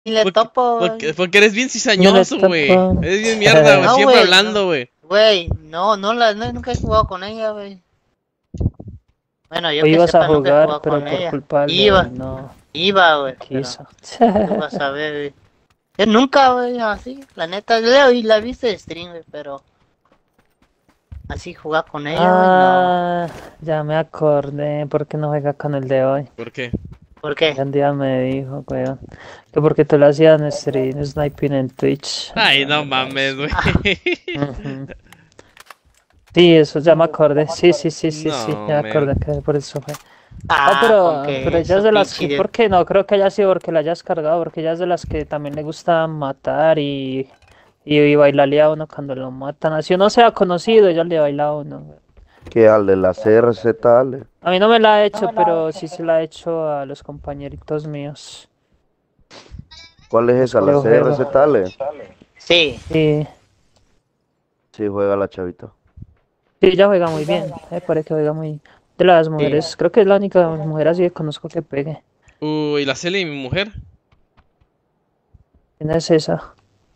Ni le topo, Porque eres bien cizañoso, No le güey. topo. Eres bien mierda, güey. No, Siempre güey, hablando, güey. Güey, nunca he jugado con ella, güey. Bueno, yo O que ibas a sepa, nunca he jugar, jugado pero con por ella. culpa de Iba, Leoy, no güey, pero quiso. tú vas a ver, güey. Yo nunca, güey, así, la neta, Leo y la viste de stream, güey, pero así jugar con ella, güey, no. Ah, ya me acordé, ¿por qué no juega con el de hoy? ¿Por qué? ¿Por qué? Un día me dijo, weón, que porque tú lo hacías en stream, sniping en Twitch. Ay, Ya no me mames, güey. Ujú. Sí, eso ya me acordé. Sí, No, ya me man. acordé que por eso fue. Ah, con Pero que ella es eso de las pinche que, ¿por qué no? Creo que haya sido porque la hayas cargado, porque ella es de las que también le gusta matar y bailarle a uno cuando lo matan. Así uno sea conocido, ella le baila a uno. Que al de la CRZ, Ale. A mí no me la ha hecho, pero sí se la ha hecho a los compañeritos míos. ¿Cuál es Los esa? que ¿La yo juego. CRZ, Ale? Sí. Sí, Sí, juega la chavita. sí, ella juega muy bien. Me parece que juega muy... De las mujeres, creo que es la única mujer así que conozco que pegue. Uy, la Cele y mi mujer. ¿Quién es esa?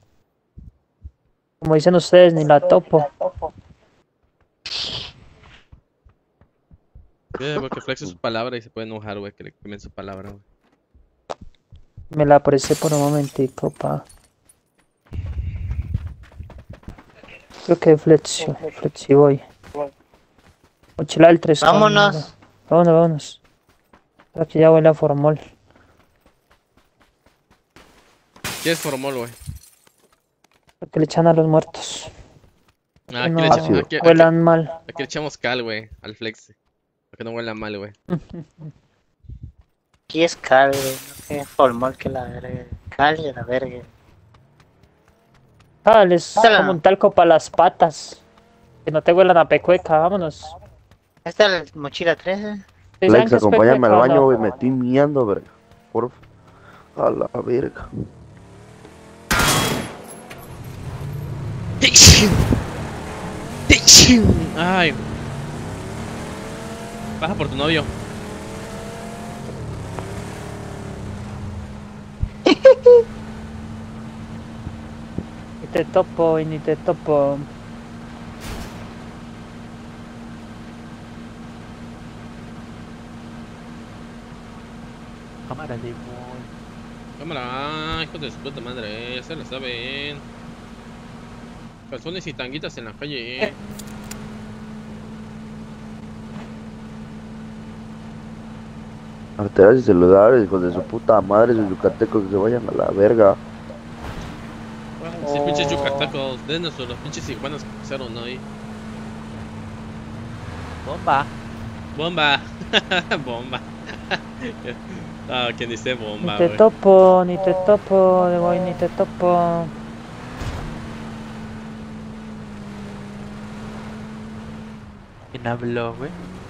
Como dicen ustedes, ni la topo. Porque flexe su palabra y se puede enojar, güey, que le quemen su palabra, güey. Me la presté por un momentico, pa. Creo que flexi voy. Mochila del 3K. Vámonos. Vámonos. Aquí ya huele a formol. ¿Qué es formol, güey? Lo que le echan a los muertos. Ah, Que no aquí huelan mal. le echamos cal, güey, al flex. Para que no huela mal, güey. Aquí es Cal, güey, no que formol que la verga. Cal de la verga. Les como un talco para las patas. Que no te huelan a pecueca, vámonos. Esta es la mochila 13. ¿Sí saben Flex, qué es acompáñame al pecueca o baño, no? güey. Me estoy miando, verga. Por a la verga. Ay. Baja por tu novio. Ni te topo. Cámara de Cámara, hijo de su puta madre, se la saben. Calzones y tanguitas en la calle. Arterias y celulares, hijos de su puta madre, esos yucatecos que se vayan a la verga. Si pinches yucatecos, denos los pinches iguanas que pasaron hoy. bomba. Bomba. Bomba. Ah, quien dice bomba, Ni te güey. topo, ni te topo, voy, ni te topo. ¿Quién habló, güey?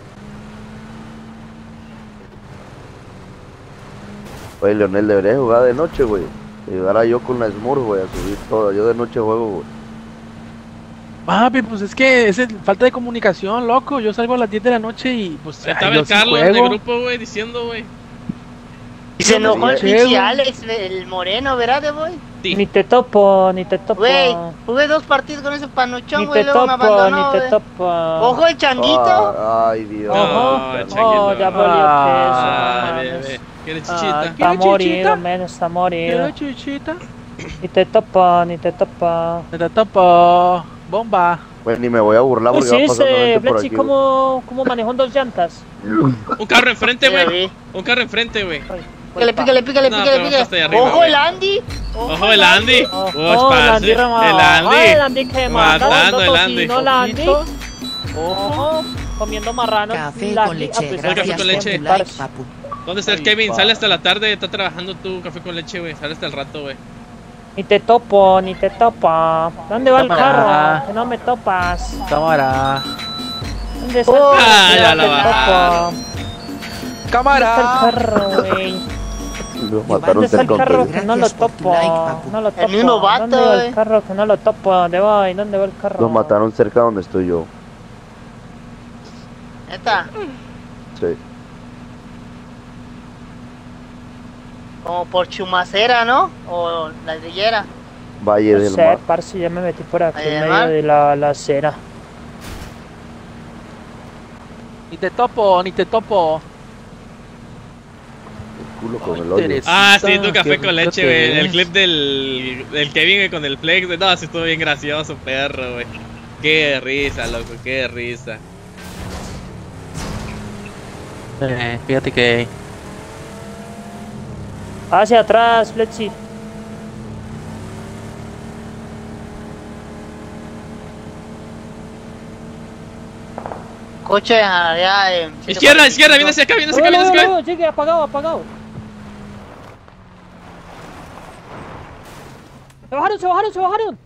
Güey, Leonel, debería jugar de noche, güey. Ayudara yo con la Smurf, güey, a subir todo. Yo de noche juego, güey. Papi, pues es que es falta de comunicación, loco. Yo salgo a las 10 de la noche y pues Estaba yo el sí Carlos en el juego. grupo, güey, diciendo, güey. Y se enojó el Sí, pinche güey. Alex, el moreno, ¿verdad, de boy? Ni te topo, ni te topo. Güey, jugué 2 partidos con ese panuchón, Ni güey, te luego me topo, abandonó, ni te güey. topo. Ojo el changuito. Ay, Dios. No, Ojo, changuito. ya valió Ay, que eso. bebé. ¿Quieres Ah, chichita? está ¿Quieres morido, chichita? men, está morido. ¿Quiero chichita? Ni te topo, ni te topo. Te topo. Bomba. Pues ni me voy a burlar Uy, porque sí, va pasando gente por Flexi, aquí, güey. ¿cómo manejó en 2 llantas? Un carro enfrente, Ya güey. vi. Un carro enfrente, güey. Pícale, pícale, pícale, No, pícale, pero hasta ahí arriba, Ojo güey. el Andy. Ojo el Andy. Oh, Uy, el Andy parce. remado. El Andy. Ay, el Andy que mata, Matando el dando Andy. tocino, el Andy. Ojo. Ojo, comiendo marrano. Café La- con leche, a pesar café gracias con por leche. tu like, papu. ¿Dónde está el Ay, Kevin? pa. Sale hasta la tarde, está trabajando tu café con leche, güey. Sale hasta el rato, güey. Ni te topo, ni te topo. ¿Dónde va el Cámara. carro? Que no me topas. Cámara. ¿Dónde está el Oh, carro? ah, ya No la te bajaron. topo. ¿Dónde está el Cámara. carro, güey? Los ¿Dónde mataron está el cerca carro un que no lo Gracias por tu topo? like, papu. No lo topo. mismo vato, ¿Dónde va güey. el carro que no lo topo? ¿Dónde voy? ¿Dónde va el carro? Los mataron cerca donde estoy yo. Neta. Sí. Como por Chumacera, ¿no? O la Rillera. Valle No del sé, Mar. parce, ya me metí por aquí Valle en del medio Mar. de la acera. Ni te topo, ni te topo. El culo con el hoyo. Interesante. Ah, sí, tu Qué café rico con leche, te güey. El ves. clip del Kevin güey, con el flex. No, sí estuvo bien gracioso, perro, güey. Qué risa, loco, qué risa. Fíjate que Hacia atrás, Flexi. Coche allá en... Izquierda, izquierda, viene hacia acá, viene hacia acá, viene hacia acá. Llegue, apagado, apagado. Se bajaron, se bajaron, se bajaron.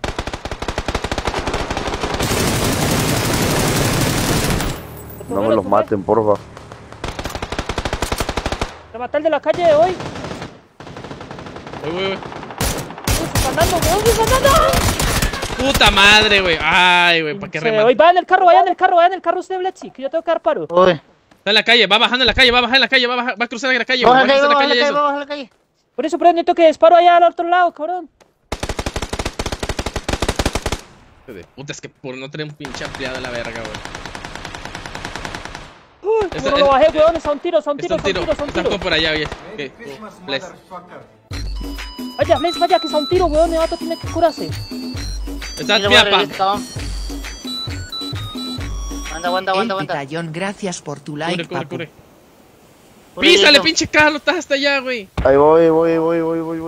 No me los maten, porfa. Se maté el de la calle de hoy. Uy, uy, uy. Se están dando, weón, se están dando. Puta madre, güey. Ay, güey, ¿para qué Hoy remate? vaya en el carro, vaya en el carro, vaya en el carro usted, Flexi, que yo tengo que dar paro. Uy. Está en la calle, va bajando en la calle, va a bajar en la calle, va a cruzar la calle, Vamos güey. a la Va a calle, cruzar la calle, vamos a la calle, eso. vamos a la calle. Por eso, pero necesito que disparo allá al otro lado, cabrón. Puta, es que por no tener un pinche ampliado a la verga, güey. Uy, Eso como no lo es- bajé, weón, está un tiro, está un Está tiro, un está tiro, un tiro, está un está tiro. todo por allá, oye. Ok, bless. Vaya, Flex, vaya, que está un tiro, weón, el vato tiene que curarse. Está, Sí, lo voy mira, a revivir, cabrón. Aguanta, El aguanta. Pitayón, gracias por tu like, Cubre, papu. cubre. Cubre, Písale, Jason. pinche Carlos, estás hasta allá, güey. Ahí voy.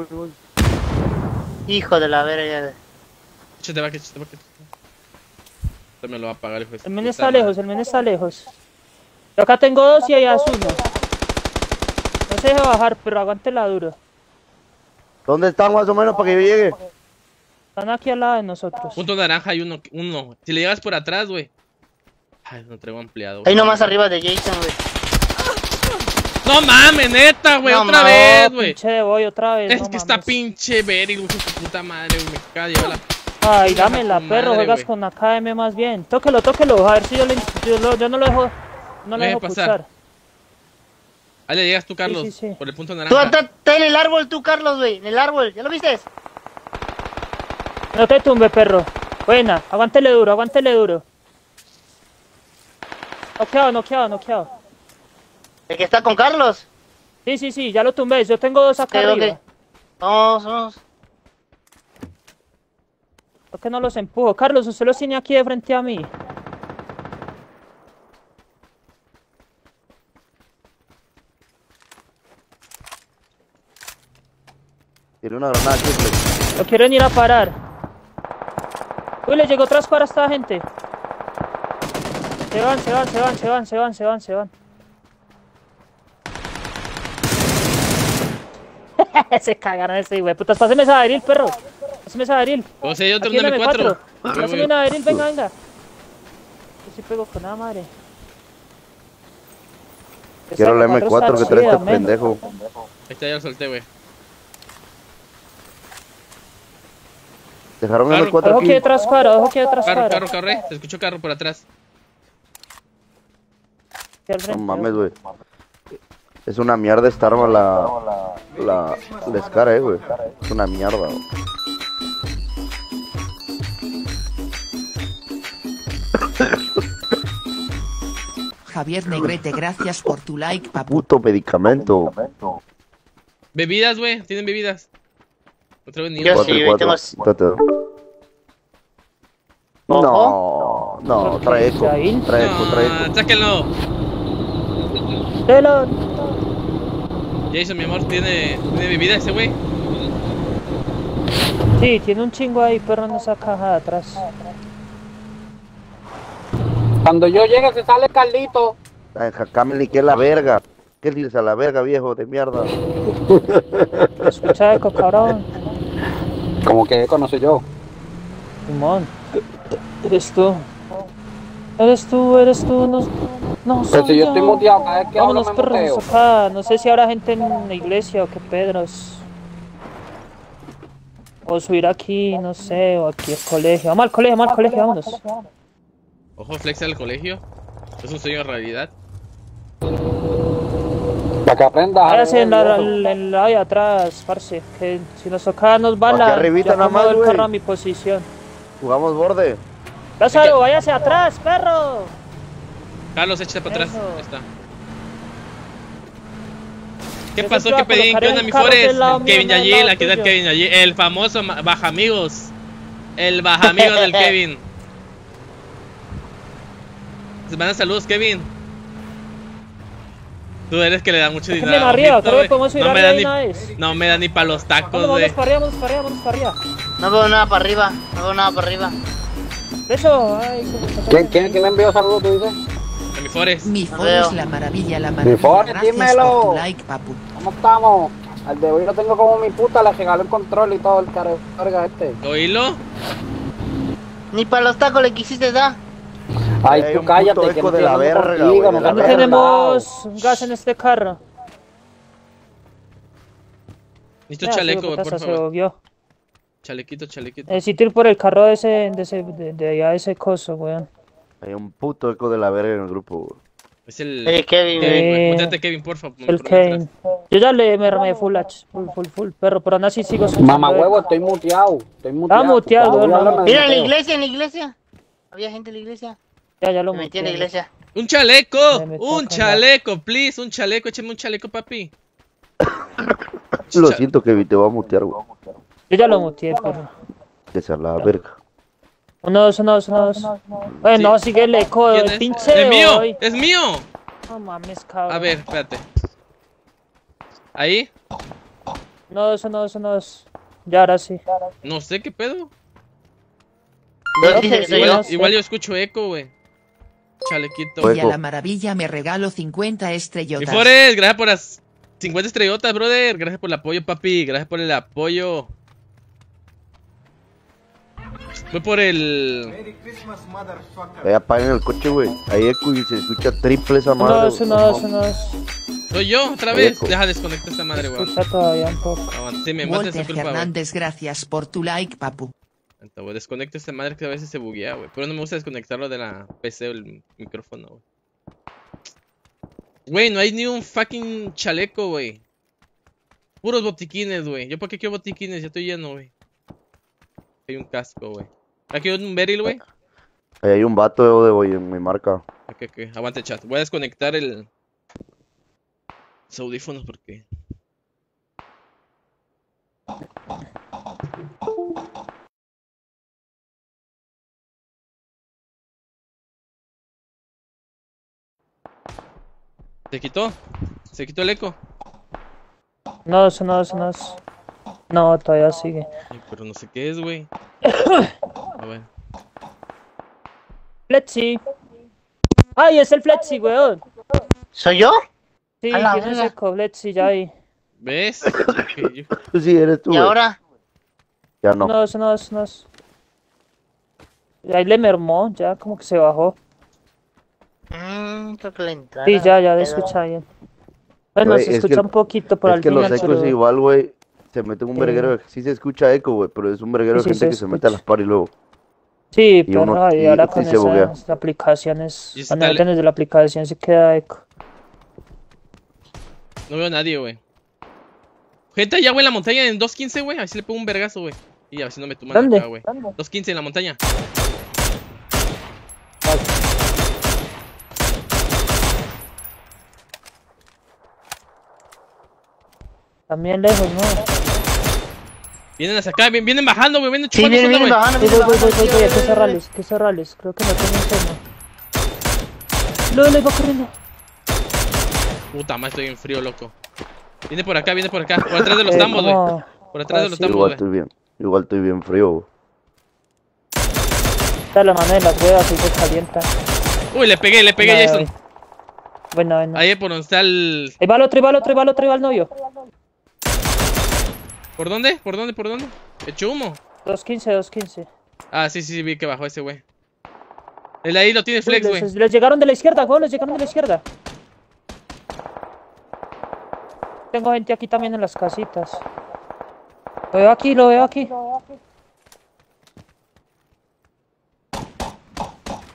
Hijo de la verga. Échate va, échate va. Este me lo va a pagar, hijo de su El men puta está madre. lejos, el men está lejos. Yo acá tengo dos y allá es uno. No se deje bajar, pero aguántela duro. ¿Dónde están más o menos para que yo llegue? Están aquí al lado de nosotros. Punto naranja y uno. Si le llegas por atrás, güey. Ay, no traigo ampliado. Ahí nomás arriba de Jason, güey. No mames, neta, güey, No otra mames, vez, güey. Pinche de boy otra vez. Es no que está mames. pinche Beryl, güey, su puta madre, güey. Me caga de llevar la. Ay, Chinga dámela, tu perro, madre, juegas güey. con AKM más bien. Tóquelo, tóquelo, a ver si yo no lo dejo. No lo Deje dejo pasar. pulsar. Ahí le llegas tú, Carlos, sí, sí. por el punto Tú naranja. está en el árbol, tú, Carlos, güey. En el árbol. ¿Ya lo viste? No te tumbe, perro. Buena, aguántele duro, aguántele duro. Noqueado. El que está con Carlos. Sí, ya lo tumbé. Yo tengo dos acá Ok, arriba. ok. Vamos. ¿Por qué no los empujo? Carlos, usted los tiene aquí de frente a mí. Tiene una granada aquí, Flex. Lo quieren ir a parar. Uy, le llegó otra escuadra a esta gente. Se van. Se cagaron ese güey. Putas, páseme esa Daryl, perro. Páseme esa Daryl. O sea, hay otro Aquí en en M4. M4. Pásame una Daryl, venga. Yo sí pego con nada, madre. Quiero la Esa M4 que está trae chida, este men. pendejo. Ahí está, ya lo solté, güey. Dejaron Carro. M4 Ojo que hay aquí. otra escuadra, ojo que hay otra escuadra. Carro, se escuchó carro por atrás. Aquí al No frente, mames, ojo. güey. Es una mierda esta arma la Scar, güey. Es una mierda, güey. Javier Negrete, gracias por tu like, papu. Puto medicamento. Bebidas, güey, tienen bebidas. Otra vez ni Yo uno. sí, güey, tengo... No, trae eco. Trae eco. No, sáquenlo. Telo. Jason, mi amor, ¿tiene bebida ese güey? Sí, tiene un chingo ahí, perro, en esa caja de atrás. Cuando yo llegue se sale Carlito. Ay, Jacameli, que es la verga. ¿Qué dices a la verga, viejo de mierda? Escucha eco, cabrón. Como que conoce yo. Simón. Eres tú, no soy Pero si yo estoy muteado, cada vez que hablo Vámonos, me perros, muteo. acá. No sé si habrá gente en la iglesia o qué pedros. O subir aquí, no sé, o aquí al colegio. Vamos al colegio, vámonos. Ojo, flex al colegio. Es un sueño de realidad. Para que aprendas a Váyase leer, en la de atrás, parce. Que si nos toca nos Aquí bala, arribita yo nada más, acomodo el güey. carro a mi posición. Jugamos borde. Lázaro, váyase atrás, perro. Carlos, échate para atrás. Eso. Ahí está. ¿Qué Yo pasó? siempre ¿Qué pedí? voy a ¿Qué onda, colocar mi el carro Forest? del lado El mío, Kevin no del Yagil, lado aquí está el tuyo. Kevin Yagil. El famoso Bajamigos. El Bajamigo del Kevin. Les mandan saludos, Kevin. Tú eres que le da mucho dinero. Déjenme arriba, ojito, creo que güey. podemos subir No me arriba da de una ni, vez. no me da ni para los tacos, Vamos, güey. vamos para arriba, vamos para arriba, vamos para arriba. No veo nada para arriba. No veo nada para arriba. De eso, ay, cómo está ¿Quién me envió saludos, tú dices? A mi Forest. Mi Veo. foro es la maravilla, la Mi maravilla. foro, Gracias dímelo. por tu like, papu. ¿Cómo estamos? Al de hoy lo tengo como mi puta, le regaló el control y todo el carga este. ¿Oílo? Ni para los tacos le quisiste dar. Ay, Hay tú un cállate, puto que eco no de la estoy hablando verga, contigo, güey, no de la te ¿Dónde has verga. tenemos gas en este carro? Necesito Ya, chaleco, sí, güey, puta, por se favor. bugueó. Chalequito, chalequito. Necesito ir por el carro de ese, de allá, ese coso, weón. Hay un puto eco de la verga en el grupo, güey. Es el Kevin, Kevin, güey. Eh, Muteate, Kevin, por favor. El Kane. Yo ya me armé full H, full, perro, pero aún así sigo escuchando. Mamá huevo, estoy muteado. Estoy muteado. muteado, Cuando no, hablan me Mira, en muteo. la iglesia. Había gente en la iglesia. Ya lo Me metí en la muteé. iglesia. ¡Un chaleco! Me ¡Un toca, chaleco, please! ¡Un chaleco! Échame un chaleco, papi. Lo siento, que te voy a mutear, güey. Yo ya lo muteé, perro. Que sea la verga. Uno, dos. Bueno, Sí. sigue el eco, ¿Quién el es? pinche ¡Es mío! hoy. ¡Es mío! No mames, cabrón. A ver, espérate. ¿Ahí? No, dos. Ya, ahora sí. No sé qué pedo. Yo dije que soy yo. Igual- Igual yo escucho eco, güey. Chalequito. Pues- Y a la maravilla me regalo 50 Mi estrellotas. Forest, gracias por las 50 estrellotas, brother. Gracias por el apoyo, papi. Gracias por el apoyo. Voy por el... Ahí apaguen el coche, güey. Hay eco y se escucha triple esa madre. Uno, güey. dos. ¿Soy yo otra vez? Eco. Deja desconectar esta madre, güey. Escucha todavía un poco. Aguanta. Sí, me mata esa Walter culpa, güey. Fernández, gracias por tu like, papu. Aguanta, güey. Desconecto esta madre que a veces se buguea, güey. Pero no me gusta desconectarlo de la PC o el micrófono, güey. Güey, no hay ni un fucking chaleco, güey. Puros botiquines, güey. ¿Yo para qué quiero botiquines? Ya estoy lleno, güey. Hay un casco, güey. ¿Aquí hay un Beryl, güey? Ahí hay un vato de güey en mi marca. Ok. Aguante, chat. Voy a desconectar el... los audífonos porque... ¿Se quitó? ¿Se quitó el eco? No, dos. No, todavía sigue. Ay, pero no sé qué es, güey. A ver. Flexi. Ay, es el Flexi, weón. ¿Soy yo? Sí, A la tiene verga. ese Flexi ya ahí. ¿Ves? Ok, yo- Tú sí eres tú, ¿Y güey. ahora? Ya no. No. Y ahí le mermó, ya como que se bajó. Creo que le entraron. Sí, ya Pero- escucha bien. Bueno, Güey, se es escucha que- un poquito por Es al que los final, ecos pero... igual, güey. Se mete un Sí. verguero. Sí se escucha eco, güey. Pero es un verguero de Sí, gente se que se mete a escucha. las paris luego. Sí, y uno- pero y y- ahora y con se buguea. esas aplicaciones, Y está cuando le- meten desde la aplicación se queda eco. No veo a nadie, güey. Gente allá, güey, en la montaña en 215, güey. A ver si le pongo un vergazo, güey. Y a ver si no me tuman ¿Dónde? acá, güey. 215 en la montaña. También lejos, ¿no? Vienen hacia acá, vienen bajando, güey. Vienen Sí, chupando viene, zona, viene güey. bajando. Voy, viene voy, bajando. hay que cerrarles, creo que no tienen zona. Le va corriendo. Puta madre, estoy en frío, loco. Viene por acá. Por atrás de los tambos, güey. ¿cómo? Por atrás de los sí. tambos, Igual güey. estoy bien. Igual estoy bien frío, güey. Está la mano de las ruedas y se calienta. Uy, le pegué, Jason. Bueno. Ahí por donde está el... Ahí va el otro, el novio. ¿Por dónde? Echo humo. 215. Ah, sí, vi que bajó ese, güey. El ahí lo tiene Uy, flex, güey. les llegaron de la izquierda, güey, Tengo gente aquí también en las casitas. Lo veo aquí.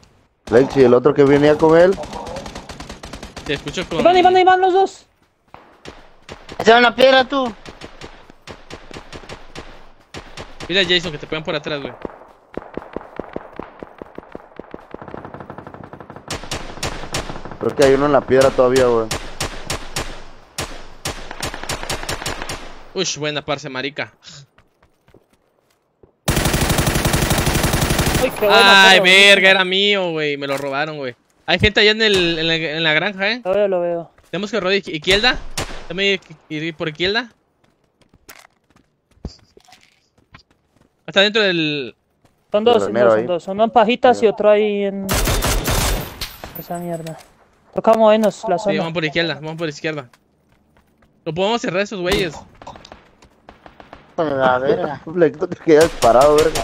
Lexi, el otro que venía con él. Te escucho con... Ahí van los dos. ¿Se va en la piedra tú? Mira Jason, que te pegan por atrás, güey. Creo que hay uno en la piedra todavía, güey. Ush, buena parce, marica. Ay, qué buena, Ay, perro. verga, era mío, güey. Me lo robaron, güey. Hay gente allá en la granja, Lo veo, lo veo. Tenemos que rodar izquierda. Déjame ir por izquierda. Hasta dentro del... Son dos, son primero dos, ahí. son dos. Uno en pajitas y otro ahí en... esa mierda. Toca movernos la Sí, zona. vamos por izquierda, vamos por izquierda. Lo podemos cerrar esos güeyes. Pues la verga. Flex, no te quedas parado, verga.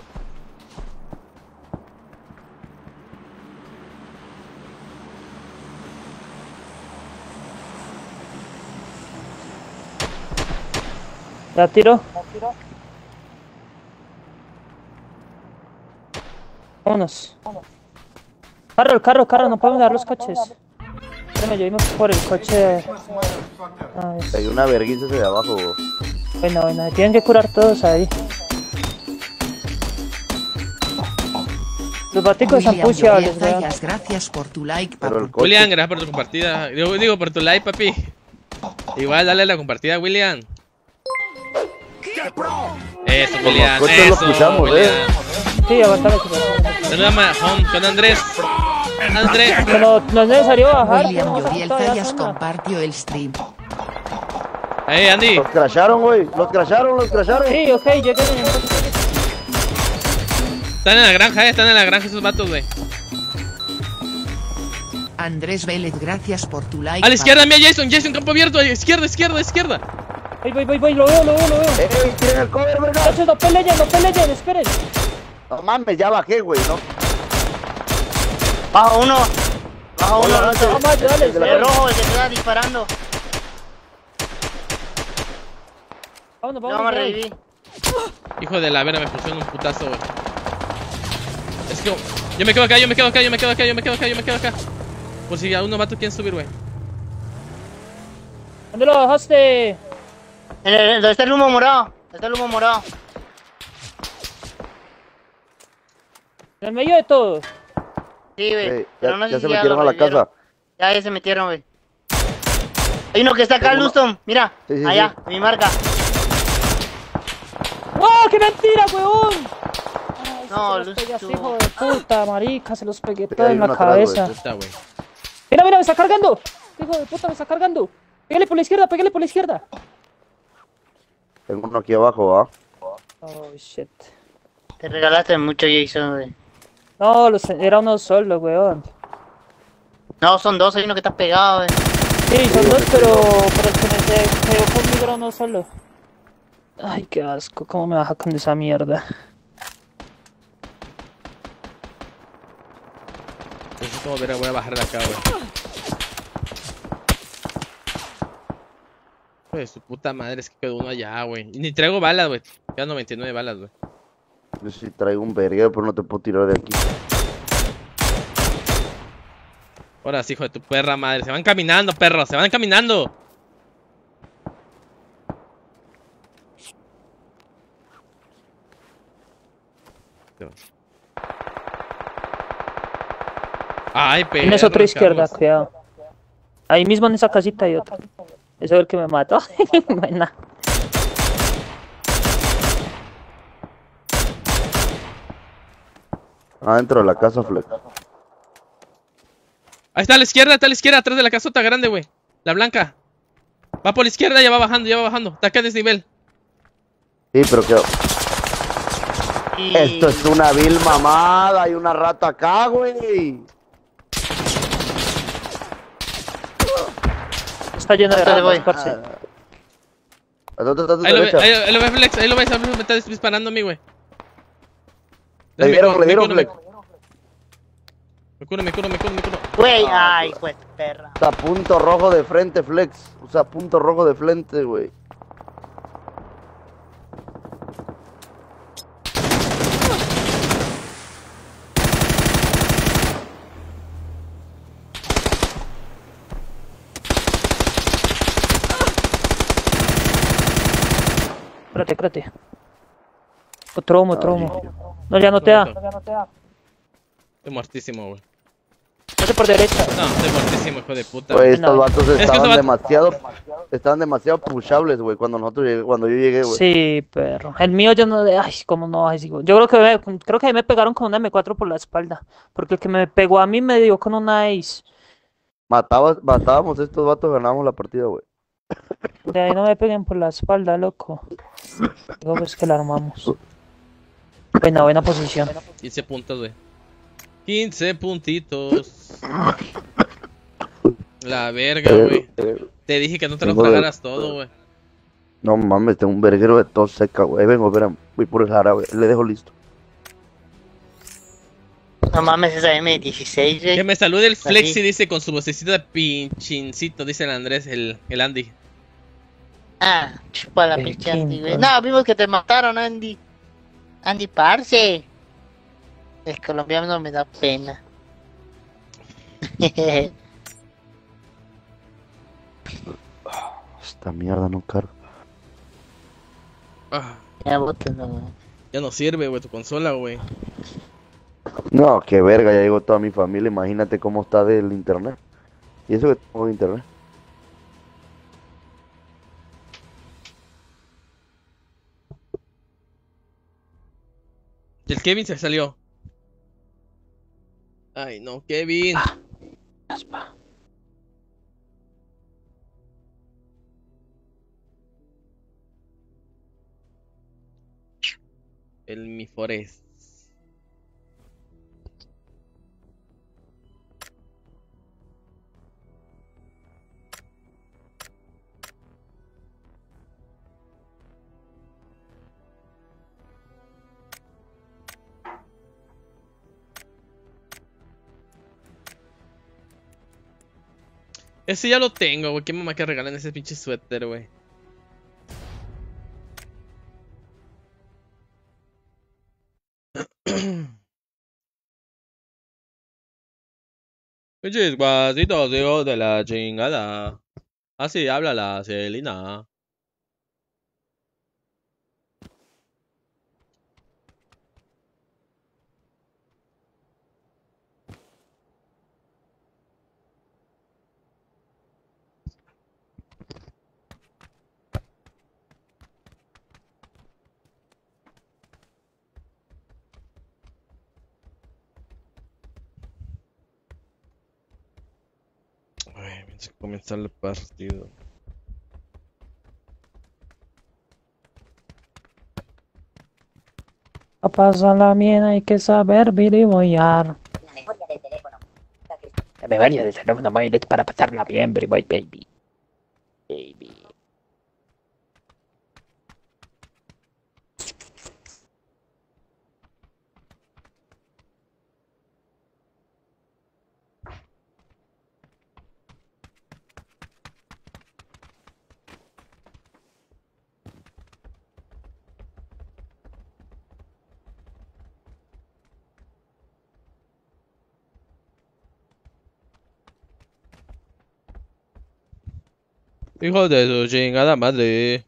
¿Ya tiro? Vámonos. Carro, no podemos dar los coches. Espérame, yo irme por el coche. Ay, Hay una verguisa de abajo, güey. bueno, tienen que curar todos ahí. Los baticos están William pusheables, Lloreda, weón. Yas, gracias por tu like, Pero papu. el coche... William, gracias por tu compartida. Yo digo por tu like, papi. Igual, dale la compartida, William. Eso, William. coches lo Eso, escuchamos, William. Sí, aguantame. Saluda a Home con Andrés. Andrés. No es necesario bajar. William tenemos Lloreda, todavía Yas zona. compartió el stream. Hey, Andy. Los crasharon, güey. Los crasharon. Sí, ok, lleguen. Están en la granja, están en la granja esos vatos, güey. Andrés Vélez, gracias por tu like. A la izquierda, mía, Jason, campo abierto. Izquierda. Voy, lo veo. ¡Ey, tienen el cover, verga! Muchachos, no peleen, esperen. No mames, ya bajé, güey, ¿no? Bajo uno. Hola, Roto. Vamos a ayudarles, El rojo, el que está disparando. Vámonos. Lo vamos a revivir. Hijo de la vera, me pusieron un putazo, güey. Es que yo me quedo acá. Por si a unos vatos quieren subir, güey. ¿Dónde lo bajaste? ¿Dónde está el humo morado? En el medio de todo. Sí, güey. Ey, Pero no sé ya si se metieron lo a la revivieron. casa. Ya se metieron, güey. Hay uno que está acá, Tengo uno. Luston. Mira, Sí, allá, sí. mi marca. ¡No, qué mentira, weón! Ay, No, se los pegué a ese Lusto. hijo de puta, marica, se los pegué Sí, todo hay en uno la atrás, cabeza. Puta, güey. Mira, me está cargando. Hijo de puta, me está cargando. Pégale por la izquierda. Tengo uno aquí abajo, ¿va? Oh, shit. Te regalaste mucho, Jason, güey. No, era uno solo, weón. No, son dos, hay uno que está pegado, güey. Sí, son dos, pero el que me quedó conmigo era uno solo. Ay, qué asco, cómo me baja con esa mierda. Necesito volver a voy a bajar de acá, güey. Pues su puta madre, es que quedó uno allá, güey. Y ni traigo balas, güey. Quedan 99 balas, güey. Yo sí traigo un verguero, pero no te puedo tirar de aquí. Ahora sí, hijo de tu perra madre. Se van caminando, perros. Se van caminando. Ay, perro. Tienes otra izquierda, Carlos. cuidado. Ahí mismo en esa casita hay otro. Ese es el que me mató. Buena. Adentro de la casa, Flex. Ahí está a la izquierda, atrás de la casota grande, güey. La blanca. Va por la izquierda, ya va bajando. Está acá a desnivel. Sí, pero que... Y... Esto es una vil mamada. Hay una rata acá, güey. Está lleno de Ahorita le voy. ratas, parce. ¿A dónde está tu Ahí lo derecha? ves, Flex. Ahí lo ves, me está disparando a mí, güey. Le dieron, Flex. Me curo. Güey, ay, pues, perra. Está punto rojo de frente, Flex. O sea, punto rojo de frente, güey. Espérate. Otro humo. sí. No, ya no te da. Estoy muertísimo, güey. Vete por derecha. No, estoy muertísimo, hijo de puta. Güey, güey. estos No. vatos que estaban esos demasiado pushables, güey, cuando yo llegué, güey. Sí, perro. El mío yo no... Ay, cómo no. Ay, sigo. Yo creo que ahí me pegaron con una M4 por la espalda. Porque el que me pegó a mí me dio con una Ace. Matábamos a estos vatos, ganábamos la partida, güey. De ahí no me peguen por la espalda, loco. Digo, pues que la armamos. Buena posición. 15 puntos, güey. 15 puntitos. La verga, güey. Te dije que no te lo tragaras todo, güey. No mames, tengo un verguero de tos seca, güey. Vengo, espera, voy por el jarabe, le dejo listo. No mames, esa M16, Que güey. me salude el Flexi, Así. dice con su vocecita de pinchincito, dice el Andrés, el Andy. Ah, chupa la El pinche Andy, güey. quinto. No, vimos que te mataron, Andy. Andy Parce. El colombiano me da pena. Esta mierda no carga. Ah, Ya bótalo. ya no sirve, güey, tu consola, güey. No, qué verga, ya llegó toda mi familia, imagínate cómo está del internet. Y eso que tengo de internet. Y el Kevin se salió. Ay, no, Kevin. El Mi Forest. Ese ya lo tengo, güey. ¿Qué mamá que regalan ese pinche suéter, güey? Pinches guasitos, hijos de la chingada. Así habla la Celina. Ay, vamos a comenzar el partido. A pasarla bien hay que saber viriboyar. La memoria del teléfono móvil es para pasarla bien, baby. Hijo de su chingada madre.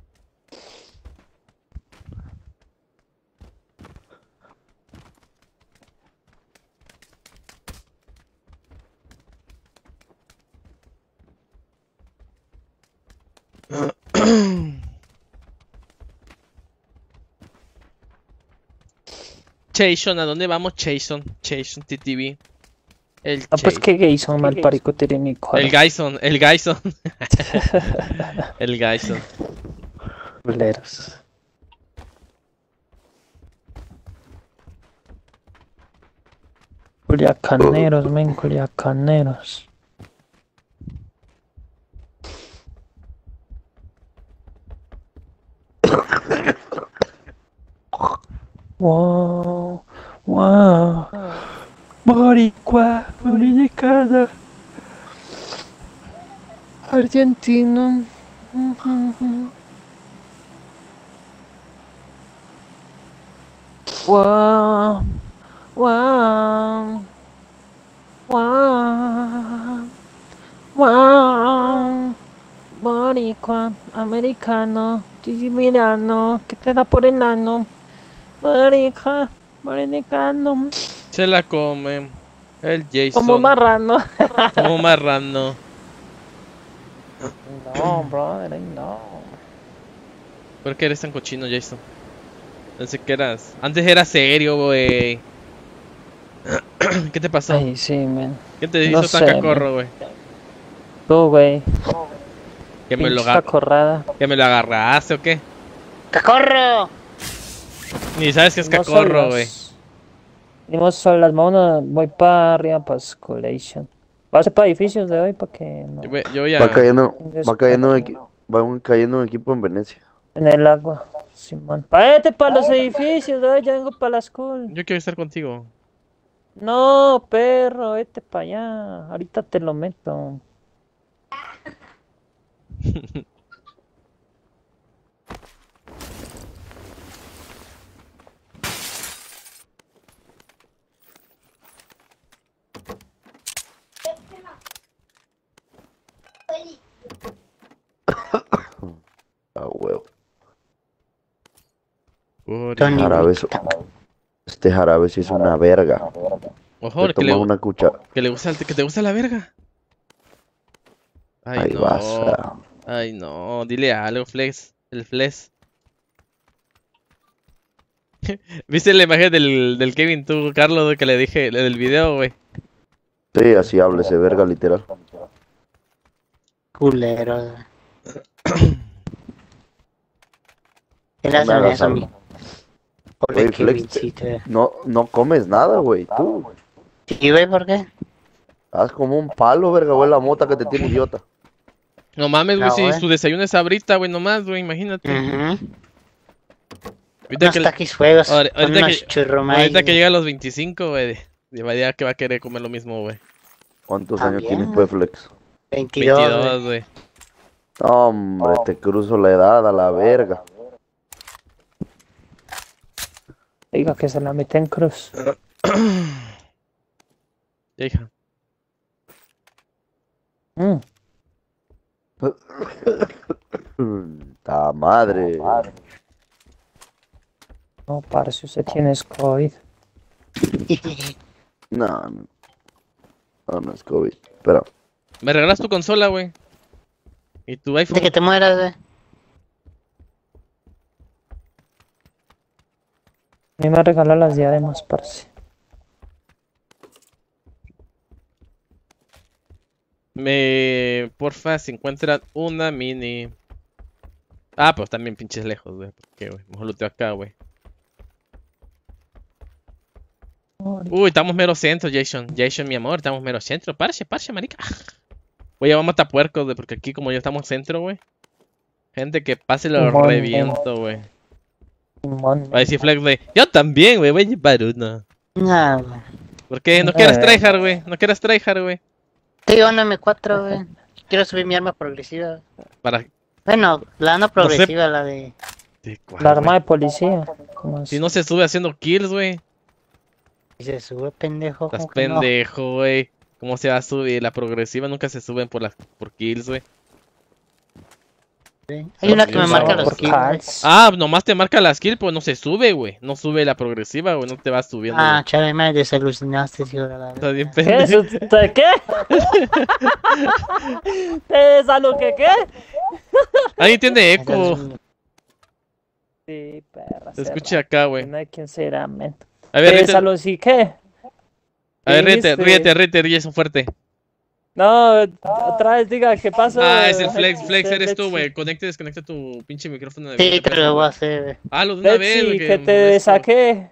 Jason, ¿a dónde vamos, Jason? Jason TTV. El Ah, pues Jason. que gay son mal parico tirénico. El Gyson, el Gyson. El Gyson. Culeros. Culiacaneros, men, culiacaneros. Wow, wow. Boricua, dominicana. Argentino. Wow, wow, wow, wow. Boricua. boricua, americano, mirano, que te da por enano. Marica, americano, Se la come. El Jason. como marrano. Como marrano. No, brother, no. ¿Por qué eres tan cochino, Jason? Pensé que eras... Antes era serio, güey. ¿Qué te pasó? Ay, sí, man. ¿Qué te no hizo tan sé, cacorro, güey? Tú, güey. ¿Que me lo Pinche cacorrada. ¿Que me lo agarraste o qué? ¡Cacorro! Ni sabes que es No cacorro, solas. güey. Dimos solas, voy para arriba para Escolation. Va a ser para edificios de hoy para que no. Yo voy a... Va cayendo un equipo en Venecia. En el agua, Simón. Vete para los edificios de hoy, ya vengo para la school. Yo quiero estar contigo. No, perro, vete para allá. Ahorita te lo meto. Ah, huevo. Tony, Este jarabe sí es una verga. Ojo, Te tomas una cuchara. que te gusta la verga. Ay, Ahí no. vas. Ay, no. Dile algo, Flex. El Flex. ¿Viste la imagen del Kevin, tú, Carlos, que le dije, del video, güey? Sí, así habla ese verga, literal. culero. ¿Qué le No me hacen hagas eso a hablar. mí? Pobre Oye, Flex, Kevincito. no comes nada, güey. Tú ¿Y güey, por qué? haz como un palo, verga, güey, la mota que te tiene idiota. No mames, güey, No, si güey. su desayuno es abrita, güey, nomás, güey, imagínate. Ujú. Ahorita Unos que, taquis fuegos con ahorita unos que- churrumais. ahorita que llega a los 25, güey, ya que va a querer comer lo mismo, güey. ¿Cuántos Ah, años bien. tienes, pues, Flex? 22, 22, güey. Hombre, te cruzo la edad a la verga. Diga que se la mete en cruz. Ya, hija. Mm. Ta madre. No, parce, usted tiene COVID. No, no es COVID. Pero, Me regalas tu consola, güey. Y tu iPhone. De que te mueras, güey. A mí me regaló las diademas, parce. Porfa, si encuentran una mini. Ah, pues también pinches lejos, güey. ¿Por qué, güey? Mejor luteo acá, güey. Uy, estamos mero centro, Jason. Jason, mi amor, estamos mero centro. Parce, marica. Voy a matar puercos, güey, porque aquí como ya estamos centro, güey. Gente que pase lo Simón, reviento, güey. Simón. Va a decir Flex, güey. Yo también, güey, voy a llevar uno. No, güey. ¿Por qué? No quieras tryhard, güey. No quieras tryhard, güey. Tengo una M4, güey. Quiero subir mi arma progresiva. Para... Bueno, la no progresiva, la de... La arma de policía. ¿Cómo es? Si no se sube haciendo kills, güey. Y se sube, pendejo. Estás ¿cómo que no? pendejo, güey. ¿Cómo se va a subir? La progresiva nunca se suben por kills, güey. Hay una que me Por marca los Por kills, güey. cards. Ah, nomás te marca la skill, pues no se sube, güey. No sube la progresiva, güey. No te va subiendo. Ah, güey. chale, me desilusionaste, tío, la Estás verdad. bien ¿Qué? pendejo. ¿Qué? ¿Es a lo que qué? Ahí tiene eco. Sí, perra. Se escucha acá, güey. No hay quien será, men. A ver, ¿Es a ríete. lo sí qué? A ver, dijiste? ríete, Jason, fuerte. No, otra vez diga, ¿qué pasó? Ah, es el Flex eres tú, güey. Conecta y desconecta tu pinche micrófono. de Sí, te lo voy a hacer, güey. Hazlo de una vez, Betsy, güey. que te molesto. saqué.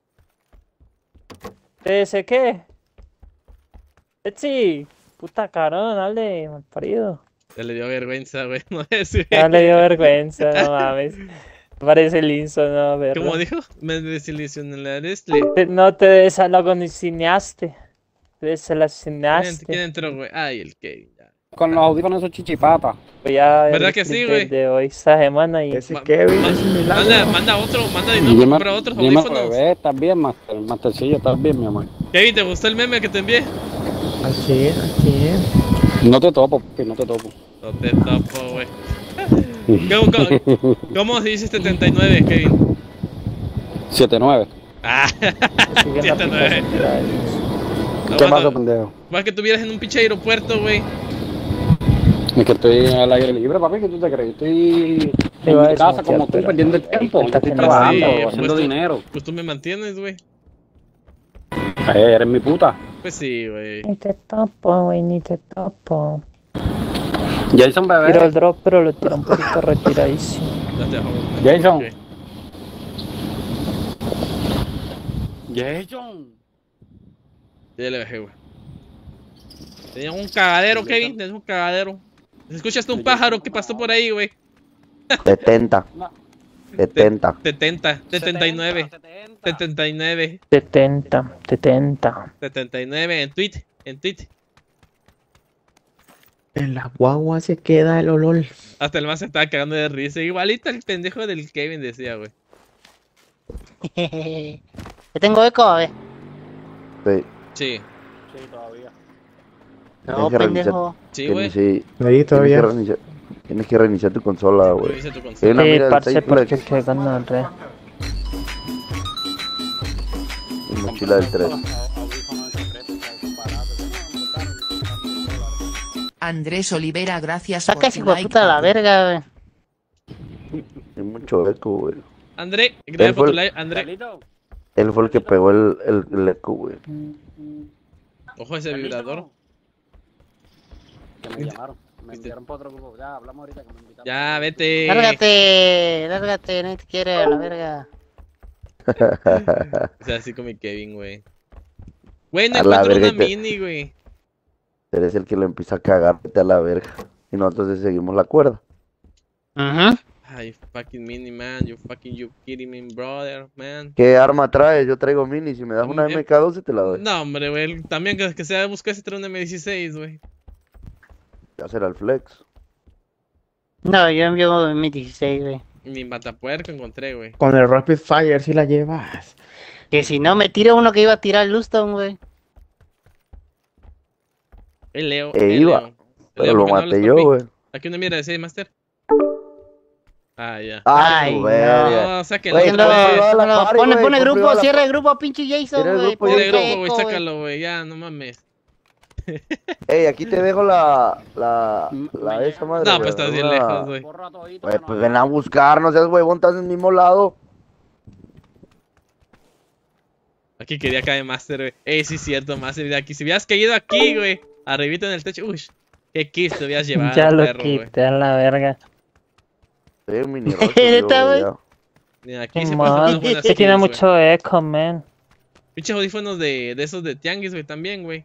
¿Te saqué? Betsy, puta carón, dale, malparido. Ya le dio vergüenza, güey. No es, güey. Ya le dio vergüenza, no mames. Parece linzo, no, verlo. ¿Cómo dijo? Me desilusionaste. No te desalogonicineaste. Te ¿Quién desalacionaste. entró, güey? Ay, el Kevin. Ya. Con los audífonos esos chichipatas. Ya ¿Verdad el que sí, clip güey? de hoy, esta semana y... ese Kevin Ma- es un milagro. Manda otro, manda de nuevo, compra otros Dime, audífonos. bebé, ¿estás bien, Mastercillo? ¿Estás bien, mi amor? Kevin, ¿te gustó el meme que te envié? Así es, así es. No te topo, papi, no te topo. No te topo, güey. ¿Cómo se dice 79, Kevin? 7-9. Ah, Sigue la 79. aplicación. ¿Qué pasa, pendejo? Más que estuvieras en un pinche aeropuerto, güey. Es que estoy al aire libre, papi, ¿qué tú te crees? Estoy Te en iba a mi casa desmutear, como tú, pero perdiendo el me di tiempo. Yo cuenta estoy que no trabajando, Sí, haciendo pues tú- dinero. Pues tú me mantienes, güey. Eres mi puta. Pues sí, güey. Ni te topo, güey, ni te topo. Jason, Tiro el bebé. drop, pero lo tiro un poquito retiradísimo. Date a favor. Jason. Ok. Jason. Ya le bajé, güey. Tenía un cagadero, Kevin. Tenés un cagadero. ¿Escuchaste un pájaro que pasó por ahí, güey? 70. 70. 70, 79, 79, 70, 70. 79 en tweet. En la guagua se queda el olor. Hasta el más se estaba cagando de risa. Igualito el pendejo del Kevin decía, güey. Yo tengo eco, a ver. Sí. Sí, No, Tienes que pendejo. sí, güey. Sí. Ahí todavía. Tienes que reiniciar tu consola, güey. Revisa tu Sí, consola. la Sí, mira del parce, Safeplex. porque que ganan re. Mi mochila del 3. Andrés Olivera, gracias por Saca ese tu hijo de like. puta a la papi. verga, güey. Hay mucho eco, güey. André, gracias por fue tu el- like. André, Él fue el que pegó el eco, güey. ojo ese vibrador. Que me llamaron. Me enviaron para otro grupo. Ya, hablamos ahorita que me invitaron. Ya, vete. Lárgate, nadie te quiere a la verga. O sea, así con mi Kevin, güey. Güey, no A la encuentro verga, una mini, güey. Eres el que lo empieza a cagar, vete a la verga. Y nosotros le seguimos la cuerda. Ajá. Ay, fucking mini, man. You kidding me, brother, man. ¿Qué arma traes? Yo traigo mini. Si me das una MK12 te la doy. No, hombre, güey. También que sea buscar ese trae un M16, güey. Ya será el flex. No, yo envío mi 16, güey. Ni matapuerco encontré, güey. Con el Rapid Fire si la llevas. Que si no, me tiro uno que iba a tirar Luston, güey. El Leo. Iba. Leo. Pero Leo, lo ¿por qué no maté hablas, yo, papi? güey. Aquí una mierda de 6, Master. Ah, ya. Ay, Ay, no. verga. No, sáquenlo. Güey, Sáquenlo, ¿cómo iba la sáquenlo. party, Pone güey? grupo, ¿Cómo iba la cierra party? el grupo a pinche Jason, Cierra el güey. grupo, por Tiene el grupo, güey. eco, güey. Sácalo, güey. Ya, no mames. Ey, aquí te dejo la esa madre. No, güey. pues estás bien Una- lejos, güey. Güey, pues ven a buscar, no seas huevón, estás en el mismo lado. Aquí quería caer Master, güey. Ey, sí es cierto, Master. De aquí. Si hubieras caído aquí, güey. Arribita en el techo. Uy, qué kiss te hubieras llevado, Ya lo perro, güey. quité a la verga. Estoy en mini rocho, ¿Neta, güey? ya. Mira, aquí se pueden Man, hacer unas buenas que tiene kills, güey. mucho eco, man. Pinches audífonos de esos de tianguis, güey, también, güey.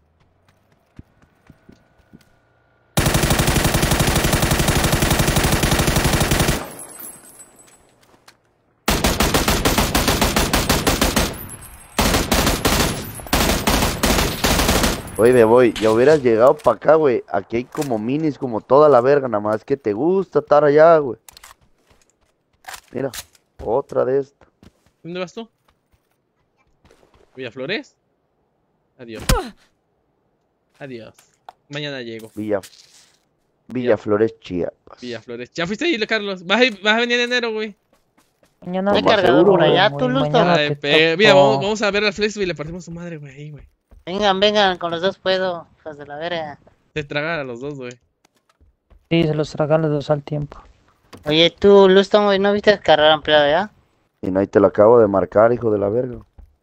Oye, me voy, ya hubieras llegado para acá, güey. Aquí hay como minis, como toda la verga, nada más que te gusta estar allá, güey. Mira, otra de estas. ¿Dónde vas tú? ¿Villaflores? Adiós. Adiós. Mañana llego. Villaflores Chiapas. Villaflores. ¿Ya fuiste ahí, Carlos? ¿Vas a venir en enero, güey? Mañana ¿No hay Lo más cargador seguro, por allá, güey, tú, Luston? mañana Ay, te mira, topo. vamos a ver al Flex y le partimos su madre, güey, ahí, güey. Vengan, con los dos puedo, hijos de la verga. Te tragan a los dos, güey. Sí, se los tragan los dos al tiempo. Oye, tú, Luston, güey, ¿no viste el carrera ampliado ya? Y no, ahí te lo acabo de marcar, hijo de la verga.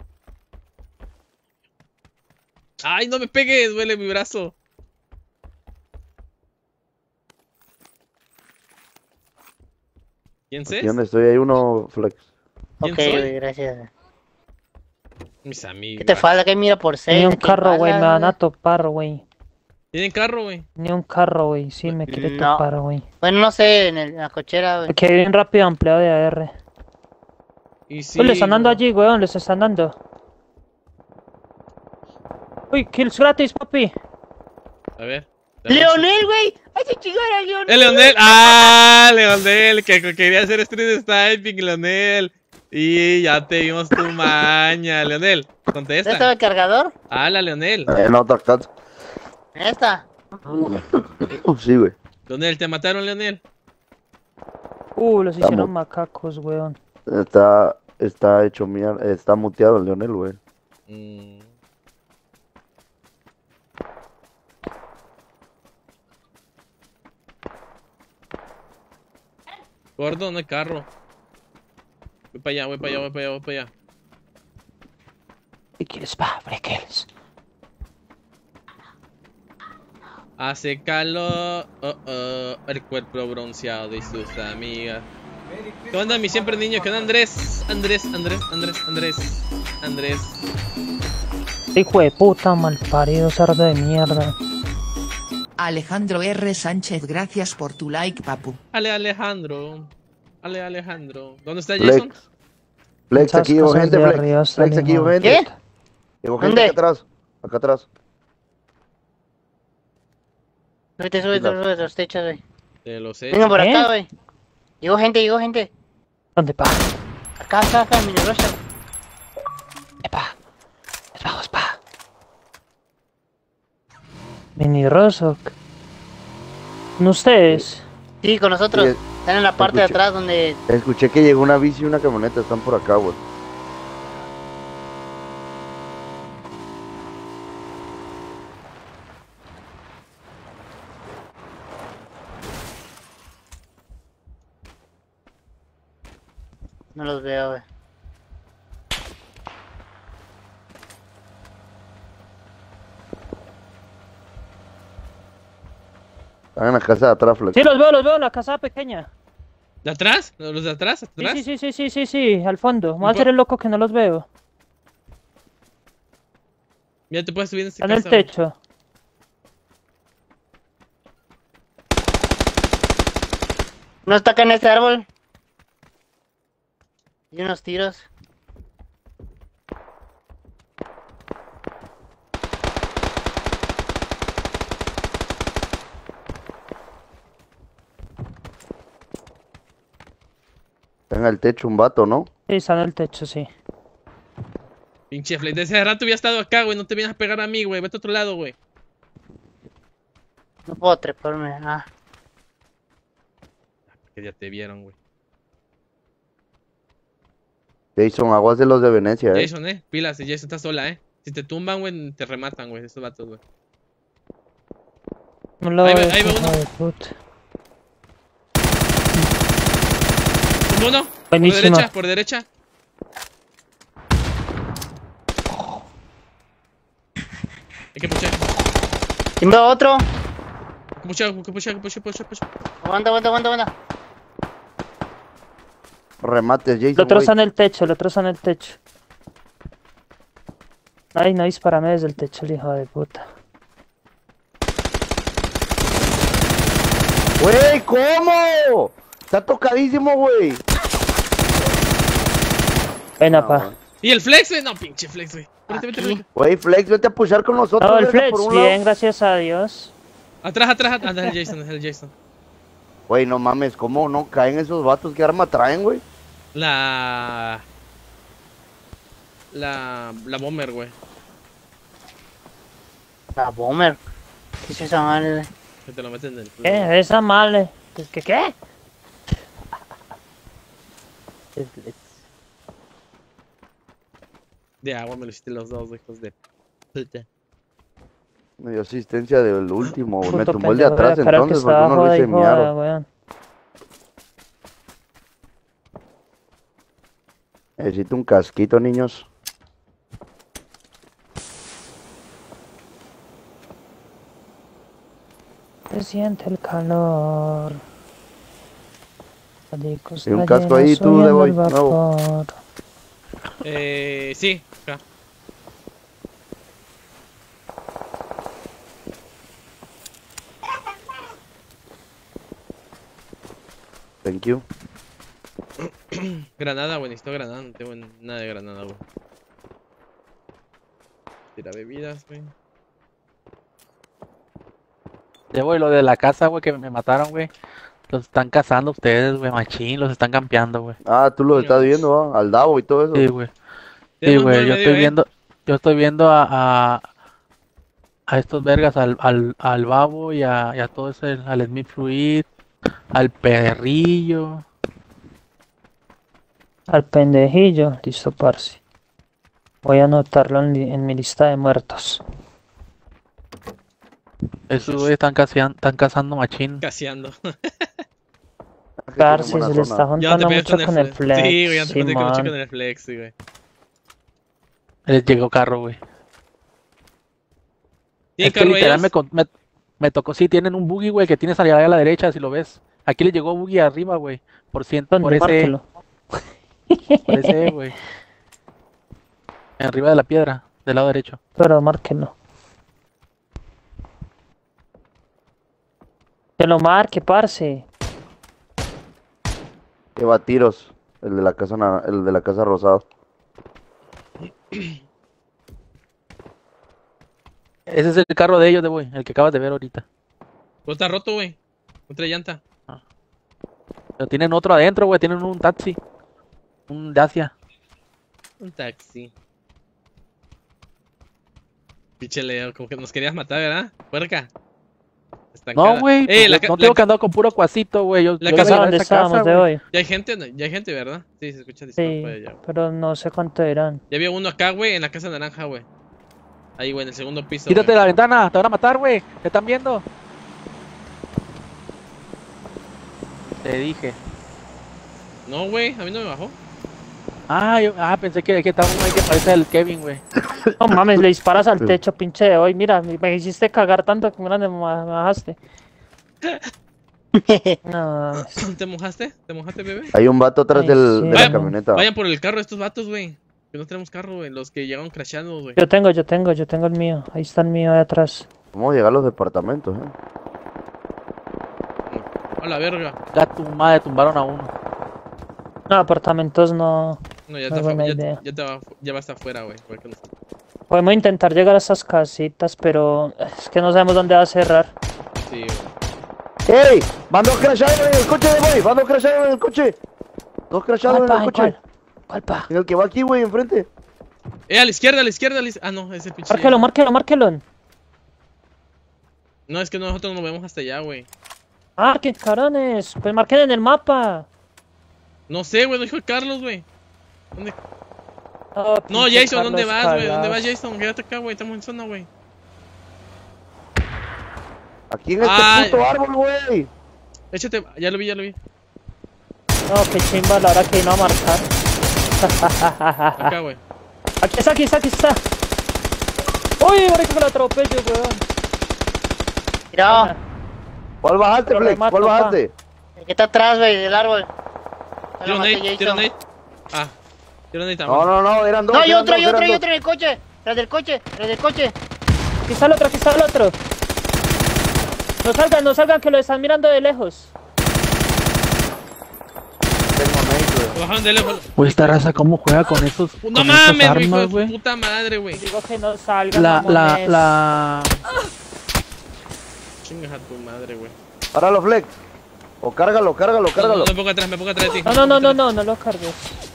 ¡Ay, no me pegues! Duele mi brazo. ¿Quién Aquí es? donde estoy hay uno, Flex. ¿Quién Ok, soy? güey, gracias. Mis amigos. ¿Qué te falta? Que mira por 6. Ni un carro, güey, me van a topar, güey. ¿Tienen carro, güey? Ni un carro, güey, sí, me quiere No. topar, güey. Bueno, no sé, en la cochera, güey. Que bien rápido ampliado de AR. Y sí. Uy, les están dando allí, weón, les están dando. Uy, kills gratis, papi. A ver. ¡Leonel, güey! ¡Ay, se chingó era Leonel! ¡El Leonel! ¡Ah! Leonel, que quería hacer street sniping, Leonel. Y ya te vimos tu maña, Leonel. ¿Ya Contesta. estaba el cargador? ¡Hala, Leonel! En otra casa. ¿Ya está? Sí, güey. Leonel, ¿te mataron, Leonel? Los hicieron macacos, weón. Está hecho mierda. Está muteado el Leonel, güey. Gordo, no hay carro. Voy para allá, voy para allá, voy para allá, voy para allá. ¿Qué quieres, pa? Brequels. Hace calor, el cuerpo bronceado de sus amigas. ¿Qué onda, mi siempre niño? ¿Qué onda, Andrés? Andrés. Hijo de puta, malparido, cerdo de mierda. Alejandro R. Sánchez, gracias por tu like, papu. Alejandro. ¿Dónde está Jason? Flex, aquí llegó gente, Flex. Flex, aquí llegó gente. ¿Qué? Llegó gente acá atrás. Acá atrás. Súbete los techos, güey. Te lo sé. Venga por acá, güey. Llegó gente. ¿Dónde, pa? Acá, mini rocha. Epa. Vamos, pa. Mini Rosok. ¿Con ustedes? Sí, con nosotros. Sí, Están en la parte de atrás donde... Escuché que llegó una bici y una camioneta. Están por acá, güey. No los veo, güey. Están en la casa de atrás, Flex. Sí, los veo en la casa pequeña. ¿De atrás? ¿Los de atrás? ¿Atrás? Sí, al fondo. Vamos a hacer el loco que no los veo. Mira, te puedes subir en esta Están en casa. el techo. No está acá en ese árbol. Y unos tiros. Está en el techo un vato, ¿no? Sí, está en el techo, sí. Pinche Flex, desde hace rato hubiera estado acá, güey. No te vienes a pegar a mí, güey. Vete a otro lado, güey. No puedo treparme. Que ya te vieron, güey. Jason, aguas de los de Venecia, Jason, pilas, Jason está sola, Si te tumban, güey, te rematan, güey, esos vatos, güey. No lo Ahí veo, va uno. hijo de puta. Uno, Buenísima. por derecha. Hay que puchar. Y veo otro. Que puchar. Aguanta. Remates, Jason. El otro güey. está en el techo, Ay, no dispárame desde el techo, el hijo de puta. Güey, ¿cómo? Está tocadísimo, güey. Ven, No, pa. güey. ¿Y el Flex, güey? No, pinche Flex, güey. Vete. Güey, Flex, vete a pushar con nosotros. No, el verga, Flex, por un bien, lado. gracias a Dios. Atrás. Anda, es el Jason. Güey, no mames, ¿cómo no caen esos vatos? ¿Qué arma traen, güey? La Bomber, güey. La Bomber. ¿Qué es esa madre, güey? Que te lo meten en el culo. ¿Qué? Esa male. ¿Qué? De agua me lo hiciste los dos, hijos de puta. Me dio asistencia del último, güey. Me Puto tumbó el de pendejo, atrás la cara que entonces, porque está no abajo lo de hice ahí, joda, miado. weón. Necesito un casquito, niños. Se siente el calor. Y un casco ahí, tú, de voy, nuevo. Sí, acá. Thank you. Granada, güey, necesito granada, no tengo nada de granada, güey. Tira bebidas, güey. Güey, lo de la casa, güey, que me mataron, güey. Los están cazando ustedes, güey, machín, los están campeando, güey. Ah, tú los estás viendo, ¿ah? Al Davo y todo eso. Sí, güey. Sí, güey, yo estoy viendo a estos vergas, al Babo y a todo ese, al Smith Fluid, al Perrillo. Al pendejillo, listo, parce. Voy a anotarlo en mi lista de muertos. Esos güeyes están cazando machín. Caseando. Parce, buena se le zona. está juntando mucho con el flex. Sí, güey, ya te sí, conté mucho man. con el flex, sí, güey. Les llegó carro, güey. ¿Tienen Es que carro literal ellos? me tocó, sí, tienen un buggy, güey, que tiene salida a la derecha, si lo ves. Aquí le llegó buggy arriba, güey. Por ¿Dónde? ese, Márquelo. por ese, güey. Arriba de la piedra, del lado derecho. Pero márquelo. Que lo marque, parce. Lleva tiros. El de la casa rosada. Ese es el carro de ellos, güey, el que acabas de ver ahorita. Pues está roto, güey. Otra llanta. Pero tienen otro adentro, güey, tienen un taxi. Un Dacia. Un taxi. Pinche Leo, como que nos querías matar, ¿verdad? Puerca. Estancada. No, güey, no tengo que andar con puro cuasito, güey. La yo casa iba a donde esa estábamos casa, de güey. hoy. Ya hay gente, ya hay gente, ¿verdad? Sí, se escucha Sí, disparo allá. pero no sé cuánto eran. Ya había uno acá, güey, en la casa naranja, güey. Ahí, güey, en el segundo piso. Quítate de güey. la ventana, te van a matar, güey. Te están viendo. Te dije. No, güey, a mí no me bajó. Pensé que estaba uno ahí que parece el Kevin, güey. No mames, le disparas al techo, pinche de hoy. Mira, me hiciste cagar tanto que me bajaste. No, ¿Te mojaste? ¿Te mojaste, bebé? Hay un vato atrás Ay, de sí. la camioneta. Vayan por el carro de estos vatos, güey. Que no tenemos carro, güey. Los que llegaron crasheados, güey. yo tengo el mío. Ahí está el mío de atrás. Vamos a llegar a los departamentos, A la verga. Ya tu madre tumbaron a uno. No, apartamentos no. No, ya No es buena idea. ya va hasta afuera, güey. Podemos intentar llegar a esas casitas, pero es que no sabemos dónde va a cerrar. Sí, güey. ¡Ey! ¡Van dos crashados en el coche de güey! ¡Van dos crashados en el coche! ¡Dos crashados en el coche! ¿Cuál pa? En el que va aquí, güey, enfrente. A la izquierda, a la izquierda. Ah, no, ese pinche. Márquelo. No, es que nosotros nos vemos hasta allá, güey. ¡Marquen, cabrones! Pues marquen en el mapa. No sé, güey, lo dijo Carlos, güey. ¿Dónde? Oh, No, pinche Jason, ¿dónde Carlos vas, güey? ¿Dónde Calas. vas, Jason? Quédate acá, güey. Estamos en zona, güey. Aquí en este puto árbol, güey. Échate, ya lo vi. No, qué chimba la hora que vino a marcar. Acá, güey. Aquí está. Uy, marico que lo atropello, weón. Mira, ¿Cuál bajaste, Flex? Problema, ¿Cuál papá. bajaste? el que está atrás, güey, del árbol. Ya lo Tiro maté, nade, Jason. tiro nade. Ah, tiro nade también. No, eran dos. No, hay eran otro dos, eran dos. en el coche. Tras del coche. Aquí está el otro. No salgan, que lo están mirando de lejos. Lo bajaron de lejos. Güey, esta raza, ¿cómo juega con esos No con mames, esas hijo de armas, su güey? puta madre, güey. Digo que no salgan, La mamones. Chingas a tu madre, güey. Páralo, Flex. O cárgalo. No, me pongo atrás de ti. No lo cargues.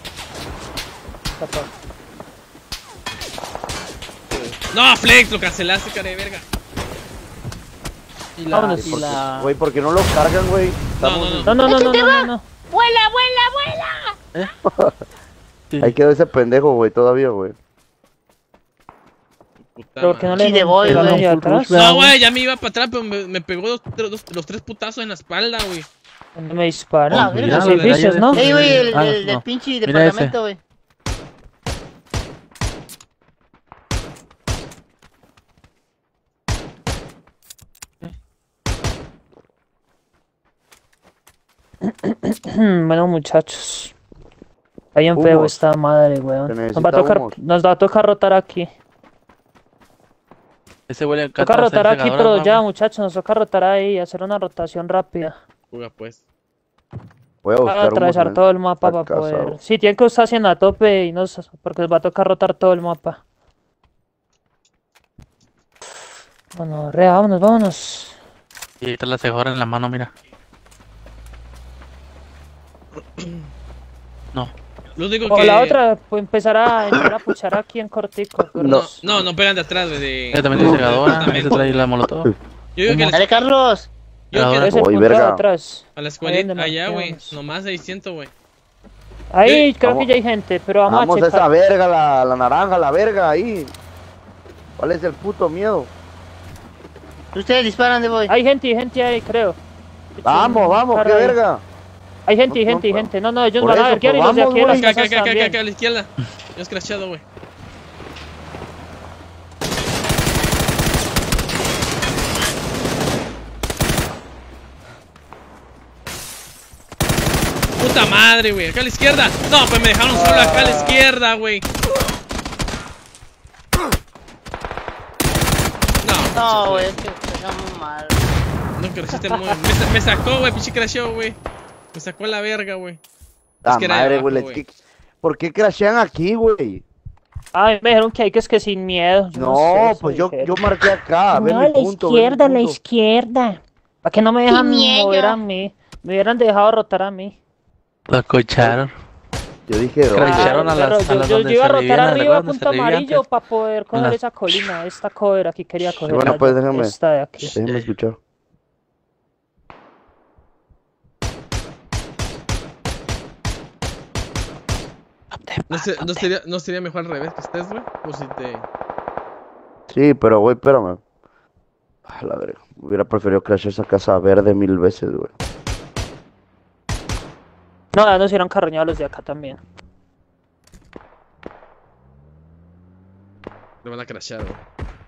No, Flex, lo cancelaste, cara de verga. Vámonos. Güey, ¿por qué no lo cargan, güey? No. ¡Vuela! Ahí quedó ese pendejo, güey, todavía, güey. Puta Pero que no madre. le voy, pegaron güey. de atrás. No, güey, ya me iba para atrás, pero me pegó los tres putazos en la espalda, güey. ¿Dónde me disparan? La En verga, los güey. edificios, ¿no? Ey, güey, el Ah, del no. pinche Mira departamento, güey. Bueno, muchachos. Está bien feo Humos. esta madre, weón. Se Nos necesita va a tocar, humos. nos va a tocar rotar aquí. Ese güey le Toca encanta rotar hacer aquí, segadoras, pero ¿no, ya, güey? muchachos, nos toca rotar ahí y hacer una rotación rápida. Juga, pues. Voy a Para buscar atravesar todo el mapa para casa, poder. güey. Sí, tienen que estar haciendo a tope y porque nos va a tocar rotar todo el mapa. Bueno, vámonos. Y ahí está la cejora en la mano, mira. No. Lo único O que... la otra, pues empezar a puchar aquí en cortico. No pegan de atrás, güey. De... Ella también tiene segadora, ese trae la molotov. Yo digo que Dale, Carlos. yo digo que Ese Oye, punto de verga. atrás. a la Ahí escuelita, donde allá, güey. marqueamos. Nomás 600, güey. Ahí creo que ya hay gente, pero vamos a Vamos a checar. esa verga, la naranja, la verga ahí. ¿Cuál es el puto miedo? Ustedes disparan de voy. Hay gente ahí, creo. Vamos, vamos, qué Carra ahí. verga. Hay gente, No, hay gente. No, ellos por van a eso, ver quién y pues los de vamos, aquí de las güey. casas también. Acá a la izquierda. Yo he crashado, güey. Puta madre, güey. Acá a la izquierda. No, pues me dejaron solo acá a la izquierda, güey. No, güey, es que pegamos mal. No, que resiste muy. Me sacó, güey, pinche crashó, güey. Me sacó la verga, güey. La que era de madre, abajo, güey. güey. ¿Por qué crashean aquí, güey? Ay, me dijeron que hay que es que sin miedo. Yo No, sé, eso pues yo dijeron. marqué acá. A ver No, mi a la punto, ver mi izquierda, a la punto. izquierda. ¿Para qué no me dejan miedo. mover a mí? Me hubieran dejado rotar a mí. Lo cocharon. Yo dije, Crashearon a Pero las yo donde iba a se rotar vivían, arriba, ¿recuerdas? Donde punto se vivían amarillo, antes. para poder coger las- esa colina, esta cover. Aquí quería coger. bueno, pues déjame. Esta de aquí. Déjame escuchar. ¿No sería mejor al revés que estés, güey? Por si te. Sí, pero güey, espérame. A la verga. Hubiera preferido crashear esa casa verde 1000 veces, güey. No, ya nos hubieran carroñado los de acá también. Le van a crashar, güey.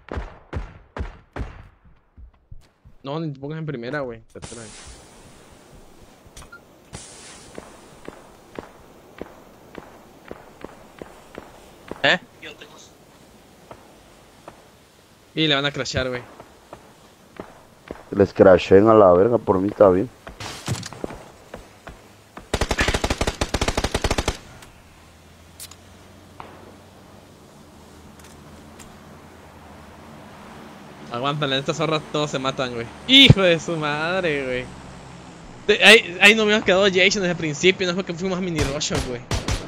No, ni te pongas en primera, güey. Tercera. Y le van a crashar, güey. Les crasheen a la verga, por mí está bien. Aguántale, en estas zorras todos se matan, güey. Hijo de su madre, güey. Ahí no me habíamos quedado Jason desde el principio, no fue que fuimos a mini rush, güey.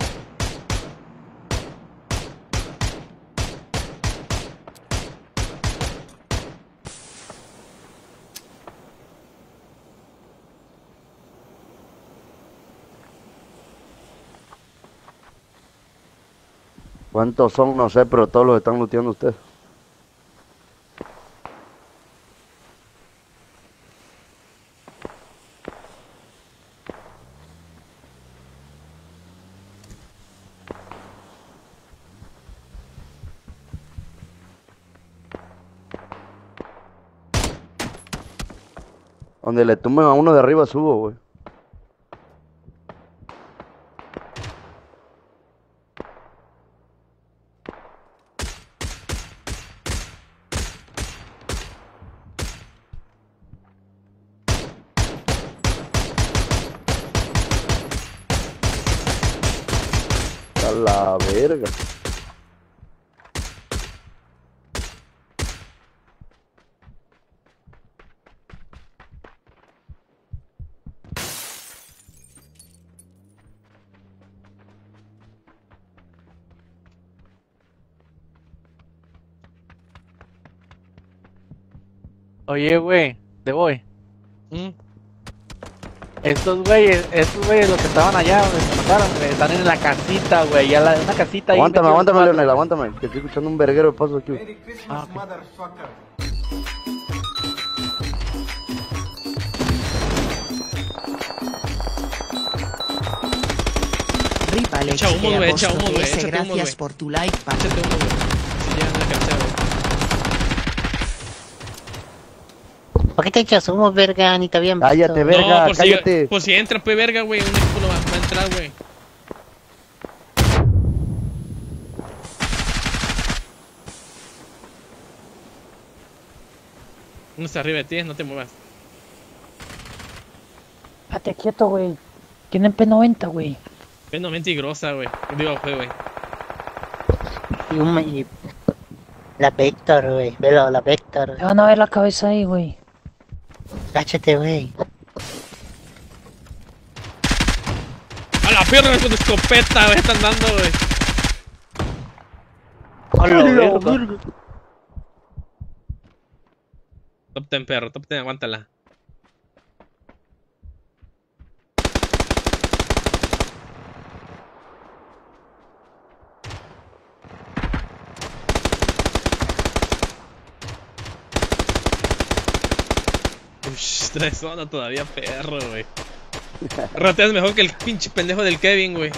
¿Cuántos son? No sé, pero todos los están looteando ustedes. Donde le tumben a uno de arriba subo, güey. A la verga. Oye, güey, te voy. ¿Mm? Estos güeyes los que estaban allá donde se mataron, güey, están en la casita, güey, ya una casita ahí. Aguántame, metidos aguántame, cuatro. Leonel, aguántame. Que estoy escuchando un verguero de pasos aquí. Ah, ok. Ripa Echa humo, güey, echa humo, güey, PS, échate humo, gracias güey. por tu like, pa. Échate uno, güey. Si llegan a crashar, güey. ¿Por qué te echas humo, verga? Ni te habían visto. Cállate, verga, No, cállate. por si entra, pues verga, güey. Un equipo no va a entrar, güey. Uno está arriba de ti, no te muevas. Pate quieto, güey. Tienen P90, güey. Ven, mentirosa, güey. Digo, güey. Y la Vector, güey. Velo, la Vector. Te van a ver la cabeza ahí, güey. Cáchate, güey. A la pierna con escopeta, güey. Están dando, güey. Hola, verga. Top 10, perro. Top 10, aguántala. Ush, 3-1 todavía, perro, güey. Rateas mejor que el pinche pendejo del Kevin, güey.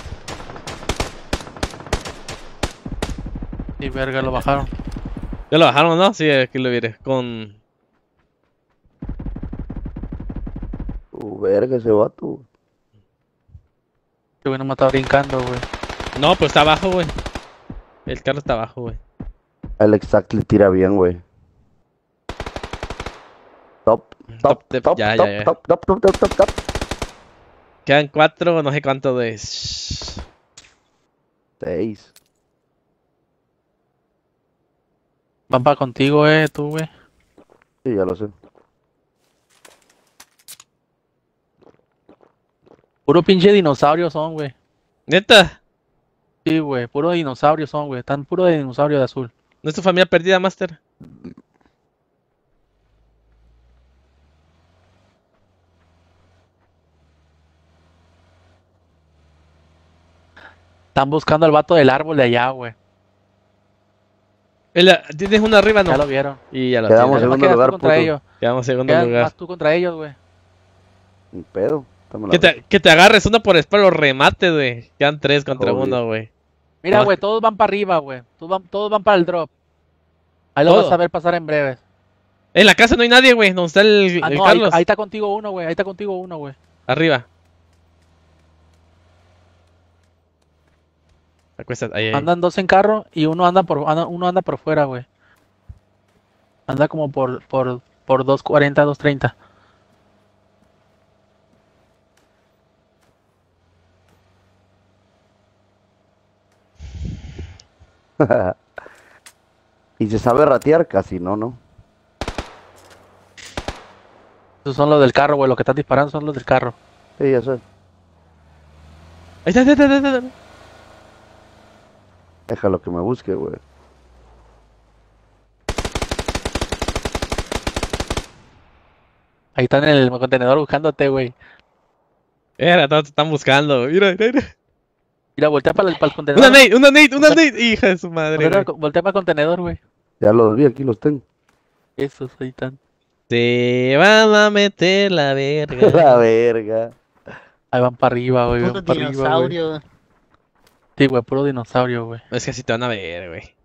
Y verga, lo bajaron. Ya lo bajaron, ¿no? Sí, aquí lo viré. Con... Verga ese vato. Este güey no me está brincando, güey. No, pues está abajo, güey. El carro está abajo, güey. El exact le tira bien, güey. Top. Ya. Top. Quedan 4, no sé cuánto de... 6. Van para contigo, tú, güey. Sí, ya lo sé. Puro pinche dinosaurio son, güey. ¿Neta? Sí, güey, puro dinosaurio son, güey. Están puro de dinosaurio de azul. ¿No es tu familia perdida, Master? Están buscando al vato del árbol de allá, güey. Tienes uno arriba, ¿no? Ya lo vieron. Y ya lo Quedamos tienes. segundo lugar, contra puto. ellos. Quedamos segundo Quedas lugar. más tú contra ellos, güey. Ni pedo. Que te agarres uno por espalda, lo remate, güey. Quedan 3 contra Obvio. 1, güey. Mira, Ah. güey, todos van para arriba, güey. Todos van para el drop. Ahí lo Todo. vas a ver pasar en breve. En la casa no hay nadie, güey. ¿Dónde está el No, ahí, Carlos? ahí está contigo uno, güey. Ahí está contigo uno, güey. Arriba. Acuéstate, ahí. Andan 2 en carro y uno anda por fuera, güey. Anda como por 240, 230. ¿Y se sabe ratear? Casi no. Esos son los del carro, güey. Los que están disparando son los del carro. Sí, ya sé. Ahí está. Déjalo que me busque, güey. Ahí están en el contenedor buscándote, güey. Era, todos te están buscando, güey. Mira. Mira, voltea para el contenedor. Una nade, hija de su madre, güey. Voltea para el contenedor, güey. Ya los vi, aquí los tengo. Esos ahí están. Te van a meter la verga. La verga. Ahí van para arriba, güey. Puro Van para arriba, güey. dinosaurio. Sí, güey, puro dinosaurio, güey. Es que así te van a ver, güey.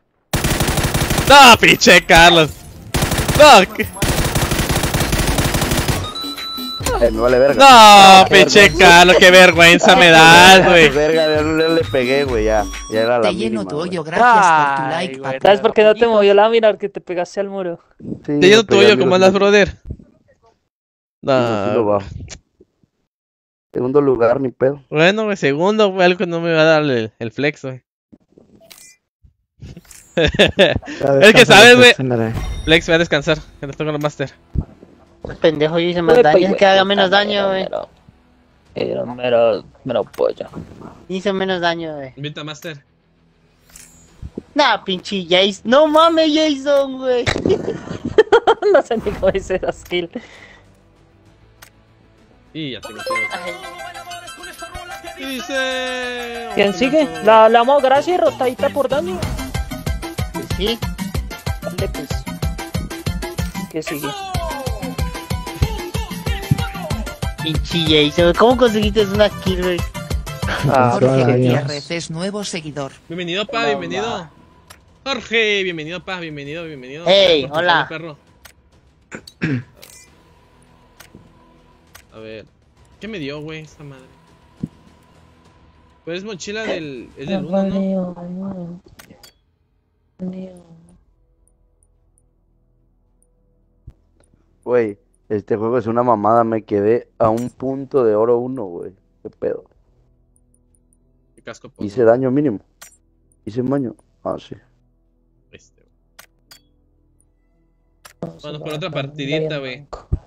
No, pinche Carlos. No, Me vale verga. no, pinche Carlos, qué vergüenza me das, güey. Verga, ya le pegué, güey, ya. Ya era la Te lleno mínima, tu güey. hoyo, gracias por tu Ay, like, güey. papi. ¿Sabes por qué no te movió la mira? Porque te pegaste al muro. Sí, Te lleno me pegué tuyo, al como muro, andas, sí. brother. Sí lo No. va. Segundo lugar, ni pedo. Bueno, güey, segundo, güey, algo que no me va a dar el flex, güey. Es que sabes, güey. Flex, voy a descansar, que no estoy con los Master. Pendejo, yo hice más daño. Es que haga menos daño, güey. Mero pollo. Hice menos daño, güey. Invita a Master. Nah, pinche Jason. No mames, Jason, güey. No sé ni cómo hice esa skill. Y ya tengo que... Dice... ¿Quién sigue? La amo gracia y rotadita por daño. Sí. Dale, pues. ¿Qué sigue? Pinche Jason. ¿Cómo conseguiste una kill, güey? Jorge Gutiérrez es nuevo seguidor. Bienvenido, pa, bienvenido. Jorge, bienvenido, pa, bienvenido. Hey, Perro, hola. perro. A ver. ¿Qué me dio, güey, esta madre? Pues es mochila del... Es del 1, ¿no? Güey, este juego es una mamada. Me quedé a un punto de oro 1, güey. ¿Qué pedo? ¿Qué casco pongo? Hice daño mínimo. Hice daño. Ah, sí. Vamos por otra partidita, güey.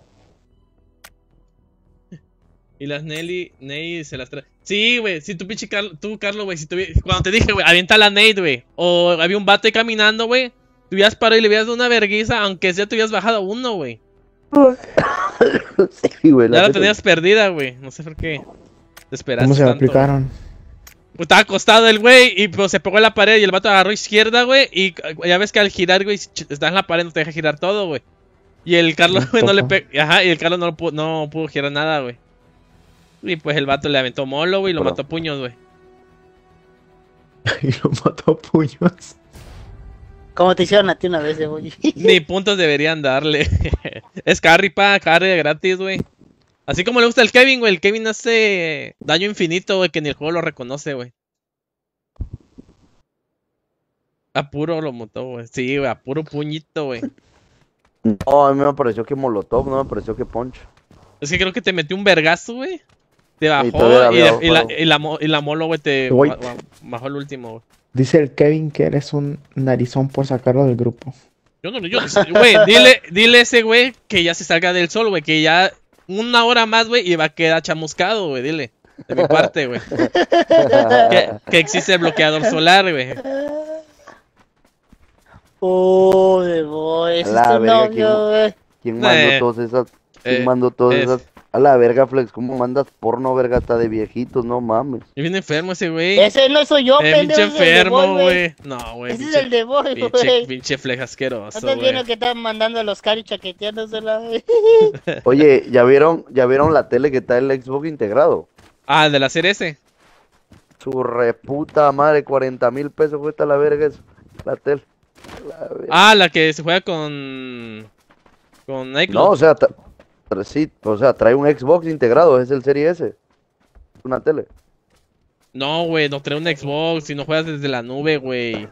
Y las Ney se las trae. Sí, güey, si tu pinche Carlos, güey, cuando te dije, güey, avienta la Nade, güey. O había un vato ahí caminando, güey. Te hubieras parado y le hubieras dado una verguiza, aunque sea te hubieras bajado uno, güey. Sí, güey. Ya la tenías perdida, güey. No sé por qué. Te esperaste ¿Cómo se tanto, aplicaron? Pues estaba acostado el güey y pues se pegó en la pared y el vato agarró izquierda, güey. Y ya ves que al girar, güey, si estás en la pared no te deja girar todo, güey. Y el Carlos, No güey, no le topa. pegó. Ajá, y el Carlos no pudo girar nada, güey. Y pues el vato le aventó molo, güey, y lo Pero- mató a puños, güey. Y lo mató a puños. Como te hicieron a ti una vez, güey. Ni puntos deberían darle. Es carry, carry gratis, güey. Así como le gusta el Kevin, güey. El Kevin hace daño infinito, güey, que ni el juego lo reconoce, güey. A puro lo mató, güey. Sí, güey, a puro puñito, güey. No, a mí me pareció que Molotov, no me pareció que Punch. Es que creo que te metió un vergazo, güey. Te bajó todavía había y la molo, güey, te Güey. bajó el último, güey. Dice el Kevin que eres un narizón por sacarlo del grupo. Yo no, güey, dile a ese güey que ya se salga del sol, güey, que ya una hora más, güey, y va a quedar chamuscado, güey, dile. De mi parte, güey. Que existe el bloqueador solar, güey. Oh, de boy, ese es La tu verga, novio, güey. ¿Quién mandó todas esas? ¿Quién mandó todas esas? A la verga, Flex, ¿cómo mandas porno, verga? Hasta de viejitos, no mames. Y viene enfermo ese güey. Ese no soy yo, Pinche pendejo. ese es el de enfermo, Boy, güey. No, güey. Ese es el de Boy, pinche, güey. pinche flex ¿No asqueroso, estás güey. viendo que están mandando a los cari chaqueteándosela, güey? Oye, ¿ya vieron la tele que está el Xbox integrado? Ah, de la serie ese. Su reputa madre, 40,000 pesos cuesta la verga eso. La tele. La verga. Ah, la que se juega con iCloud. No, o sea, sí, o sea, trae un Xbox integrado, es el Serie S. Una tele. No, güey, no trae un Xbox si no juegas desde la nube, güey.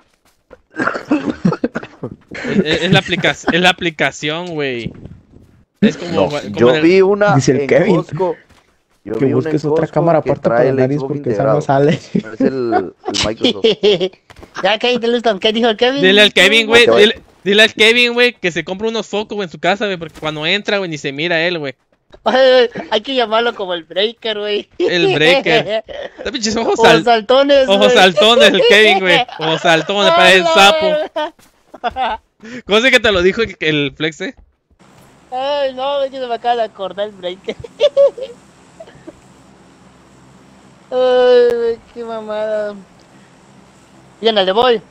es la aplicación, güey. Es como, No, como yo en el- vi una Dice el en Kevin. Cosco. Yo Que vi una busques en otra Costco cámara que aparte trae para el la nariz Xbox porque esa no integrado. sale. Es el Microsoft. Ya, cállate, Luston. ¿Qué dijo el Kevin? Dile al Kevin, güey, No te dile al Kevin, güey, que se compre unos focos, güey, en su casa, güey, porque cuando entra, güey, ni se mira él, güey. Ay, hay que llamarlo como el Breaker, güey. El Breaker. Los pinches ojos Ojos saltones, ojos güey. saltones, el Kevin, güey. Ojos saltones, parece el Ay, sapo. la ¿Cómo sé que te lo dijo el Flex, Ay, no, es que se me acaba de acordar el Breaker. Ay, güey, qué mamada. Bien, el de Boy.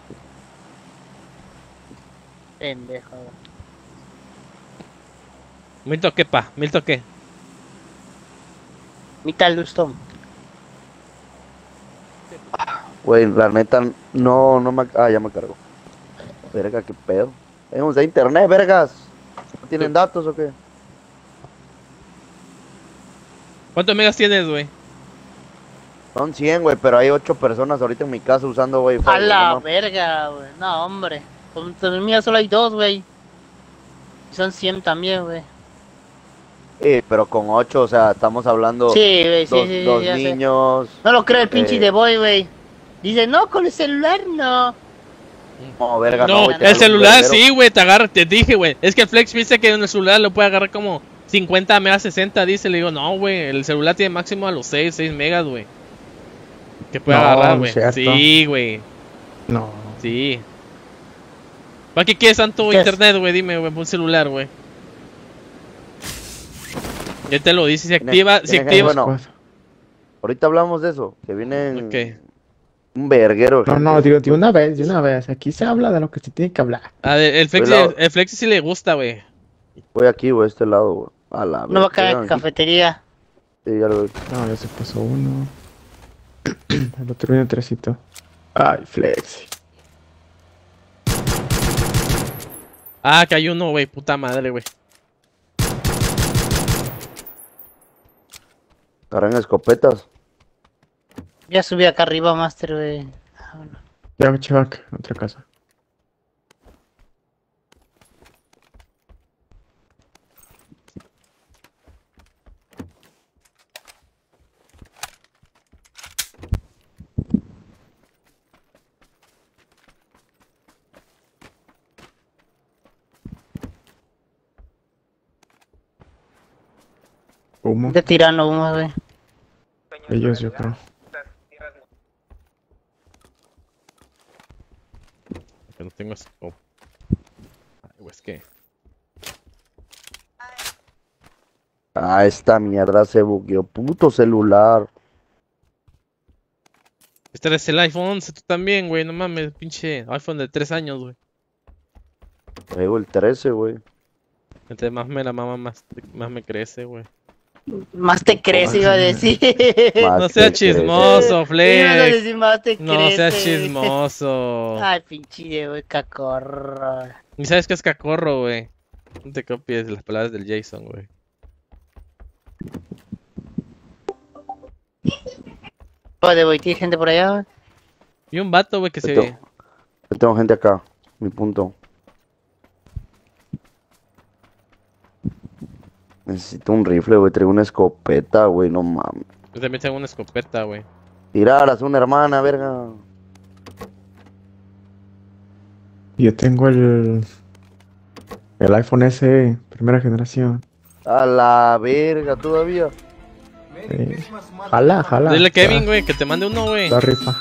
Pendejo. Milton, ¿qué pa? Milton, ¿qué? Mitad Luston. Güey, la neta, no me... Ah, ya me cargó. Verga, qué pedo. Tenemos de internet, vergas. ¿No tienen datos o qué? ¿Cuántos megas tienes, güey? Son 100, güey, pero hay 8 personas ahorita en mi casa usando Wi-Fi. A güey, la no mames. verga, güey. No, hombre. Con el mío solo hay 2, güey. Son 100 también, güey. Pero con 8, o sea, estamos hablando... Sí, güey, sí, dos, sí, dos ya sé. niños... No lo cree el pinche eh, de Boy, güey. Dice, no, con el celular no. No, verga, No, güey, te el da un celular verguero. sí, güey, te agarra, te dije, güey. Es que el Flex dice que en el celular lo puede agarrar como 50 megas, 60, dice. Le digo, no, güey, el celular tiene máximo a los 6 megas, güey. Que puede No, agarrar, no güey. es cierto. Sí, güey, No. sí. ¿Para qué quieres tanto ¿Qué es? internet, güey? Dime, güey, un celular, güey. Ya te lo dice, si activa, si tiene- activa. bueno, Pues, Ahorita hablamos de eso, que vienen Ok. un verguero. de no, gente. no, digo, de una vez. Aquí se habla de lo que se tiene que hablar. A ver, el Flex, Cuidado. el Flex sí le gusta, güey. Voy aquí, güey, a este lado, güey. A la No va a verga, caer en aquí. cafetería. Sí, ya lo vi. No, ya se pasó uno. El otro viene tresito. Ay, Flex. Ah, que hay uno, güey, puta madre, güey. Agarran escopetas. Ya subí acá arriba, Master, güey. Ah, bueno. Ya, Chivac, otra casa. Humo. De tirano humo, güey. Ellos, yo creo. Que no tengo scope. Ay, güey, es que. Ah, esta mierda se bugueó. Puto celular. Este es el iPhone 11, tú también, güey. No mames, pinche iPhone de 3 años, güey. Traigo el 13, güey. Entre más me la mama, más me crece, güey. Más te crece, iba a decir. No seas chismoso, Iba a Flex. decir, más te No crece. seas chismoso. Ay, pinche güey, cacorro. Ni sabes qué es cacorro, güey. No te copies las palabras del Jason, güey. Joder, güey, ¿tiene gente por allá, güey? Y un vato, güey, que se... Yo tengo gente acá, mi punto. Necesito un rifle, güey, traigo una escopeta, güey, no mames. Yo también tengo una escopeta, güey. Tiraras una hermana, verga. Yo tengo el iPhone SE, primera generación. A la verga, todavía. Jala. Dile a Kevin, güey, que te mande uno, güey. La rifa.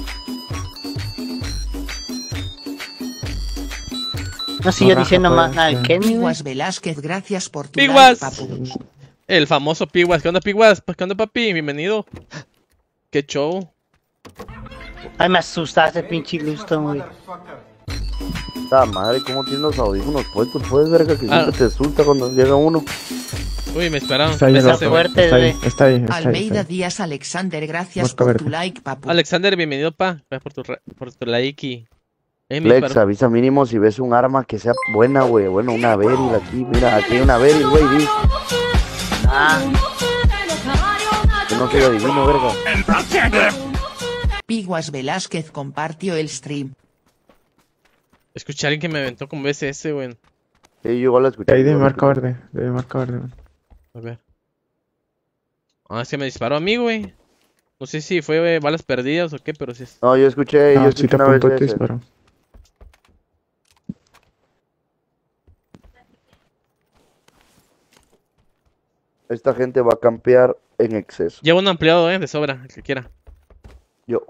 No sigo diciendo más nada al Kevin, güey. Piguas Velázquez, gracias por tu Piguas. like, papu. El famoso Piguas. ¿Qué onda, Piguas? Pues, ¿qué onda, papi? Bienvenido. Qué show. Ay, me asustaste, pinche Luston, güey. La madre, ¿cómo tienes los audífonos puestos? Puedes, verga, que siempre te asusta cuando llega uno. Uy, me esperaron. Está ahí, Está está fuerte, güey. Está ahí. Almeida Díaz Alexander, gracias Busca por verte. tu like, papu. Alexander, bienvenido, pa. Gracias por tu like. Me Flex, disparó. avisa mínimo si ves un arma que sea buena, güey. Bueno, una Beryl aquí, mira, aquí hay una Beryl, güey, di. Ah, Que no soy adivino, verga. Piguas Velázquez compartió el stream. Escuché a alguien que me aventó con BSS, güey. Sí, yo igual la escuché. Ahí de marca verde, man. A ver. Ah, es que me disparó a mí, güey. No sé si fue balas perdidas o qué, pero sí es. No, yo escuché, Ah, sí te una apuntó y vez te ese. disparó. Esta gente va a campear en exceso. Lleva un ampliado, de sobra, el que quiera. Yo.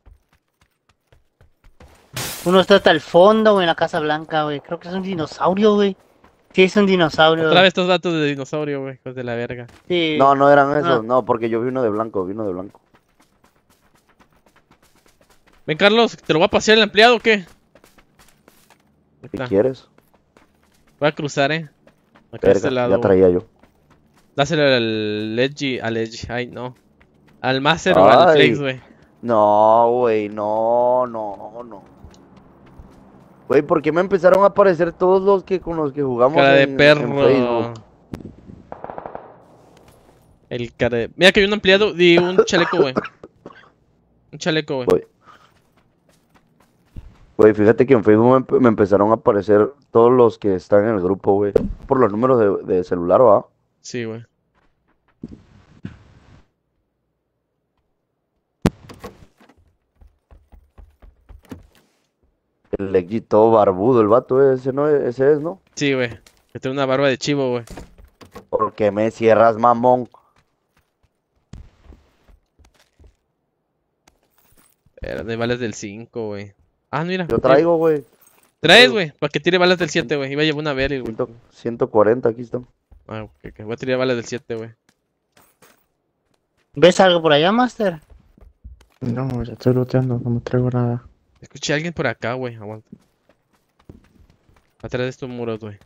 uno está hasta el fondo, güey, en la Casa Blanca, güey. Creo que es un dinosaurio, güey. Sí, es un dinosaurio. Otra vez estos datos de dinosaurio, güey, hijos de la verga. Sí. No, no eran esos, Ah. no, porque yo vi uno de blanco, Ven, Carlos, ¿te lo voy a pasear el ampliado o qué? Ahí Si está. quieres. Voy a cruzar, Acá a Verga, este lado. ya traía yo. Dáselo al Edgy, ay, no. Al Master o al Ay. Flex, güey. No, güey, no. Güey, ¿por qué me empezaron a aparecer todos los que con los que jugamos Cara de en perro. Facebook? El cara de... Mira que hay un ampliado y un chaleco, güey. Un chaleco, güey. Güey, fíjate que en Facebook me empezaron a aparecer todos los que están en el grupo, güey. Por los números de celular, ¿va? Sí, güey. El Leggy todo barbudo, el vato ese, ¿no? Ese es, ¿no? Sí, güey. Que tiene una barba de chivo, güey. ¿Por qué me cierras, mamón? De balas del 5, güey. Ah, mira. Yo traigo, güey. Traes, güey, para que tire balas del 7, güey. Iba a llevar una Beryl, güey. 140, aquí están. Ah, ok. Voy a tirar balas del 7, güey. ¿Ves algo por allá, Master? No, ya estoy looteando, no me traigo nada. Escuché a alguien por acá, güey. Aguanta. Atrás de estos muros, güey.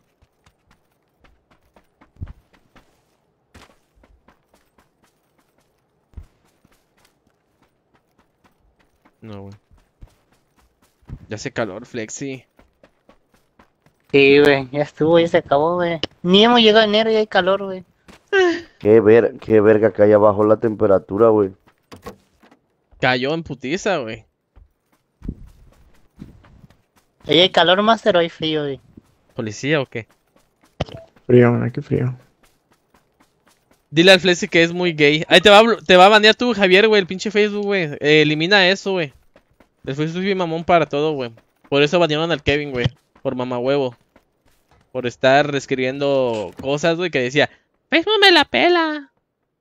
No, güey. Ya hace calor, Flexi. Sí, güey, ya estuvo, ya se acabó, güey. Ni hemos llegado a enero y hay calor, güey. Qué verga que hay abajo la temperatura, güey. Cayó en putiza, güey. ¿Ahí hay calor, Master, o hay frío, güey? ¿Policía o qué? Frío, man, qué frío. Dile al Flexi que es muy gay. Ahí te va a banear tú, Javier, güey, el pinche Facebook, güey. Elimina eso, güey. El Facebook es bien mamón para todo, güey. Por eso banearon al Kevin, güey. Por mamahuevo. Por estar escribiendo cosas, güey, que decía, Facebook me la pela.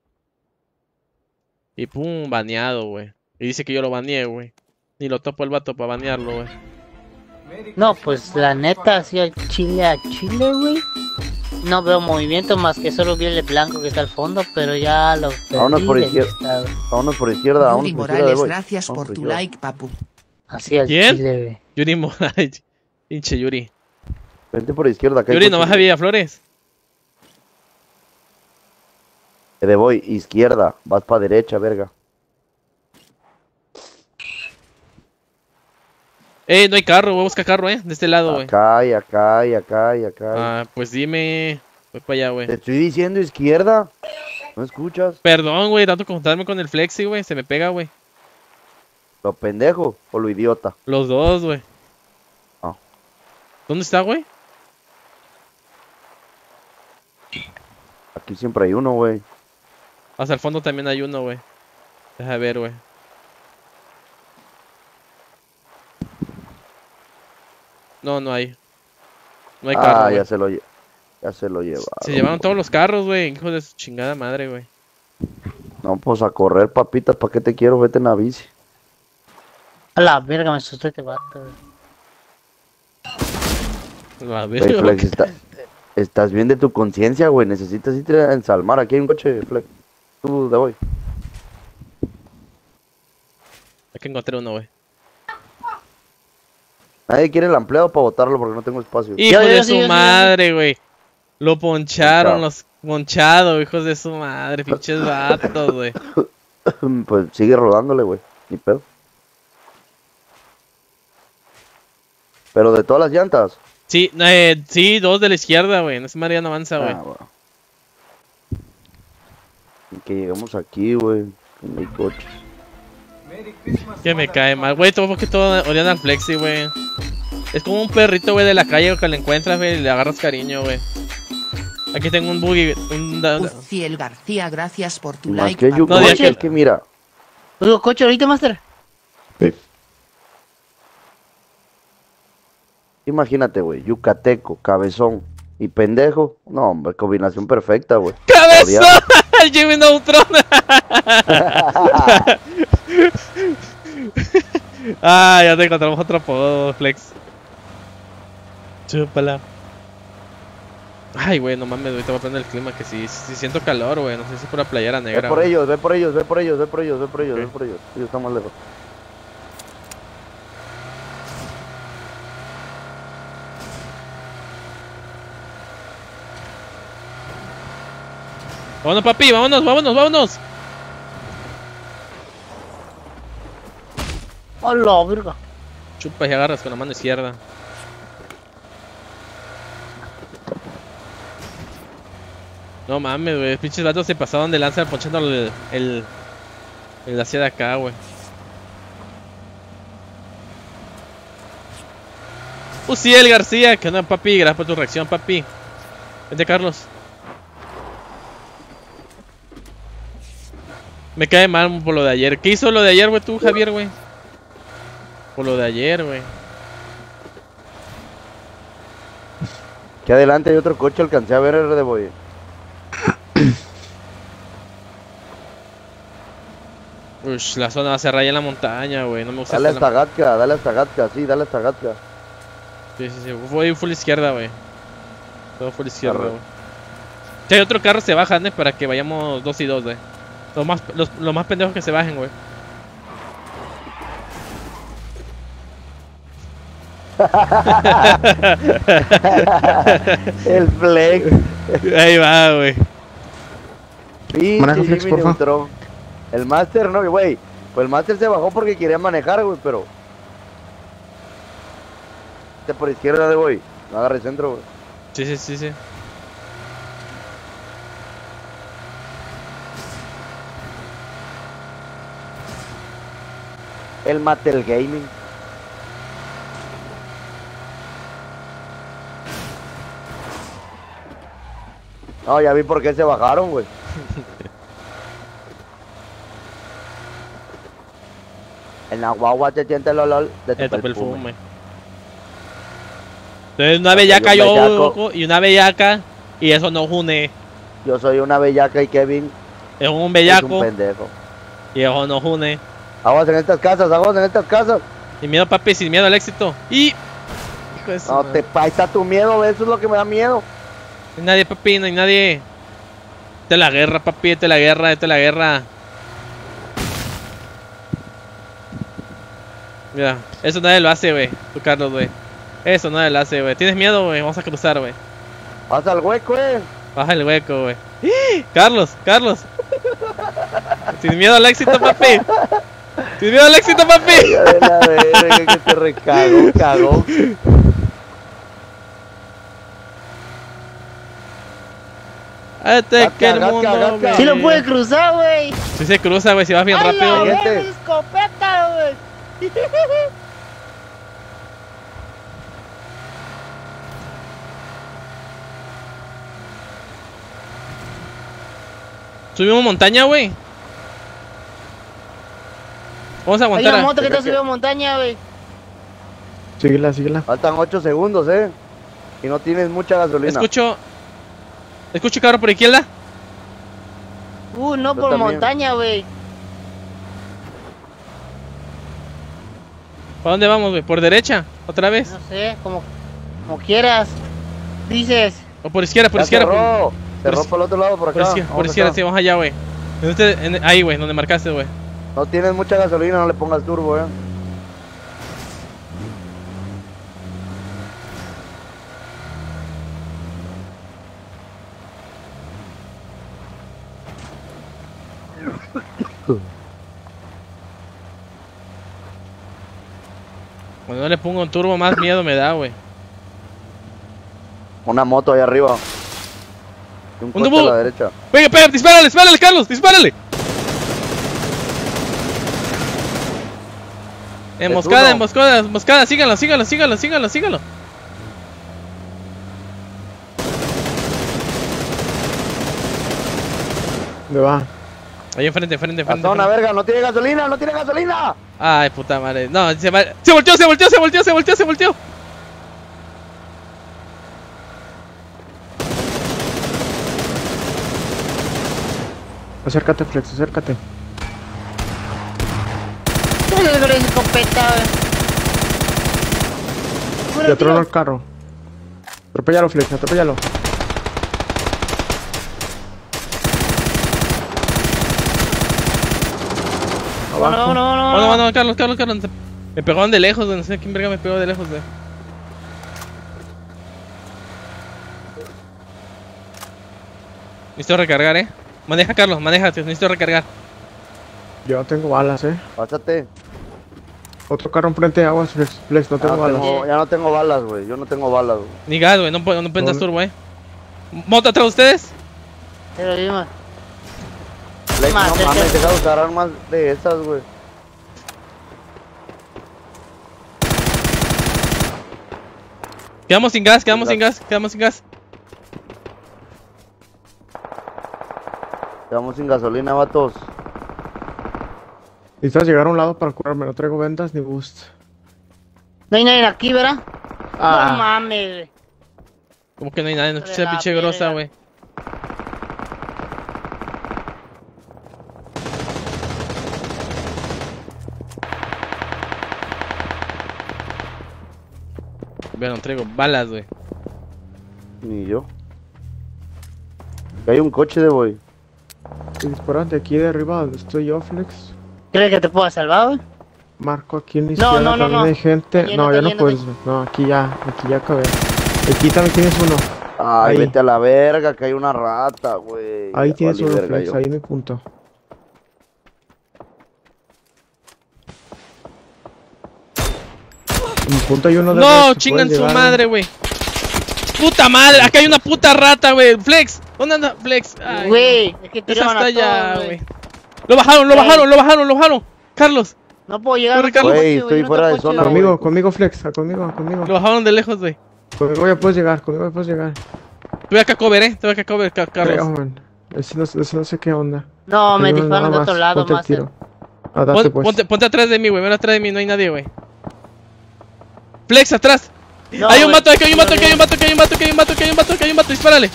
Y pum, baneado, güey. Y dice que yo lo baneé, güey. Ni lo topo el vato para banearlo, güey. No, pues la neta, así a Chile, güey. No veo movimiento más que solo vi el blanco que está al fondo, pero ya lo Vámonos por perdí de izquierda. vista, güey. Vámonos por izquierda, vámonos Yuri por izquierda. Morales, voy. gracias Vamos por tu izquierda. like, papu. Así al ¿Quién? Chile, güey. Yuri Morales. Pinche Yuri. Vente por izquierda. acá hay Yuri, ¿no vas a coches. Villaflores? De voy, izquierda, vas para derecha, verga. No hay carro, voy a buscar carro, de este lado, güey. Acá y acá y acá y acá. Ah, pues dime. Voy para allá, güey. Te estoy diciendo izquierda. ¿No escuchas? Perdón, güey, tanto contarme con el flexi, güey. Se me pega, güey. ¿Lo pendejo o lo idiota? Los dos, güey. Ah. ¿Dónde está, güey? Aquí siempre hay uno, güey. Hasta el fondo también hay uno, güey. Deja ver, güey. No, no hay. No hay carro, güey. Ya se lo llevaron. Se llevaron todos los carros, güey. Hijo de su chingada madre, güey. No, pues a correr, papitas. ¿Para qué te quiero? Vete en la bici. A la verga, me asusté este vato, güey. A Güey, ver, Flex, estás bien de tu conciencia, güey. Necesitas irte a ensalmar. Aquí hay un coche, Flex. Tú, de hoy. Aquí encontré uno, güey. Nadie quiere el empleado para botarlo porque no tengo espacio. Hijo de su madre, güey. Lo poncharon, los ponchados, hijos de su madre, pinches vatos, güey. Pues sigue rodándole, güey. Ni pedo. Pero de todas las llantas. Sí, sí, dos de la izquierda, güey. No se madre ya no avanza, güey. Bueno. Que llegamos aquí, güey. En mi coche. Que me cae mal, güey. Todo porque todo olían al flexi, güey. Es como un perrito, güey, de la calle que le encuentras, güey, y le agarras cariño, güey. Aquí tengo un buggy. Uciel García, gracias por tu Más like. que yo, No, es que mira. Oigo, coche ahorita, Master. Sí. Imagínate, güey. Yucateco, cabezón y pendejo. No, hombre, combinación perfecta, güey. ¡Cabezón! ¡El Jimmy Neutron! Ah, ya te encontramos otro apodo, Flex. Chúpala. Ay, güey, no mames, ahorita va a prender el clima que sí siento calor, güey. No sé si es por la playera negra. Ve por güey. ellos, ve por ellos, ve por ellos, ve por ellos, ve por ellos, ve por ellos. Ellos están más lejos. Vámonos, papi, vámonos, vámonos, vámonos. Hola, verga. Chupa y agarras con la mano izquierda. No mames, güey. Pinches vatos se pasaron de lanza ponchando el hacia de acá, güey. Uciel García, que no, papi. Gracias por tu reacción, papi. Vente, Carlos. Me cae mal por lo de ayer. ¿Qué hizo lo de ayer, güey, tú, Javier, güey? Por lo de ayer, güey. Que adelante hay otro coche, alcancé a ver el de boy. Ush, la zona va a cerrar ya en la montaña, güey. No me gusta. Dale hasta Gatka, dale hasta Gatka, sí, dale hasta Gatka. Sí, sí, sí. Voy full izquierda, güey. Todo full izquierda, güey. Si hay otro carro, se bajan, para que vayamos 2 y 2, güey. Los más pendejos que se bajen, güey. El flex. Ahí va, güey. Pinche Jimmy Neutron. El Master no, güey. Pues el Master se bajó porque quería manejar, güey, pero. Por izquierda de güey. No agarre centro, güey. Sí, sí, sí, sí. El Mattel Gaming. No, ya vi por qué se bajaron, güey. En la guagua te siente el olor de tu perfume. Entonces una bellaca yo y una bellaca y eso no une. Yo soy una bellaca y Kevin es un bellaco. Es un pendejo. Y eso no une. Aguas en estas casas, aguas en estas casas. Sin miedo, papi, sin miedo al éxito. Y... Hijo de su no, madre. ahí está tu miedo, eso es lo que me da miedo. No hay nadie, papi, no hay nadie. Esta es la guerra, papi, esta es la guerra, esta es la guerra. Mira, eso nadie lo hace, güey. Tú, Carlos, güey. Eso nadie lo hace, güey. ¿Tienes miedo, güey? Vamos a cruzar, güey. Pasa al hueco, Baja el hueco, güey. Carlos, Carlos. Sin miedo al éxito, papi. Sin miedo al éxito, papi. Ya de la verga, que te recagó, cagó. Que el mundo, güey. Sí lo puede cruzar, güey. Sí se cruza, güey, si vas bien ¡Ay, rápido. la güey. verga, escopeta, güey! Subimos montaña, güey. Vamos a Hay aguantar. una moto que está subiendo montaña, güey. Síguela, síguela. Faltan 8 segundos, y no tienes mucha gasolina. Escucho carro por izquierda. No Yo por también. montaña, güey. ¿Para dónde vamos, güey? ¿Por derecha? ¿Otra vez? No sé, como quieras. Dices. ¿O por izquierda? Por Ya izquierda. cerró por el otro lado, por acá. Por izquierda, sí, vamos allá, güey. Ahí, güey, donde marcaste, güey. No tienes mucha gasolina, no le pongas turbo, Cuando no le pongo un turbo, más miedo me da, güey. Una moto ahí arriba. Y un coche a la derecha. Venga, pega, dispárale, Carlos, dispárale. Emboscada, síganlo. ¿Dónde va? Ahí enfrente. Hasta una verga, no tiene gasolina. Ay, puta madre. No, se volteó. Acércate, Flex, acércate. ¿Cómo le doy escopeta, güey? Ya tronó el carro. Atropéllalo, Flex, atropéllalo. No, Carlos. Me pegaron de lejos, güey. No sé quién verga me pegó de lejos, güey. Necesito recargar, Maneja, Carlos, necesito recargar. Yo no tengo balas, Pásate. Otro carro enfrente de aguas, Flex, no tengo balas. Ya no tengo balas, güey. Yo no tengo balas, güey. Ni gas, güey, no prendas turbo, ¿Moto atrás de ustedes? Pero dime. Flex, no mames, deja de usar armas de esas, güey. Quedamos sin gas. Quedamos sin gasolina, vatos. Necesitas llegar a un lado para curarme, no traigo vendas ni boost. No hay nadie aquí, ¿verdad? Ah. No mames, güey. ¿Cómo que no hay nadie? No escuché la pinche grosa, güey. Bueno, traigo balas, güey. Ni yo. Hay un coche de boy. Te disparan de aquí de arriba donde estoy yo, Flex. ¿Crees que te pueda salvar, güey? Marco aquí en la izquierda, también hay gente. No, ya no puedes, no, aquí ya acabé. Aquí también tienes uno. Ay, ahí. vete a la verga, que hay una rata, güey. Ahí tienes Vale, uno, verga, Flex, yo. ahí en mi punto. En mi punto hay uno de No, los que chingan puedes su llegar. madre, güey. Puta madre, acá hay una puta rata, güey. Flex, ¿dónde anda Flex? Ay, Güey, es que esa tiraron está a allá, todos, güey. güey. Lo bajaron. Carlos, No puedo llegar Corre, a otro Carlos. coche, Güey, estoy no fuera tengo de coche, zona, güey. Conmigo, conmigo, Flex, conmigo. lo bajaron de lejos, güey. Conmigo ya puedes llegar, conmigo ya puedes llegar. Te voy acá a cover, Creo, Carlos. man. Ese no sé qué onda. No, me Tengo disparan nada de otro más, lado, ponte el más. tiro. Ah, date pues. Ponte atrás de mí, güey. Ven atrás de mí, no hay nadie, güey. Flex, atrás. No, Hay un güey. vato, hay un vato, dispárale.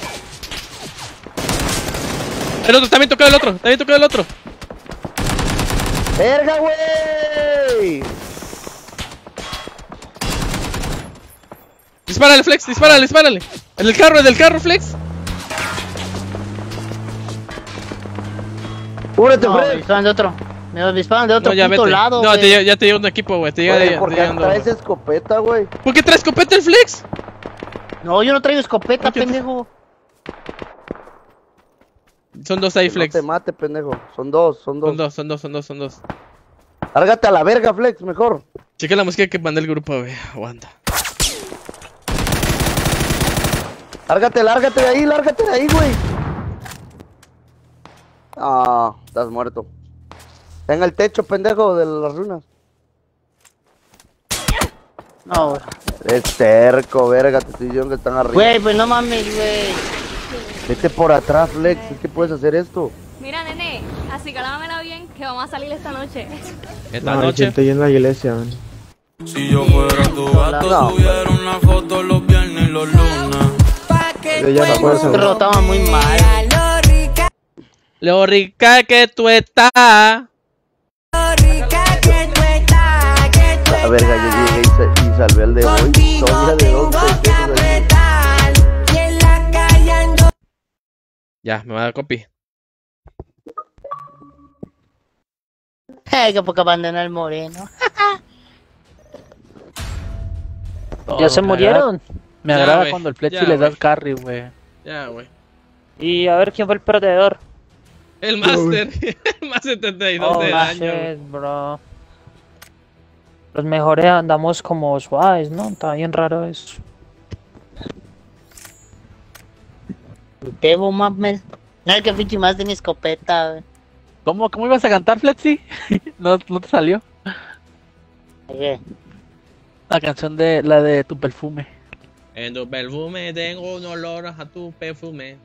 El otro, también tocó el otro. ¡Verga, güey! Dispárale, Flex, dispárale. El del carro, Flex. ¡Cúbrete, No, me Fred! disparan de otro. Me disparan de otro No, ya puto vete. lado, No, güey. ya te llega un equipo, güey. Güey, ¿por qué traes escopeta, güey? ¿Por qué traes escopeta el Flex? No, yo no traigo escopeta, ¿Por qué? pendejo. Son dos ahí, Que Flex. No te mate, pendejo. Son dos. Son dos. Lárgate a la verga, Flex, mejor. Checa la música que mandé el grupo, güey. Aguanta. Lárgate de ahí, güey. Ah, estás muerto. Está en el techo, pendejo, de las runas. No, güey. Es terco, verga, te estoy diciendo que están arriba. Güey, pues no mames, güey. Vete por atrás, Flex, es que puedes hacer esto. Mira, nene, así que lámela bien que vamos a salir esta noche. Esta No, hay noche. gente yendo a la iglesia, man. Si yo fuera tu gato, subiera una foto los viernes y los lunes. Yo ya no puedo salir. Pero estaba muy mal. Lo rica que tú estás. La verga, yo llegué y salvé al de hoy. Todavía de 11. Ya, me va a dar copy. Que porque abandonó el moreno. Ya se murieron. Me Ya, agrada güey, cuando el Fletchy ya, les da güey. carry, güey. Ya, güey. Y a ver quién fue el perdedor. El Master. El más 72 del año. shit, bro. Los mejores andamos como suaves, ¿no? Está bien raro eso. Debo mames. No, el que pinche más de mi escopeta, güey. ¿Cómo ibas a cantar, Fletchy? ¿No te salió? ¿Qué? La canción de la de Tu Perfume. En tu perfume tengo un olor a tu perfume.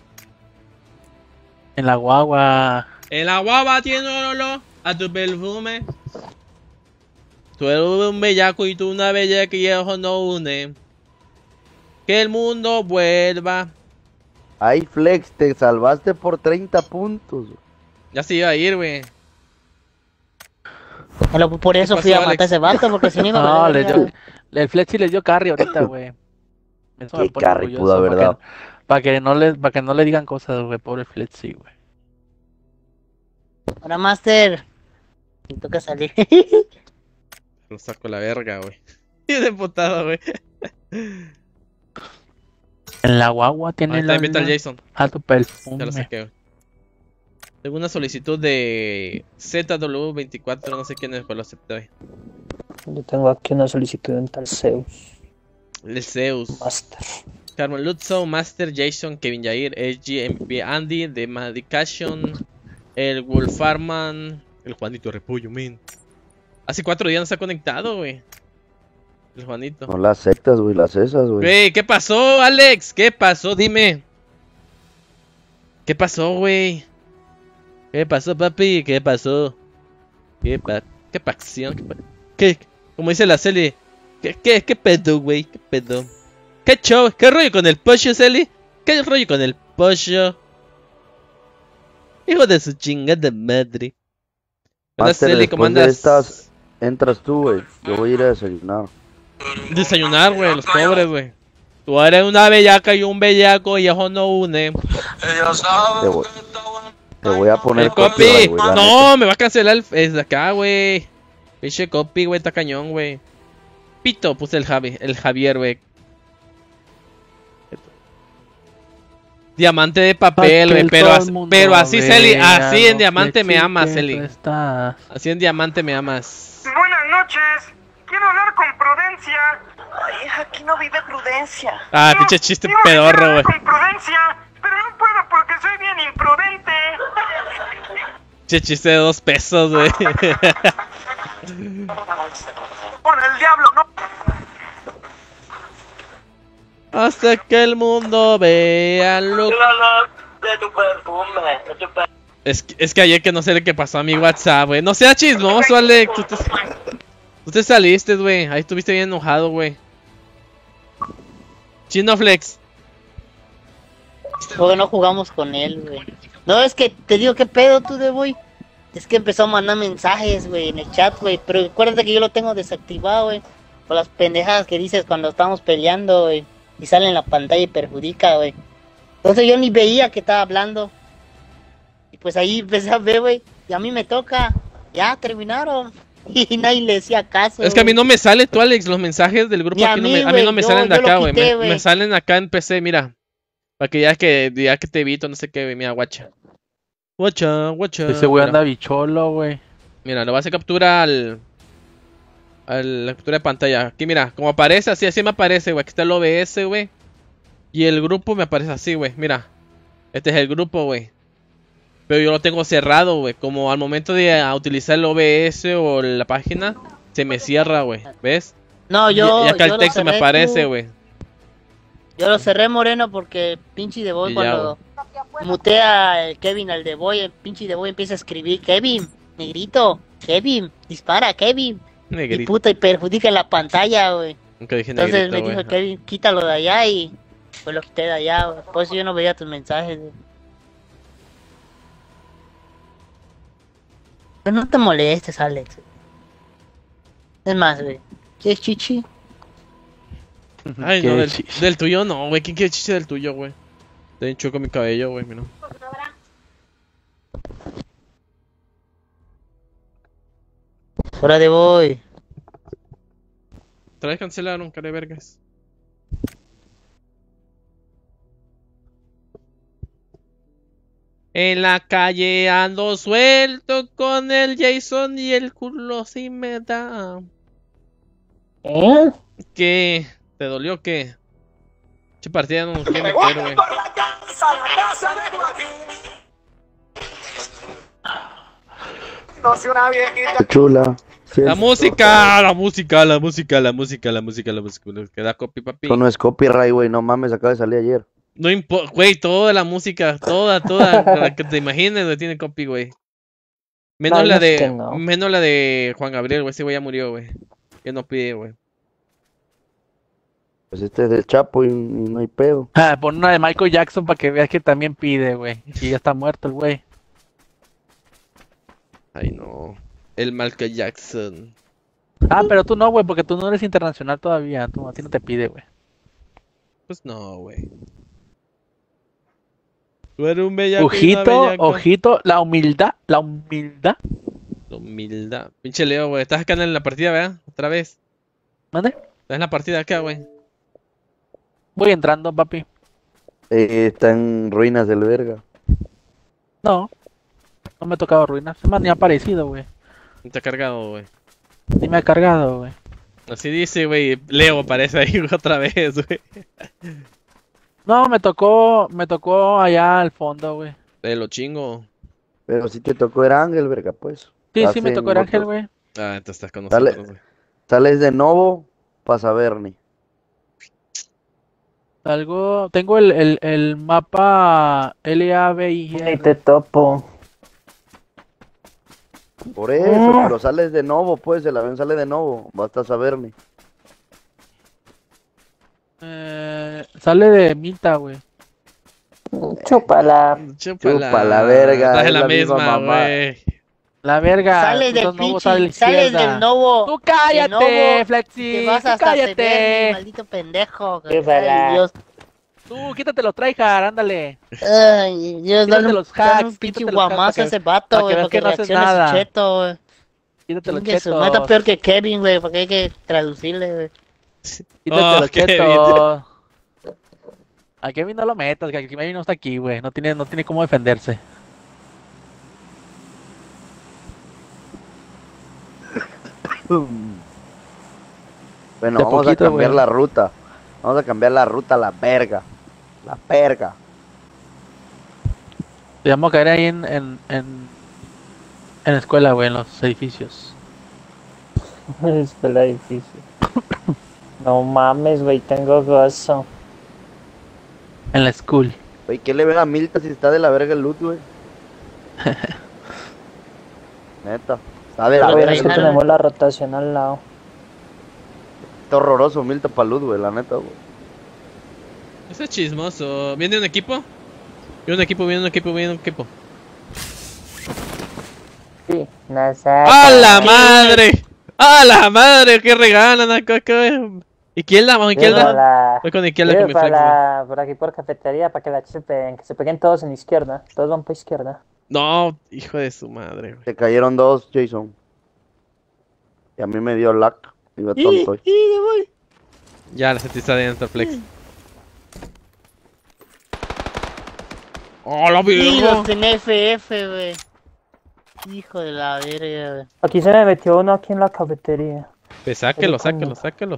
En la guagua. En la guava tiene un olor a tu perfume. Tú eres un bellaco y tú una bella que yo no une. Que el mundo vuelva. Ay, Flex, te salvaste por 30 puntos. Ya se iba a ir, güey. Por eso ¿Qué fui a pasó, matar a ese vato, porque si no iba a No, valer, el Fletchy les dio carry ahorita, güey. Eso me Qué pone carry orgulloso, pudo haber dado. Para que no le digan cosas, güey, pobre Fletchy, güey. Ahora, Master. Me toca salir. Lo saco la verga, güey. Y de putada, güey. En la guagua tiene Ahí está, invita al Jason. a Tu Perfume. Ya lo saqué, güey. Tengo una solicitud de ZW24, no sé quién es, pero lo acepté hoy. Yo tengo aquí una solicitud en tal Zeus. El Zeus. Master. Carmen Lutzo, Master, Jason, Kevin Jair, SG, MP Andy, The Medication, el Wolfarman, el Juanito Repollo, men. Hace 4 días no se ha conectado, güey. El Juanito. No las sectas, güey, las esas, güey. Güey, ¿qué pasó, Alex? ¿Qué pasó? Dime. ¿Qué pasó, güey? ¿Qué pasó, papi? ¿Qué pasó? ¿Qué pasión? ¿Qué? Como dice la Celi. ¿Qué pedo, güey? ¿Qué pedo? ¿Qué show? ¿Qué rollo con el pollo, Celi? ¿Qué rollo con el pollo? Hijo de su chingada madre. Hola, Master, Celi, ¿cómo después de andas? estas, entras tú, güey. Yo voy a ir a desayunar. Desayunar, güey, los pobres, güey. Tú eres una bellaca y un bellaco y eso no une. Te voy a poner El copy. No, me va a cancelar el de acá, güey. Pinche copy, güey, está cañón, güey. Pito, puse el Javier, güey. Diamante de papel, güey, pero así, Celi, así en diamante me amas, Celi. Así en diamante me amas. Buenas noches. Quiero hablar con Prudencia. Ay, aquí no vive Prudencia. Ah, pinche chiste pedorro, güey. Con Prudencia, pero no puedo porque soy bien imprudente. Pinche chiste de 2 pesos, güey. Con el diablo, no. Hasta que el mundo vea lo... De tu perfume, Es que ayer que no sé qué pasó a mi WhatsApp, güey. No sea chismoso, Alex. Tú te saliste, güey. Ahí estuviste bien enojado, güey. Chino Flex. Porque no jugamos con él, güey. No, es que te digo, ¿qué pedo tú de güey? Es que empezó a mandar mensajes, güey, en el chat, güey. Pero acuérdate que yo lo tengo desactivado, güey. Por las pendejadas que dices cuando estamos peleando, güey. Y sale en la pantalla y perjudica, güey. Entonces yo ni veía que estaba hablando. Y pues ahí empecé a ver, güey. Y a mí me toca. Ya, terminaron. Y nadie le decía caso. Es que a mí no me sale, tú, Alex, los mensajes del grupo. Ni aquí a mí no me salen de yo acá, lo güey. quité, Me salen acá en PC, mira. Para que ya que te evito, no sé qué, mira, guacha. Guacha. Ese güey Mira. anda bicholo, güey. Mira, lo vas a hacer captura la captura de pantalla. Aquí, mira, como aparece, así me aparece, güey. Aquí está el OBS, güey. Y el grupo me aparece así, güey. Mira. Este es el grupo, güey. Pero yo lo tengo cerrado, güey. Como al momento de utilizar el OBS o la página, se me cierra, güey. ¿Ves? No, Y acá el texto me aparece, güey. Yo lo cerré, Moreno, porque pinche de Boy Y ya, cuando mutea el Kevin al de Boy, el pinche de Boy empieza a escribir: Kevin, negrito, Kevin, dispara, Kevin. Y Negrito. puta, y perjudica en la pantalla, güey. Nunca dije Entonces negrito, me güey. dijo Kevin, quítalo de allá, y pues lo quité de allá, güey. Por eso yo no veía tus mensajes, güey. Pero no te molestes, Alex. Es más, güey, ¿quieres chichi? Ay, no, del tuyo no, güey. ¿Quién quiere chiche del tuyo, güey? Te hinchó con mi cabello, güey, mira. Fuera de Boy. Otra vez cancelaron, cara de vergas. En la calle ando suelto con el Jason y el culo sí me da. ¿Qué? ¿Te dolió o qué? Che partida no nos quiere meter, güey. No soy una viejita. Qué chula. La música. Queda copy, papi. Eso no es copyright, güey. No mames, acaba de salir ayer. No importa, güey, toda la música, toda, la que te imagines, güey, tiene copy, güey. Menos No, la es de, que no. menos la de Juan Gabriel, güey, ese güey ya murió, güey. Ya no pide, güey. Pues este es del Chapo y no hay pedo. Ah, pon una de Michael Jackson para que veas que también pide, güey. Y ya está muerto el güey. Ay, no. El Michael Jackson. Ah, pero tú no, güey, porque tú no eres internacional todavía. Tú, a ti no te pide, güey. Pues no, güey. Tú eres un bellaco. Ojito, la humildad. La humildad. Pinche Leo, güey. Estás acá en la partida, ¿verdad? Otra vez. ¿Mande? Estás en la partida acá, güey. Voy entrando, papi. Está en ruinas del verga. No me ha tocado ruinas. Es más, ni ha aparecido, güey. No te ha cargado, güey. Ni me ha cargado, güey. Así dice, güey. Leo aparece ahí otra vez, güey. No, me tocó allá al fondo, güey. De lo chingo. Pero si te tocó era Ángel, verga, pues. Sí, me tocó el Ángel, güey. Ah, entonces estás con nosotros, güey. Sales de nuevo para saber ni. Tengo el mapa LABI. Ni te topo. Por eso, pero sales de nuevo, pues, el avión sale de nuevo. Basta saber ni. Sale de Minta, güey. Chúpala. Chúpala, verga. Estás en es la misma, mamá. güey. La verga. Sales del Novo pinche, sale a la sales izquierda. del Novo. Tú cállate, del Novo, Flexi. Te vas Tú hasta cállate. Severny, maldito pendejo. Chúpala. Ay, Dios. Tú, quítate los tryhard, ándale. Ay, Dios, Quítate dale los dale hacks, un pinche quítate los hacks guamazo a para ese que vato, güey, veas porque que no haces reacciona nada. su cheto, güey. Quítate los Chingue su chetos. madre, está peor que Kevin, güey, porque hay que traducirle, güey. Quítate los Kevin. chetos. A Kevin no lo metas, que Kevin no está aquí, güey. No tiene cómo defenderse. Bueno, De vamos poquito, a cambiar güey. la ruta. Vamos a cambiar la ruta a la verga. La verga. Te vamos a caer ahí en la escuela, güey, en los edificios. Es la difícil. No mames, güey, tengo gozo. En la school. Güey, ¿qué le ven a Milta si está de la verga el loot, güey? Neta. Está de la Lo bueno es que verga. tenemos la rotación al lado. Está horroroso Milta para loot, güey, la neta, güey. Ese es chismoso. ¿Viene un equipo? Viene un equipo. Sí, ¡A la madre! ¡A la madre! ¡Qué regalan acá! ¿Izquierda? ¿Vamos izquierda? Voy con izquierda con mi flex, güey. Por aquí por cafetería para que la chupen, que se peguen todos en izquierda. Todos van por izquierda. No, hijo de su madre, güey. Se cayeron dos, Jason. Y a mí me dio lag. Iba tonto. Ya, la sentiste adentro, flex. ¡Oh, la Sí, verga! los en FF, güey. Hijo de la verga, güey. Aquí se me metió uno aquí en la cafetería. Pues sáquelo. Tengo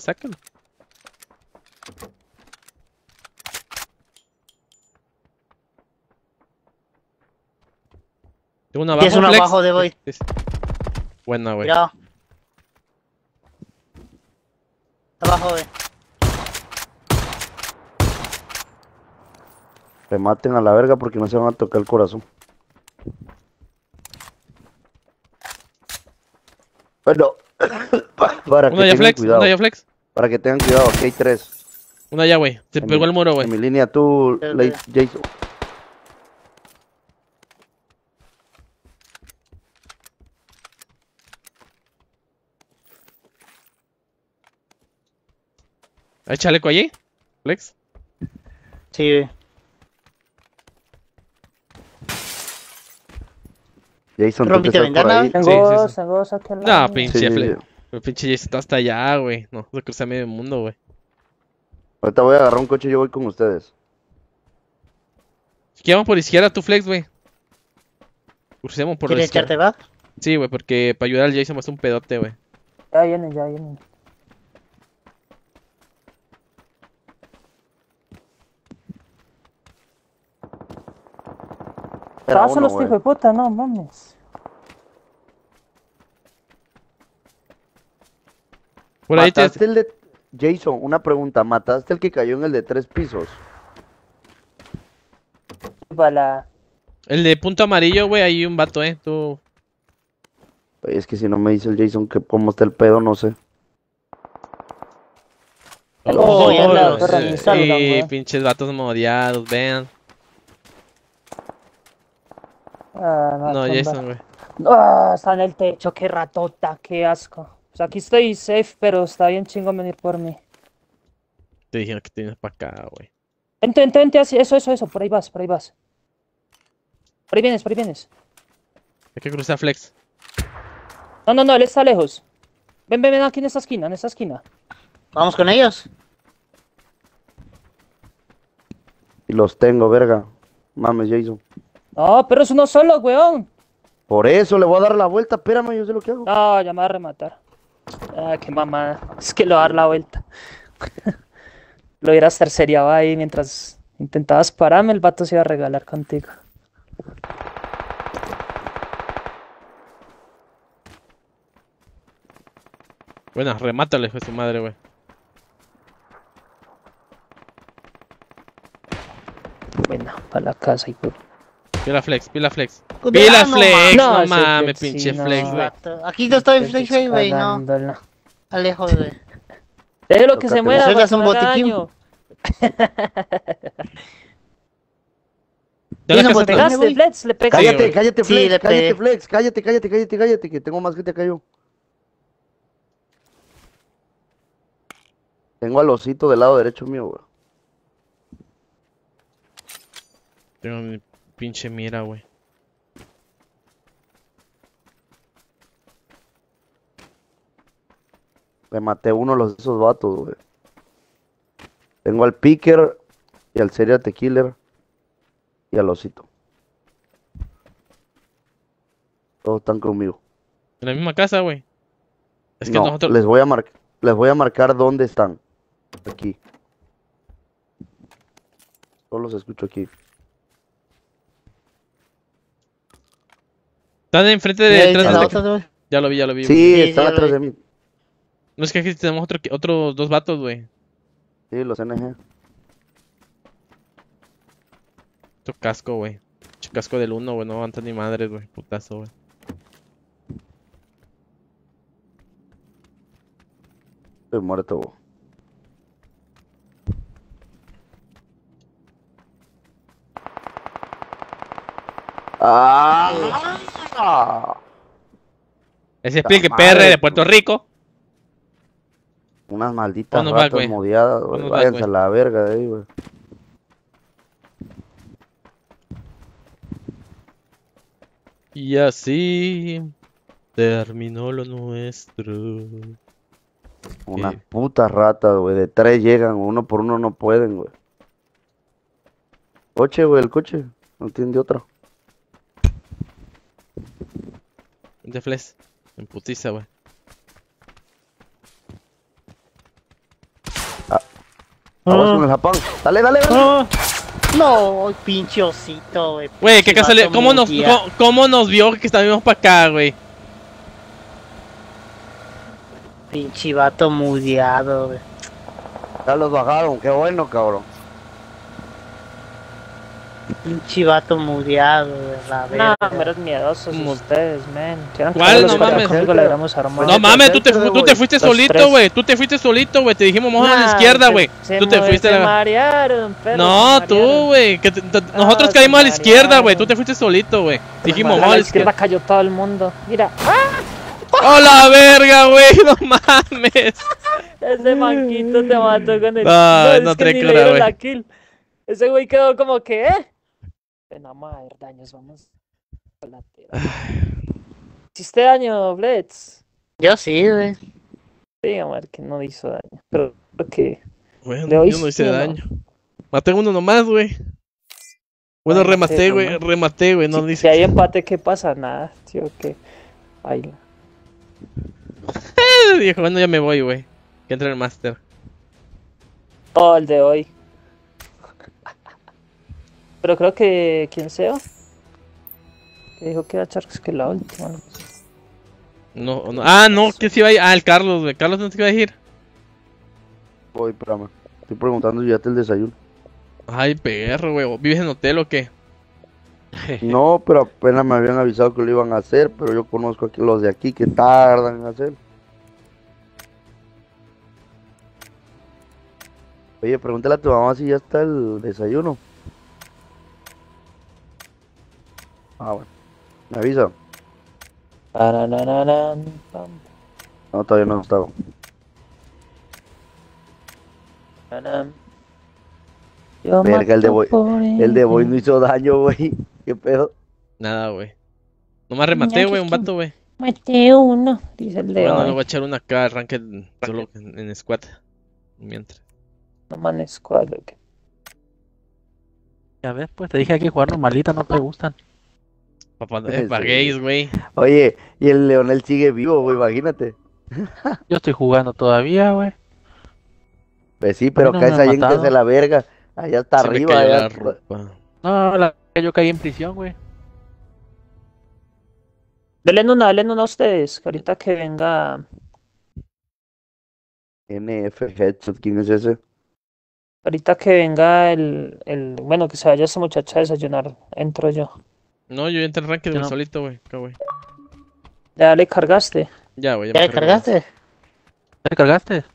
una abajo, Tienes uno Flex. abajo de Void. Buena, güey. Mira. Abajo, güey. Te maten a la verga porque no se van a tocar el corazón. Bueno, para que tengan cuidado. Una ya, Flex. Para que tengan cuidado, aquí hay 3. Una ya, güey. Se pegó el muro, güey. En mi línea, tú, Jason. ¿Hay chaleco allí? ¿Flex? Sí, güey. Jason, ¿rompiste ventana? Tengo dos aquí al lado. No, pinche Flex. El pinche Jason está hasta allá, güey. No, se cruza medio mundo, güey. Ahorita voy a agarrar un coche y yo voy con ustedes. ¿Qué vamos por izquierda, tú, Flex, güey? Crucemos por la ¿Quieres izquierda. echarte back? Sí, güey, porque para ayudar al Jason va a ser un pedote, güey. Ya vienen. Pasan los hijos de puta, no mames. Por ahí ¿Mataste el de... Jason, una pregunta. ¿Mataste el que cayó en el de 3 pisos? Bala. El de punto amarillo, güey, hay un vato, tú... Es que si no me dice el Jason que cómo está el pedo, no sé. Sí, pinches vatos modiados, vean. No, Jason, güey. Está en el techo, qué ratota, qué asco. Pues aquí estoy safe, pero está bien chingón venir por mí. Te dijeron que te vienes para acá, güey. Vente, así, eso, por ahí vas. Por ahí vienes. Hay que cruzar Flex. No, él está lejos. Ven aquí en esta esquina, Vamos con ellos. Y los tengo, verga. Mames, Jason. No, pero es uno solo, weón. Por eso le voy a dar la vuelta, espérame, yo sé lo que hago. No, ya me va a rematar. Qué mamada. Es que le va a dar la vuelta. Lo hubieras terceriado ahí mientras intentabas pararme, el vato se iba a regalar contigo. Bueno, remátale, hijo de su madre, güey. Bueno, para la casa y por... Pila Flex. No mames, pinche Flex, güey. Aquí no estoy Flex, güey, no. Alejo, güey. Es lo que se muera, güey. Un botiquín. Flex, le pegaste. Cállate, Flex, cállate, que tengo más gente acá yo. Tengo al osito del lado derecho mío, güey. Tengo mi pinche mira, güey. Le maté uno de esos vatos, güey. Tengo al picker y al serial killer y al osito. Todos están conmigo. En la misma casa, güey. Es que no, nosotros... les voy a marcar dónde están. Aquí. Solo los escucho aquí. Están enfrente de detrás. Ya lo vi. Sí, están atrás de mí. No es que aquí tenemos otros dos vatos, güey. Sí, los NG. Tu casco, güey. Casco del 1, güey. No aguanta ni madres, güey. Putazo, güey. Estoy muerto, güey. Ese es Pilque PR de Puerto Rico. Unas malditas ratas modiadas, güey. Váyanse a la verga de ahí, güey. Y así terminó lo nuestro. Unas putas ratas, güey. De 3 llegan, uno por uno no pueden, güey. Coche, güey, el coche. No tiene de otra. De flex. En putiza, güey. Vamos con el Japón. Dale, dale, dale. No, pinche osito, güey. Güey, qué casualidad. ¿Cómo nos vio que estábamos para acá, güey? Pinche vato mudeado, güey. Ya los bajaron, qué bueno, cabrón. Pinche vato mudeado, güey. La No, verga. meros miedosos ustedes, man. ¿Cuál? No mames. No mames, tú te fuiste solito, güey. Tú te fuiste solito, güey. Te dijimos, vamos a la izquierda, güey. Tú te fuiste a la... marearon, perro. No, tú, güey. Nosotros caímos a la izquierda, güey. Tú te fuiste solito, güey. Dijimos, vamos a la izquierda. Cayó todo el mundo. Mira. ¡Oh, la verga, güey! ¡No mames! Ese manquito te mató con el... No te cura, güey. Ese güey quedó como que, No vamos a ver daños, vamos a la tierra. ¿Hiciste daño, Blitz? Yo sí, güey. Sí, a ver que no hizo daño. Pero que... Bueno, yo no hice daño. Maté uno nomás, güey. Bueno, rematé, güey. No dice. Si hay empate, ¿qué pasa? Nada, tío, que... Baila. Dijo, bueno, ya me voy, güey. Que entre el Master. Oh, el de hoy. Pero creo que... ¿Quién sea? Que dijo que era Charks que la última. No. Ah, no, que se iba a ir. Ah, el Carlos, güey. Carlos, ¿no te iba a ir? Voy, espérame. Estoy preguntando si ya te el desayuno. Ay, perro, güey. ¿Vives en hotel o qué? No, pero apenas me habían avisado que lo iban a hacer, pero yo conozco aquí los de aquí que tardan en hacer. Oye, pregúntale a tu mamá si ya está el desayuno. Ah, bueno. ¿Me avisa? No, todavía no estaba. Verga, el de Boy no hizo daño, güey. ¿Qué pedo? Nada, güey. Nomás rematé, güey, un vato, güey. Maté uno, dice el de Bueno, hoy. le voy a echar una acá, arranque solo en squad. Mientras. No man squad, ok. Ya ves, pues te dije que jugar normalita no te gustan. Papá, paguéis, güey. Oye, y el Leonel sigue vivo, güey, imagínate. Yo estoy jugando todavía, güey. Pues sí, pero acá esa gente hace la verga. Allá está arriba, allá. No, yo caí en prisión, güey. Denle una a ustedes, que ahorita que venga... NF Headshot, ¿quién es ese? Ahorita que venga bueno, que se vaya esa muchacha a desayunar, entro yo. No, yo entré en ranking de solito, güey. ¿Ya le cargaste? Ya, güey. ¿Ya le cargaste? ¿Ya le cargaste?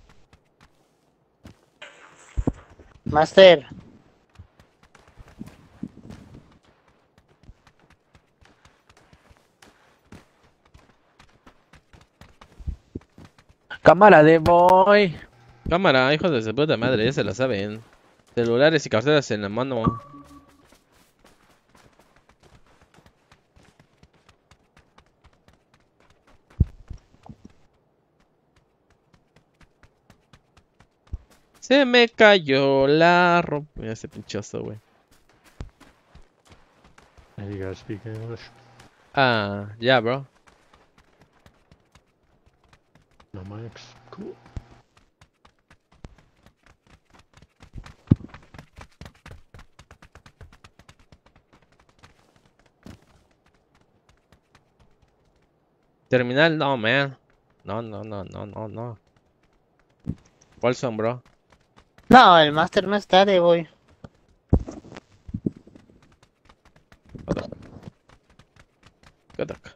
Master. Cámara de boy. Cámara, hijos de su puta madre, ya se la saben. Celulares y carteras en la mano. Se me cayó la ropa. Mira ese pinchazo, güey. You guys speak English? Yeah, bro. No mics. Cool. Terminal, no, man. No. ¿Cuál son, bro? No, el Master no está de boy. ¿Qué toca?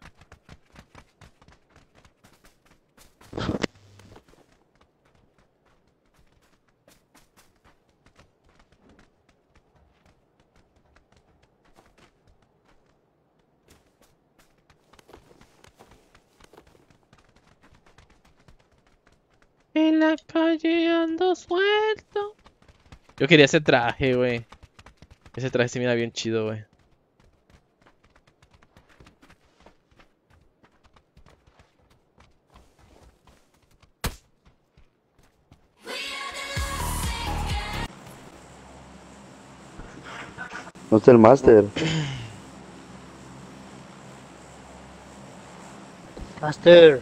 En la calle ando suelto. Yo quería ese traje, güey. Ese traje se mira bien chido, güey. No está el máster. Master.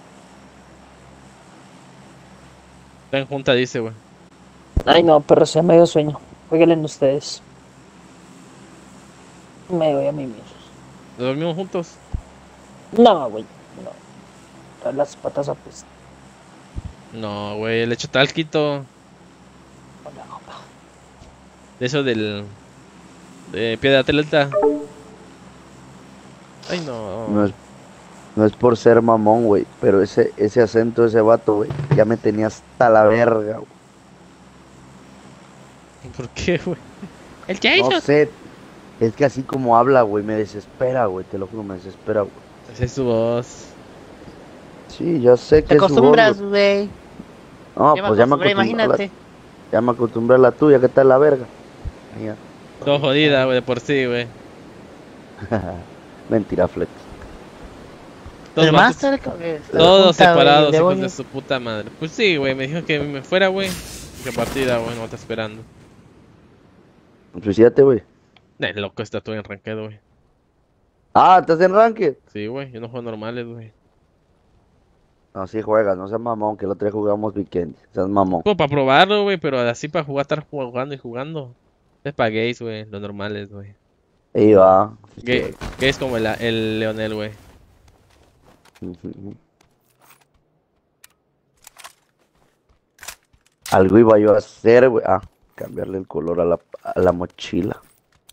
Está en junta, dice, güey. Ay, no, pero se me dio sueño. Jueguen ustedes. Me voy a mimir. ¿Nos dormimos juntos? No, güey. No. Trae las patas a pues. No, güey, le echo talquito. De eso del... De pie de atleta. Ay, no. No es por ser mamón, güey, pero ese acento de ese vato, güey, ya me tenía hasta la verga, güey. ¿Por qué, güey? El Jason. No sé, es que así como habla, güey, me desespera, güey, te lo juro, me desespera, güey. Esa es su voz. Sí, ya sé que Te es su voz, acostumbras, güey. No, Ya pues ya me acostumbré, acostumbré, imagínate. ya me acostumbré a la tuya, ¿qué tal la verga? Ya. Todo jodida, güey, de por sí, güey. Mentira, Flex. El vatos- máster, Todos junta, separados, güey, de hijos hoy. de su puta madre. Pues sí, güey, me dijo que me fuera, güey. Que partida, güey, no está esperando. Suicídate, güey. Loco, está todo en ranqueado, güey. Ah, ¿estás en Ranked? Sí, güey, yo no juego normales, güey. No, sí juegas, no seas mamón, que el otro día jugamos weekend, seas mamón. Como para probarlo, güey, pero así para jugar, estar jugando y jugando. Es para gays, güey, los normales, güey. Ahí va. Gays como el Leonel, güey. Algo iba yo a hacer, güey. Ah, cambiarle el color a la mochila.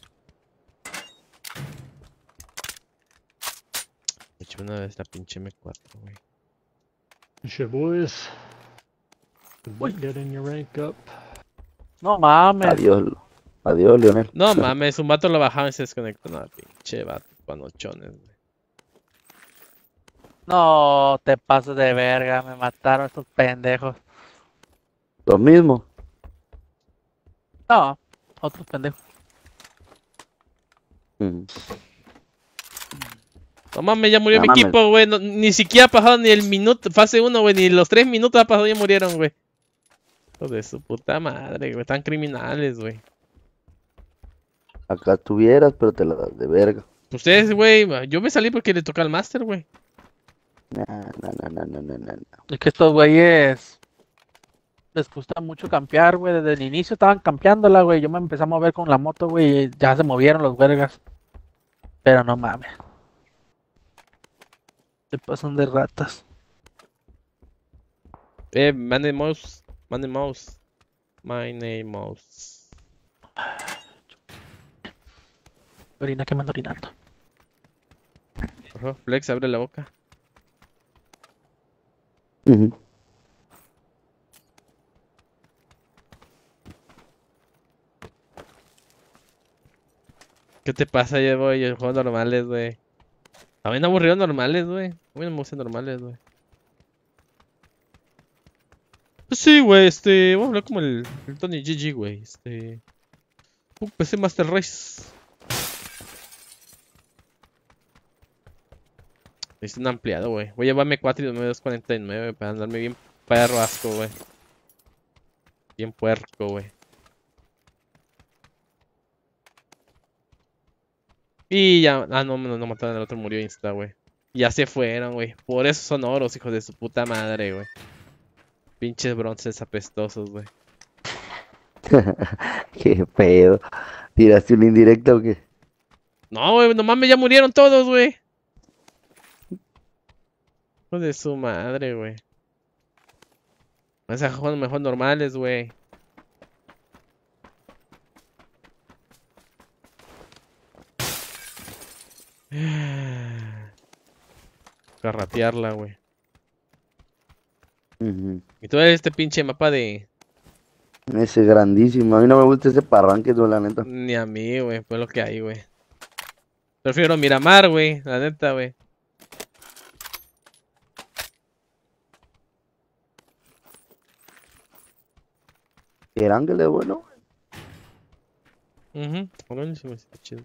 Me eché una vez la pinche M4, güey. Shit, boys. Getting your rank up. No mames. Adiós, Leonel. No mames, un vato lo bajaba y se desconectó. No, pinche vato, panochones, güey. No, te pasas de verga, me mataron estos pendejos. Lo mismo. No, otros pendejos. No mames, ya murió No mi mames. equipo, güey. Ni siquiera ha pasado ni el minuto, fase 1, güey. Ni los 3 minutos ha pasado y ya murieron, güey. Hijo de su puta madre, güey. Están criminales, güey. Acá estuvieras, pero te la das de verga. Ustedes, güey. Yo me salí porque le toca al máster, güey. No. Es que estos güeyes les gusta mucho campear, güey. Desde el inicio estaban campeándola, güey. Yo me empecé a mover con la moto, güey. Y ya se movieron los vergas. Pero no mames. Se pasan de ratas. Mande mouse. Mande mouse. My name mouse. Orina que me ando orinando. Ojo, Flex, abre la boca. ¿Qué te pasa, ya, güey? Yo juego normales, güey. A mí me aburrió normales, güey. A mí no me gustan normales, güey. Pues sí, güey, voy a hablar como el Tony GG, güey. PC Master Race. Es un ampliado, güey. Voy a llevarme 4 y 249 para andarme bien perro asco, güey. Bien puerco, güey. Y ya, no mataron al otro, murió insta, güey. Ya se fueron, güey. Por eso son oros, hijos de su puta madre, güey. Pinches bronces apestosos, güey. Qué pedo. ¿Tiraste un indirecto o qué? No, güey, no mames, ya murieron todos, güey. Hijos de su madre, güey. Vas a jugar mejor normales, güey. Carratearla, güey. Y todo este pinche mapa de... Ese grandísimo. A mí no me gusta ese parranque, tú, la neta. Ni a mí, güey. Pues lo que hay, güey. Prefiero Miramar, güey. La neta, güey. El ángel es bueno. Buenísimo, está chido.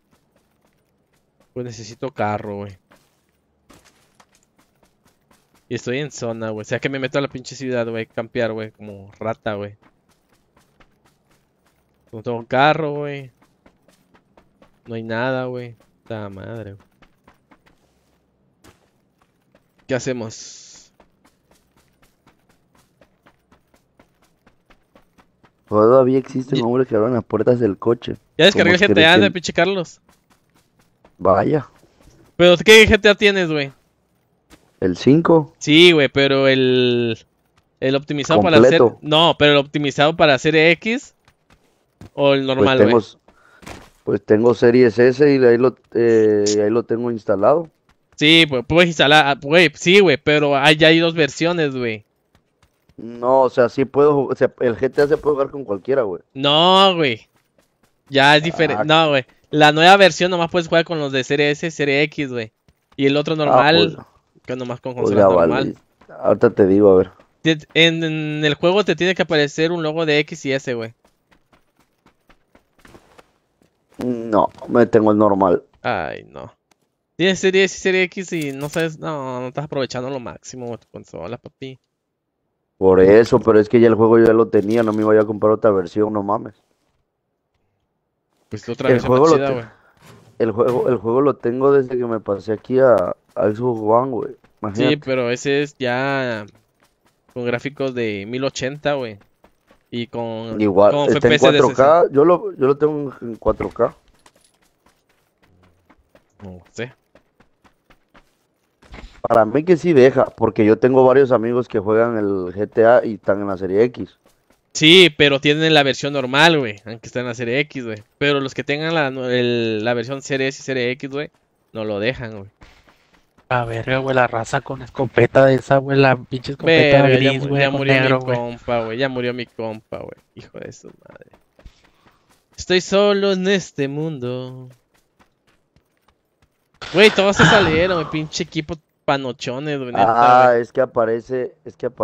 Pues necesito carro, güey. Y estoy en zona, güey. O sea que me meto a la pinche ciudad, güey. Campear, güey. Como rata, güey. No tengo carro, güey. No hay nada, güey. Puta madre, güey. ¿Qué hacemos? Todavía existe un hombre que abre las puertas del coche. Ya descargué el GTA de pinche Carlos. Vaya. ¿Pero qué GTA tienes, güey? ¿El 5? Sí, güey, pero el optimizado para hacer... No, pero el optimizado para Serie X o el normal, güey. Pues tengo Series S y ahí lo tengo instalado. Sí, pues puedes instalar, güey, sí, güey, pero ya hay dos versiones, güey. No, o sea, sí puedo, o sea, el GTA se puede jugar con cualquiera, güey. No, güey. Ya es diferente. No, güey. La nueva versión nomás puedes jugar con los de Serie S, Serie X, güey. Y el otro normal, pues, que nomás con consola normal. Vale. Ahorita te digo, a ver. En el juego te tiene que aparecer un logo de X y S, güey. No, me tengo el normal. Ay, no. Tienes Serie S y Serie X y no sabes, no estás aprovechando lo máximo de tu consola, papi. Por eso, pero es que ya el juego yo ya lo tenía, no me iba a comprar otra versión, no mames. Pues otra versión más chida, güey. El juego lo tengo desde que me pasé aquí a Xbox One, güey. Sí, pero ese es ya con gráficos de 1080, güey. Y con igual, con está en FPS 4K, yo lo tengo en 4K. No sé. Para mí que sí deja, porque yo tengo varios amigos que juegan el GTA y están en la serie X. Sí, pero tienen la versión normal, güey, aunque estén en la serie X, güey. Pero los que tengan la versión serie S y serie X, güey, no lo dejan, güey. A ver, güey, la raza con escopeta de esa, güey, la pinche escopeta gris, güey, ya murió negro, mi compa, güey, ya murió mi compa, güey. Hijo de su madre. Estoy solo en este mundo. Güey, todos se salieron, güey, pinche equipo panochones, güey. Ah, es que aparece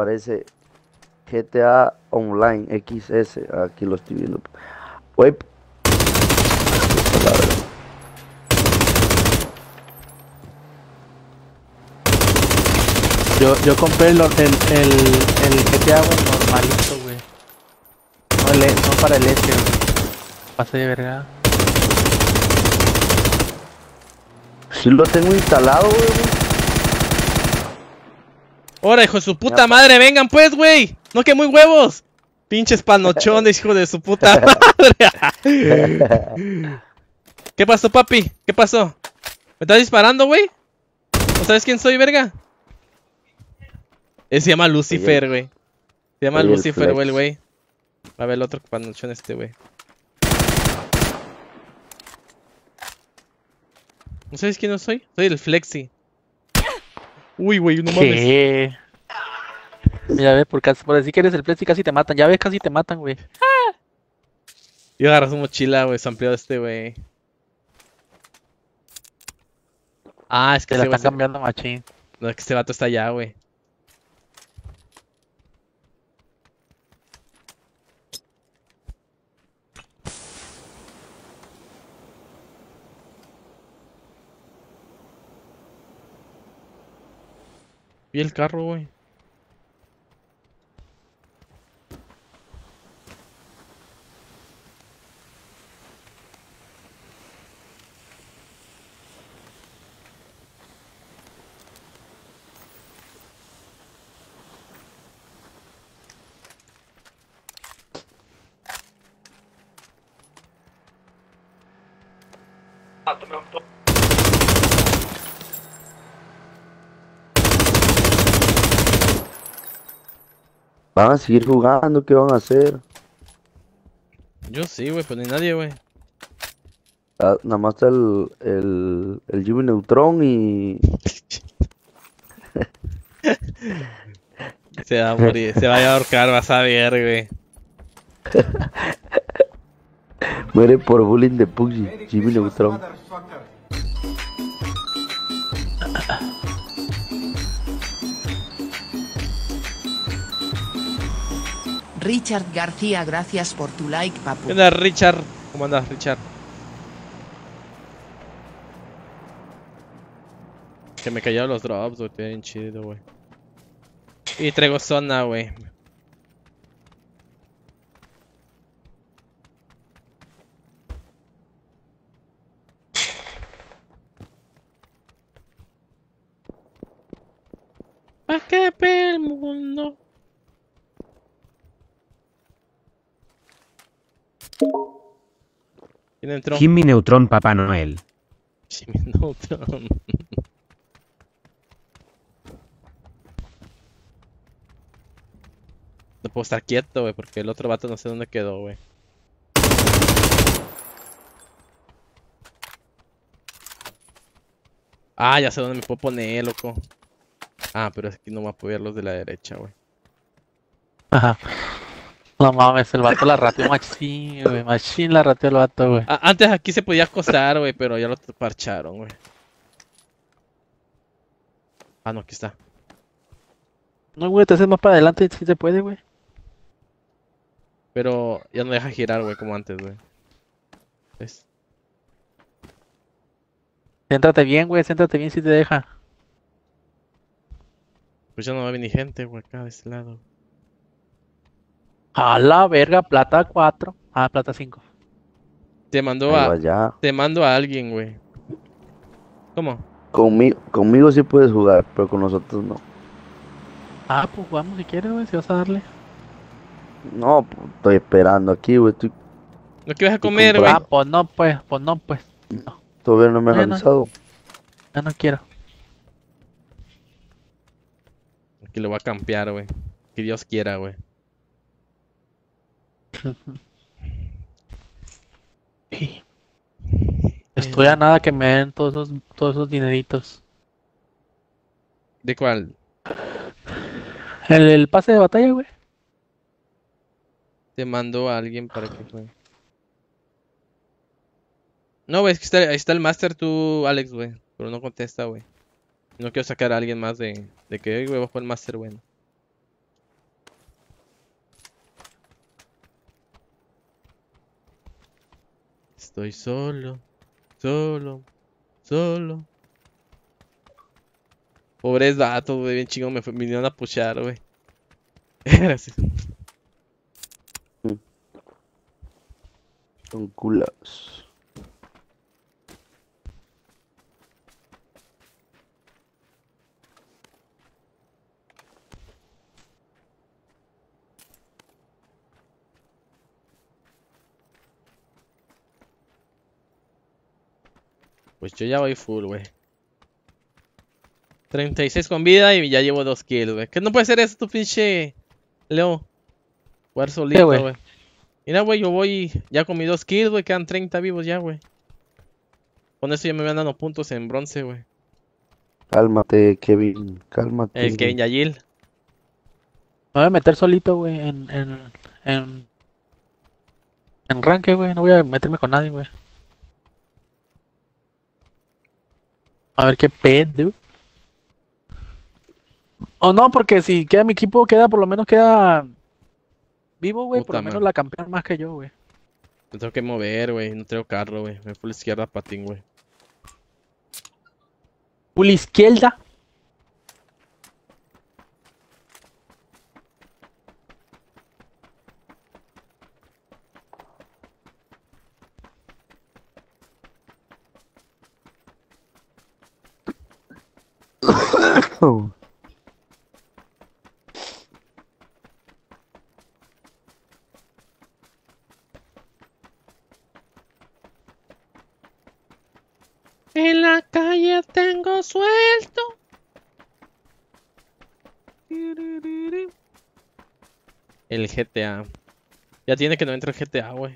GTA Online XS, aquí lo estoy viendo. Güey. Yo compré el GTA, güey, normalito, güey. No para el S, güey. Pase de verga. Sí lo tengo instalado, güey. ¡Hora, hijo de su puta madre! ¡Vengan pues, güey! ¡No que muy huevos! Pinches panochones, hijo de su puta madre. ¿Qué pasó, papi? ¿Qué pasó? ¿Me estás disparando, güey? ¿No sabes quién soy, verga? Se llama Lucifer, güey. Se llama Lucifer, güey, el güey. Va a ver el otro panochón güey. ¿No sabes quién no soy? Soy el Flexi. Uy, güey, no mames. ¿Qué? Mira, ve, por decir que eres el Flexi casi te matan. Ya ves, casi te matan, güey. Y agarras su mochila, güey, ampliado güey. Ah, es que se la está cambiando machín. No, es que este vato está allá, güey. Vi el carro, güey. Van a seguir jugando, ¿qué van a hacer? Yo sí, güey, pues ni nadie, güey. Nada más está el Jimmy Neutron y... Se va a morir, se va a ahorcar, vas a ver, güey. Muere por bullying de PUBG, Jimmy Neutron. Richard García, gracias por tu like, papu. ¿Qué onda, Richard? ¿Cómo andas, Richard? Que me cayeron los drops, güey, bien chido, güey. Y traigo zona, güey. ¿Para qué ve el mundo? ¿Quién entró? Jimmy Neutron Papá Noel. Jimmy Neutron. No puedo estar quieto, güey, porque el otro vato no sé dónde quedó, güey. Ah, ya sé dónde me puedo poner, loco. Ah, pero aquí no voy a apoyar los de la derecha, güey. Ajá. No mames, el vato la rateó machín, güey. Machín la rateó el vato, güey. Antes aquí se podía acostar, güey, pero ya lo parcharon, güey. Ah, no, aquí está. No, güey, te haces más para adelante si se puede, güey. Pero ya no deja girar, güey, como antes, güey. ¿Ves? Céntrate bien, güey, céntrate bien si te deja. Pues ya no va a venir gente, güey, acá de este lado. A la verga, plata 4. Ah, plata 5. Te mandó Te mando a alguien, güey. ¿Cómo? Conmigo sí puedes jugar, pero con nosotros no. Ah, pues jugamos si quieres, güey, si vas a darle. No, pues, estoy esperando aquí, güey. ¿No qué vas a comer, güey? Ah, pues no, pues. No. Todavía no me han No. avisado. Ya no quiero. Aquí lo voy a campear, güey. Que Dios quiera, güey. Estoy a nada que me den todos esos dineritos. ¿De cuál? El pase de batalla, güey. Te mando a alguien para que juegue. No, güey, es que ahí está el Master tú, Alex, güey. Pero no contesta, güey. No quiero sacar a alguien más de que, güey, bajo el Master, güey. Estoy solo. Pobres datos, güey, bien chingón, me vinieron a pushar, güey. Gracias. Son culos. Pues yo ya voy full, güey. 36 con vida y ya llevo 2 kills, güey. ¿Qué no puede ser eso, tu pinche Leo? Jugar solito, güey. Mira, güey, yo voy ya con mis 2 kills, güey. Quedan 30 vivos ya, güey. Con eso ya me van dando puntos en bronce, güey. Cálmate, Kevin. Cálmate. El Kevin Yagil. Me voy a meter solito, güey, en ranque, güey. No voy a meterme con nadie, güey. A ver qué pedo. O no, porque si queda mi equipo, por lo menos queda vivo, güey. Por lo menos la campeona más que yo, güey. Me tengo que mover, güey. No tengo carro, güey. Me fui a la izquierda patín, güey. ¿Por la izquierda? En la calle tengo suelto. El GTA. Ya tiene que no entra el GTA, güey.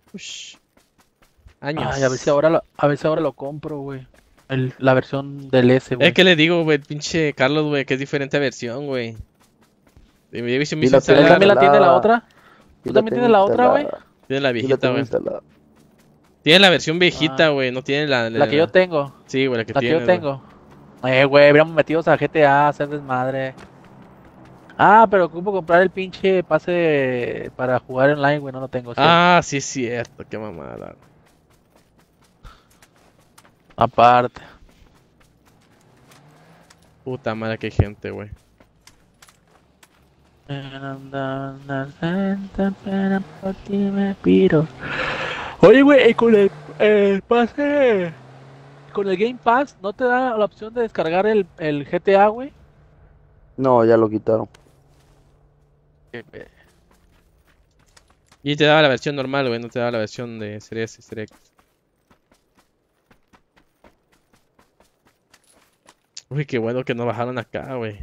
Años. Ay, a ver si ahora lo compro, güey. La versión del S, güey. Es que le digo, güey, pinche Carlos, güey, que es diferente versión, güey. ¿Tú también la tienes la otra? ¿Tú también tienes la otra, güey? Tiene la viejita, güey. Tiene la versión viejita, güey, no tiene la que yo tengo. Sí, güey, la que yo tengo. Güey, habríamos metido a GTA a hacer desmadre. Ah, pero ocupo comprar el pinche pase para jugar online, güey, no lo tengo. Ah, sí es cierto, qué mamada. Aparte. Puta madre, qué gente, güey. Oye, güey, con el pase, con el Game Pass, ¿no te da la opción de descargar el GTA, güey? No, ya lo quitaron. Y te daba la versión normal, güey, no te daba la versión de Series y Series X. Uy, qué bueno que no bajaron acá, güey.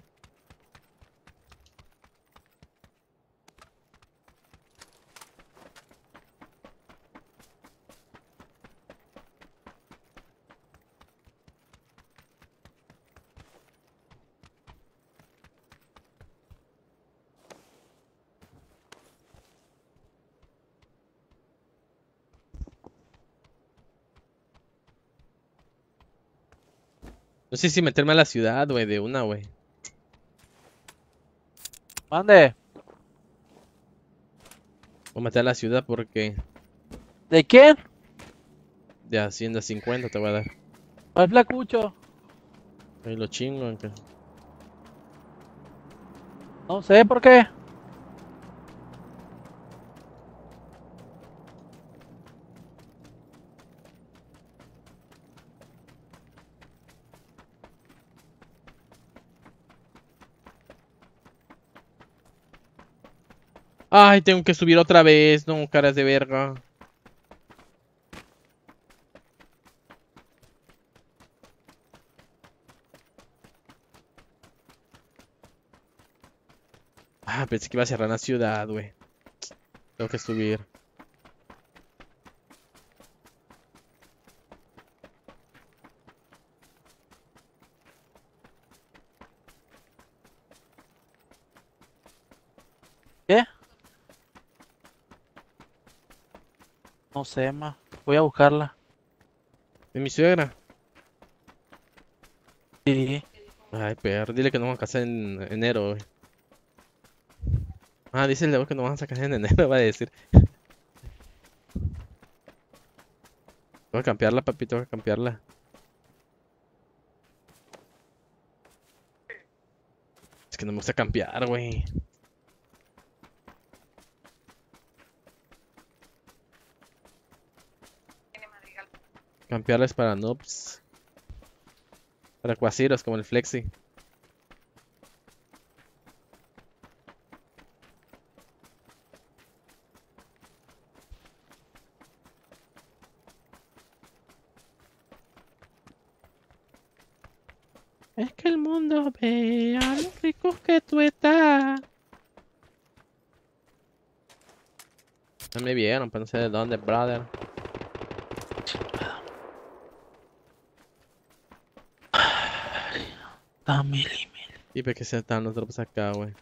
No sé si meterme a la ciudad, güey, de una, güey. Mande. O meter a la ciudad porque... ¿De quién? De Hacienda 50 te voy a dar. Al flacucho. Ahí lo chingo, aunque... No sé por qué. Ay, tengo que subir otra vez, no, caras de verga. Ah, pensé que iba a cerrar la ciudad, güey. Tengo que subir. ¿Qué? No sé, ma. Voy a buscarla. ¿Es mi suegra? Sí. Ay, perro, dile que no vamos a casar en enero, güey. Ah, dice el de que no vamos a casar en enero, va a decir. Voy a cambiarla, papito, voy a cambiarla. Es que no me gusta cambiar, güey. Campearla es para noobs. Para cuasiros como el Flexi. Es que el mundo ve a los ricos que tú estás. No me vieron, pero no sé de dónde, brother. Y porque se están los drops acá, güey.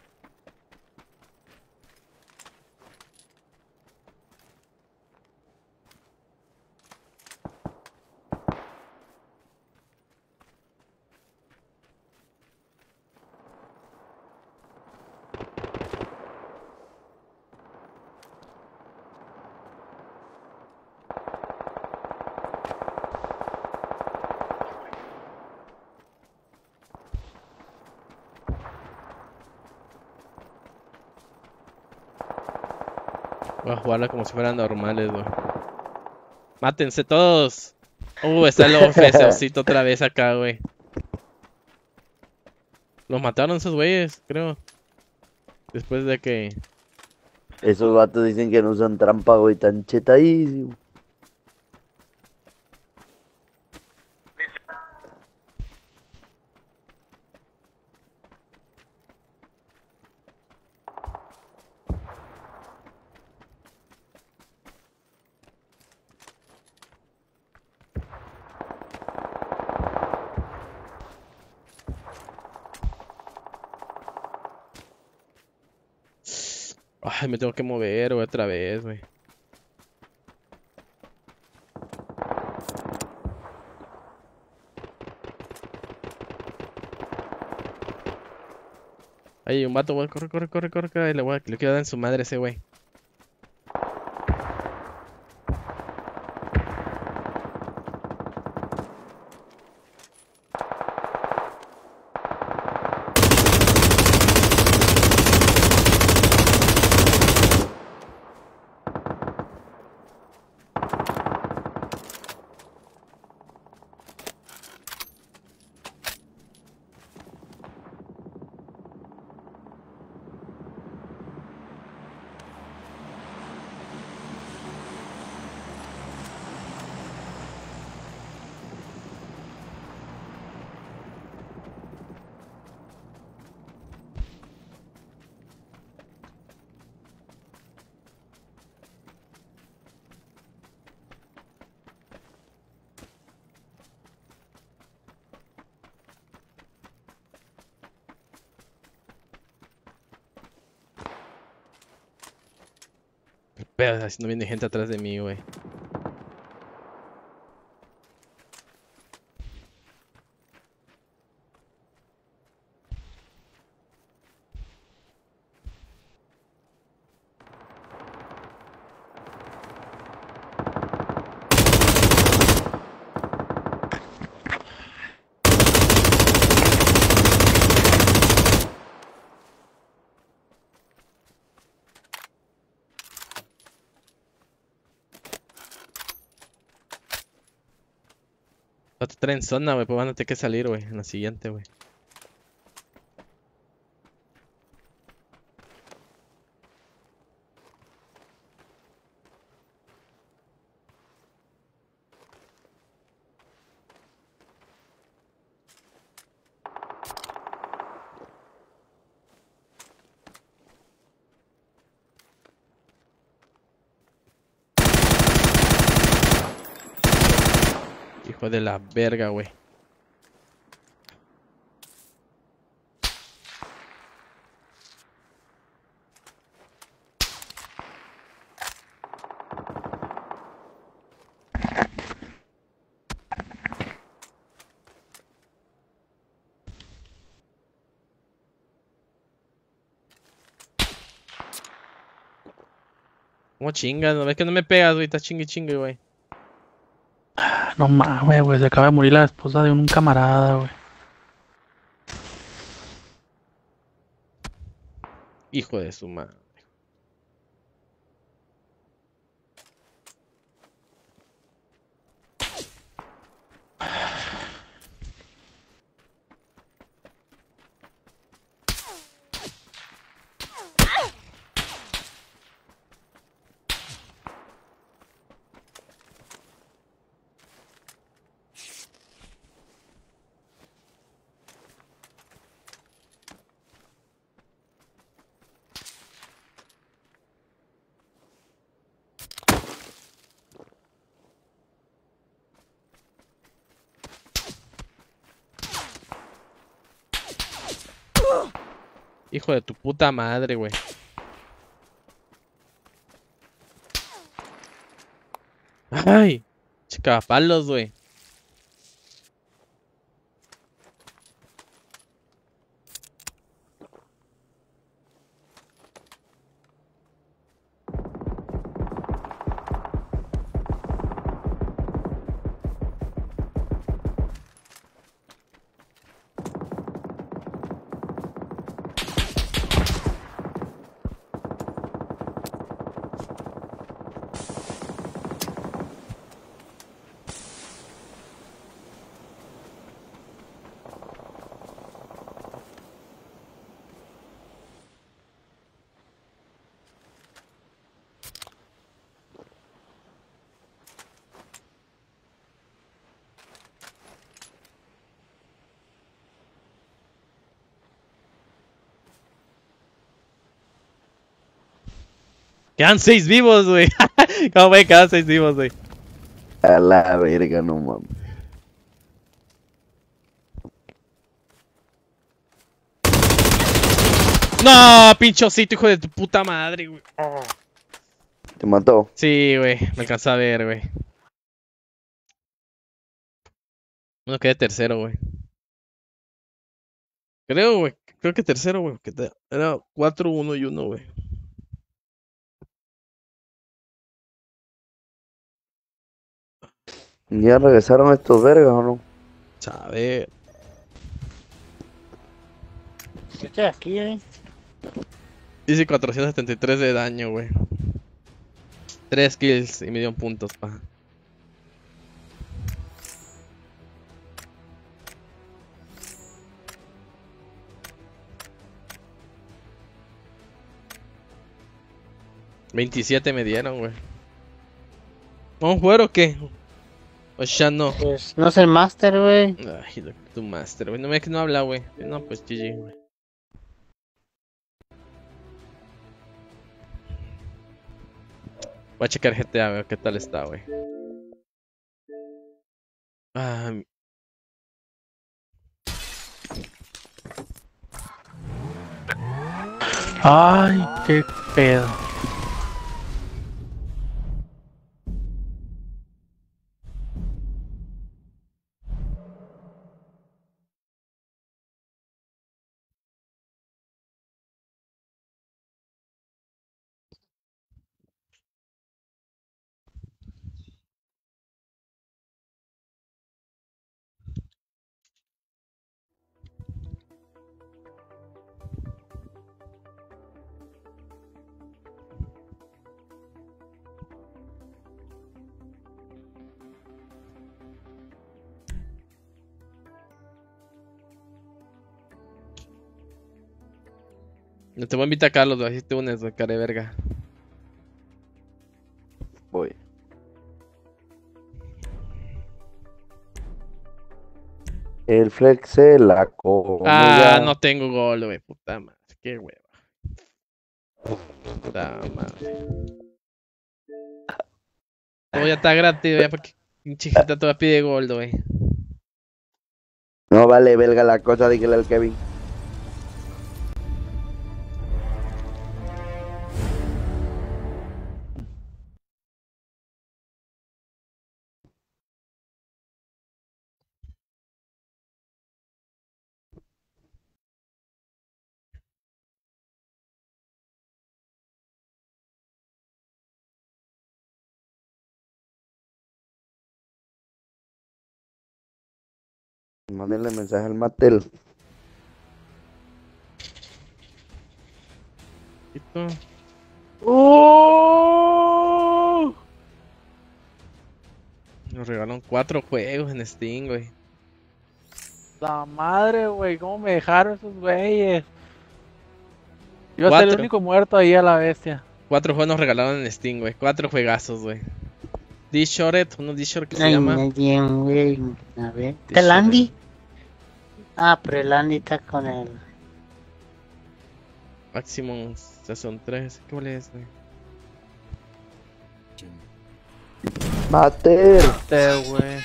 Voy a jugarla como si fueran normales, güey. Mátense todos. Está el ofececito otra vez acá, güey. Los mataron esos güeyes, creo. Después de que... Esos vatos dicen que no usan trampa, güey, tan chetadísimo. Ay, me tengo que mover, güey, otra vez, güey. Hay un vato, güey, corre, corre, corre, corre, corre. Le quiero dar en su madre a ese güey. Pero así no viene gente atrás de mí, güey. No te traen zona, güey, pues van a tener que salir, güey, en la siguiente, güey. Hijo de la verga, güey. ¿Cómo chingas? ¿No ves que no me pegas, güey? Estás chingue chingue, güey. No mames, güey, se acaba de morir la esposa de un camarada, güey. Hijo de su madre. Hijo de tu puta madre, güey. Ay, chicapalos, güey. Quedan 6 vivos, güey. ¿Cómo güey? Quedan 6 vivos, güey. A la verga, no mames. No, pinchocito, hijo de tu puta madre, güey. ¿Te mató? Sí, güey. Me alcanzó a ver, güey. Uno quedé tercero, güey. Creo, güey. Creo que tercero, güey. Era 4, 1 y 1, güey. ¿Ya regresaron estos vergas o no? Saber. ¿Qué estoy aquí, Hice 473 de daño, güey. 3 kills y me dio puntos, pa. $27 me dieron, güey. ¿Vamos a jugar o qué? O ya no. Pues no es el master, güey. Ay, tu master, güey. No me que no habla, güey. No, pues GG, güey. Voy a checar GTA, a ver qué tal está, güey. Ay, qué pedo. No te voy a invitar a Carlos, así te unes, güey, cara de verga. Voy. El flex se la come. Ah, no tengo gol, güey. Puta madre. Qué hueva. Puta madre. Todo ya está gratis, güey. Porque chiquita todavía pide gol, güey. No vale, belga la cosa, dígale al Kevin. Mándenle mensaje al Mattel. ¡Oh! Nos regalaron 4 juegos en Steam, güey. La madre, güey, ¿cómo me dejaron esos güeyes? Yo soy el único muerto ahí a la bestia. 4 juegos nos regalaron en Steam, güey. 4 juegazos, güey. D-Shoret, uno D-Short que se llama. Bien, güey. A ver. ¿Está el Andy? Ah, pero el Andy está con el Maximum Season 3. ¿Qué vale es, güey? Mater. Güey.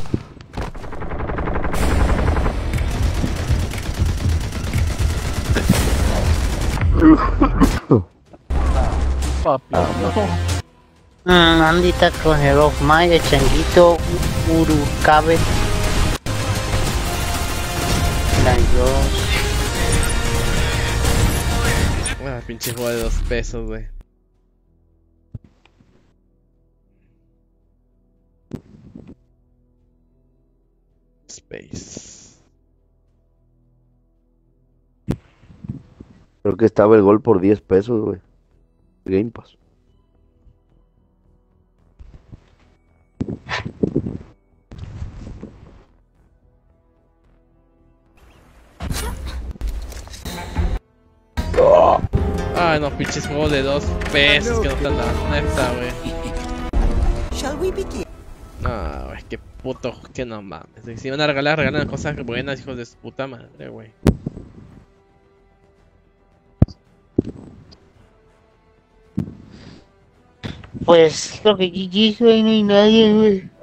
Papi, Andy está con el Rock Maya, Changuito, Urucabe. Ah, pinche juego de 2 pesos, güey. Space. Creo que estaba el gol por 10 pesos, güey. Game Pass. Ay, no, pinches juegos de 2 pesos que no están dando. Neta, güey. No, güey, qué puto, que no mames. Si van a regalar, regalan cosas buenas, hijos de su puta madre, güey. Pues creo que GG, güey, no hay nadie, güey.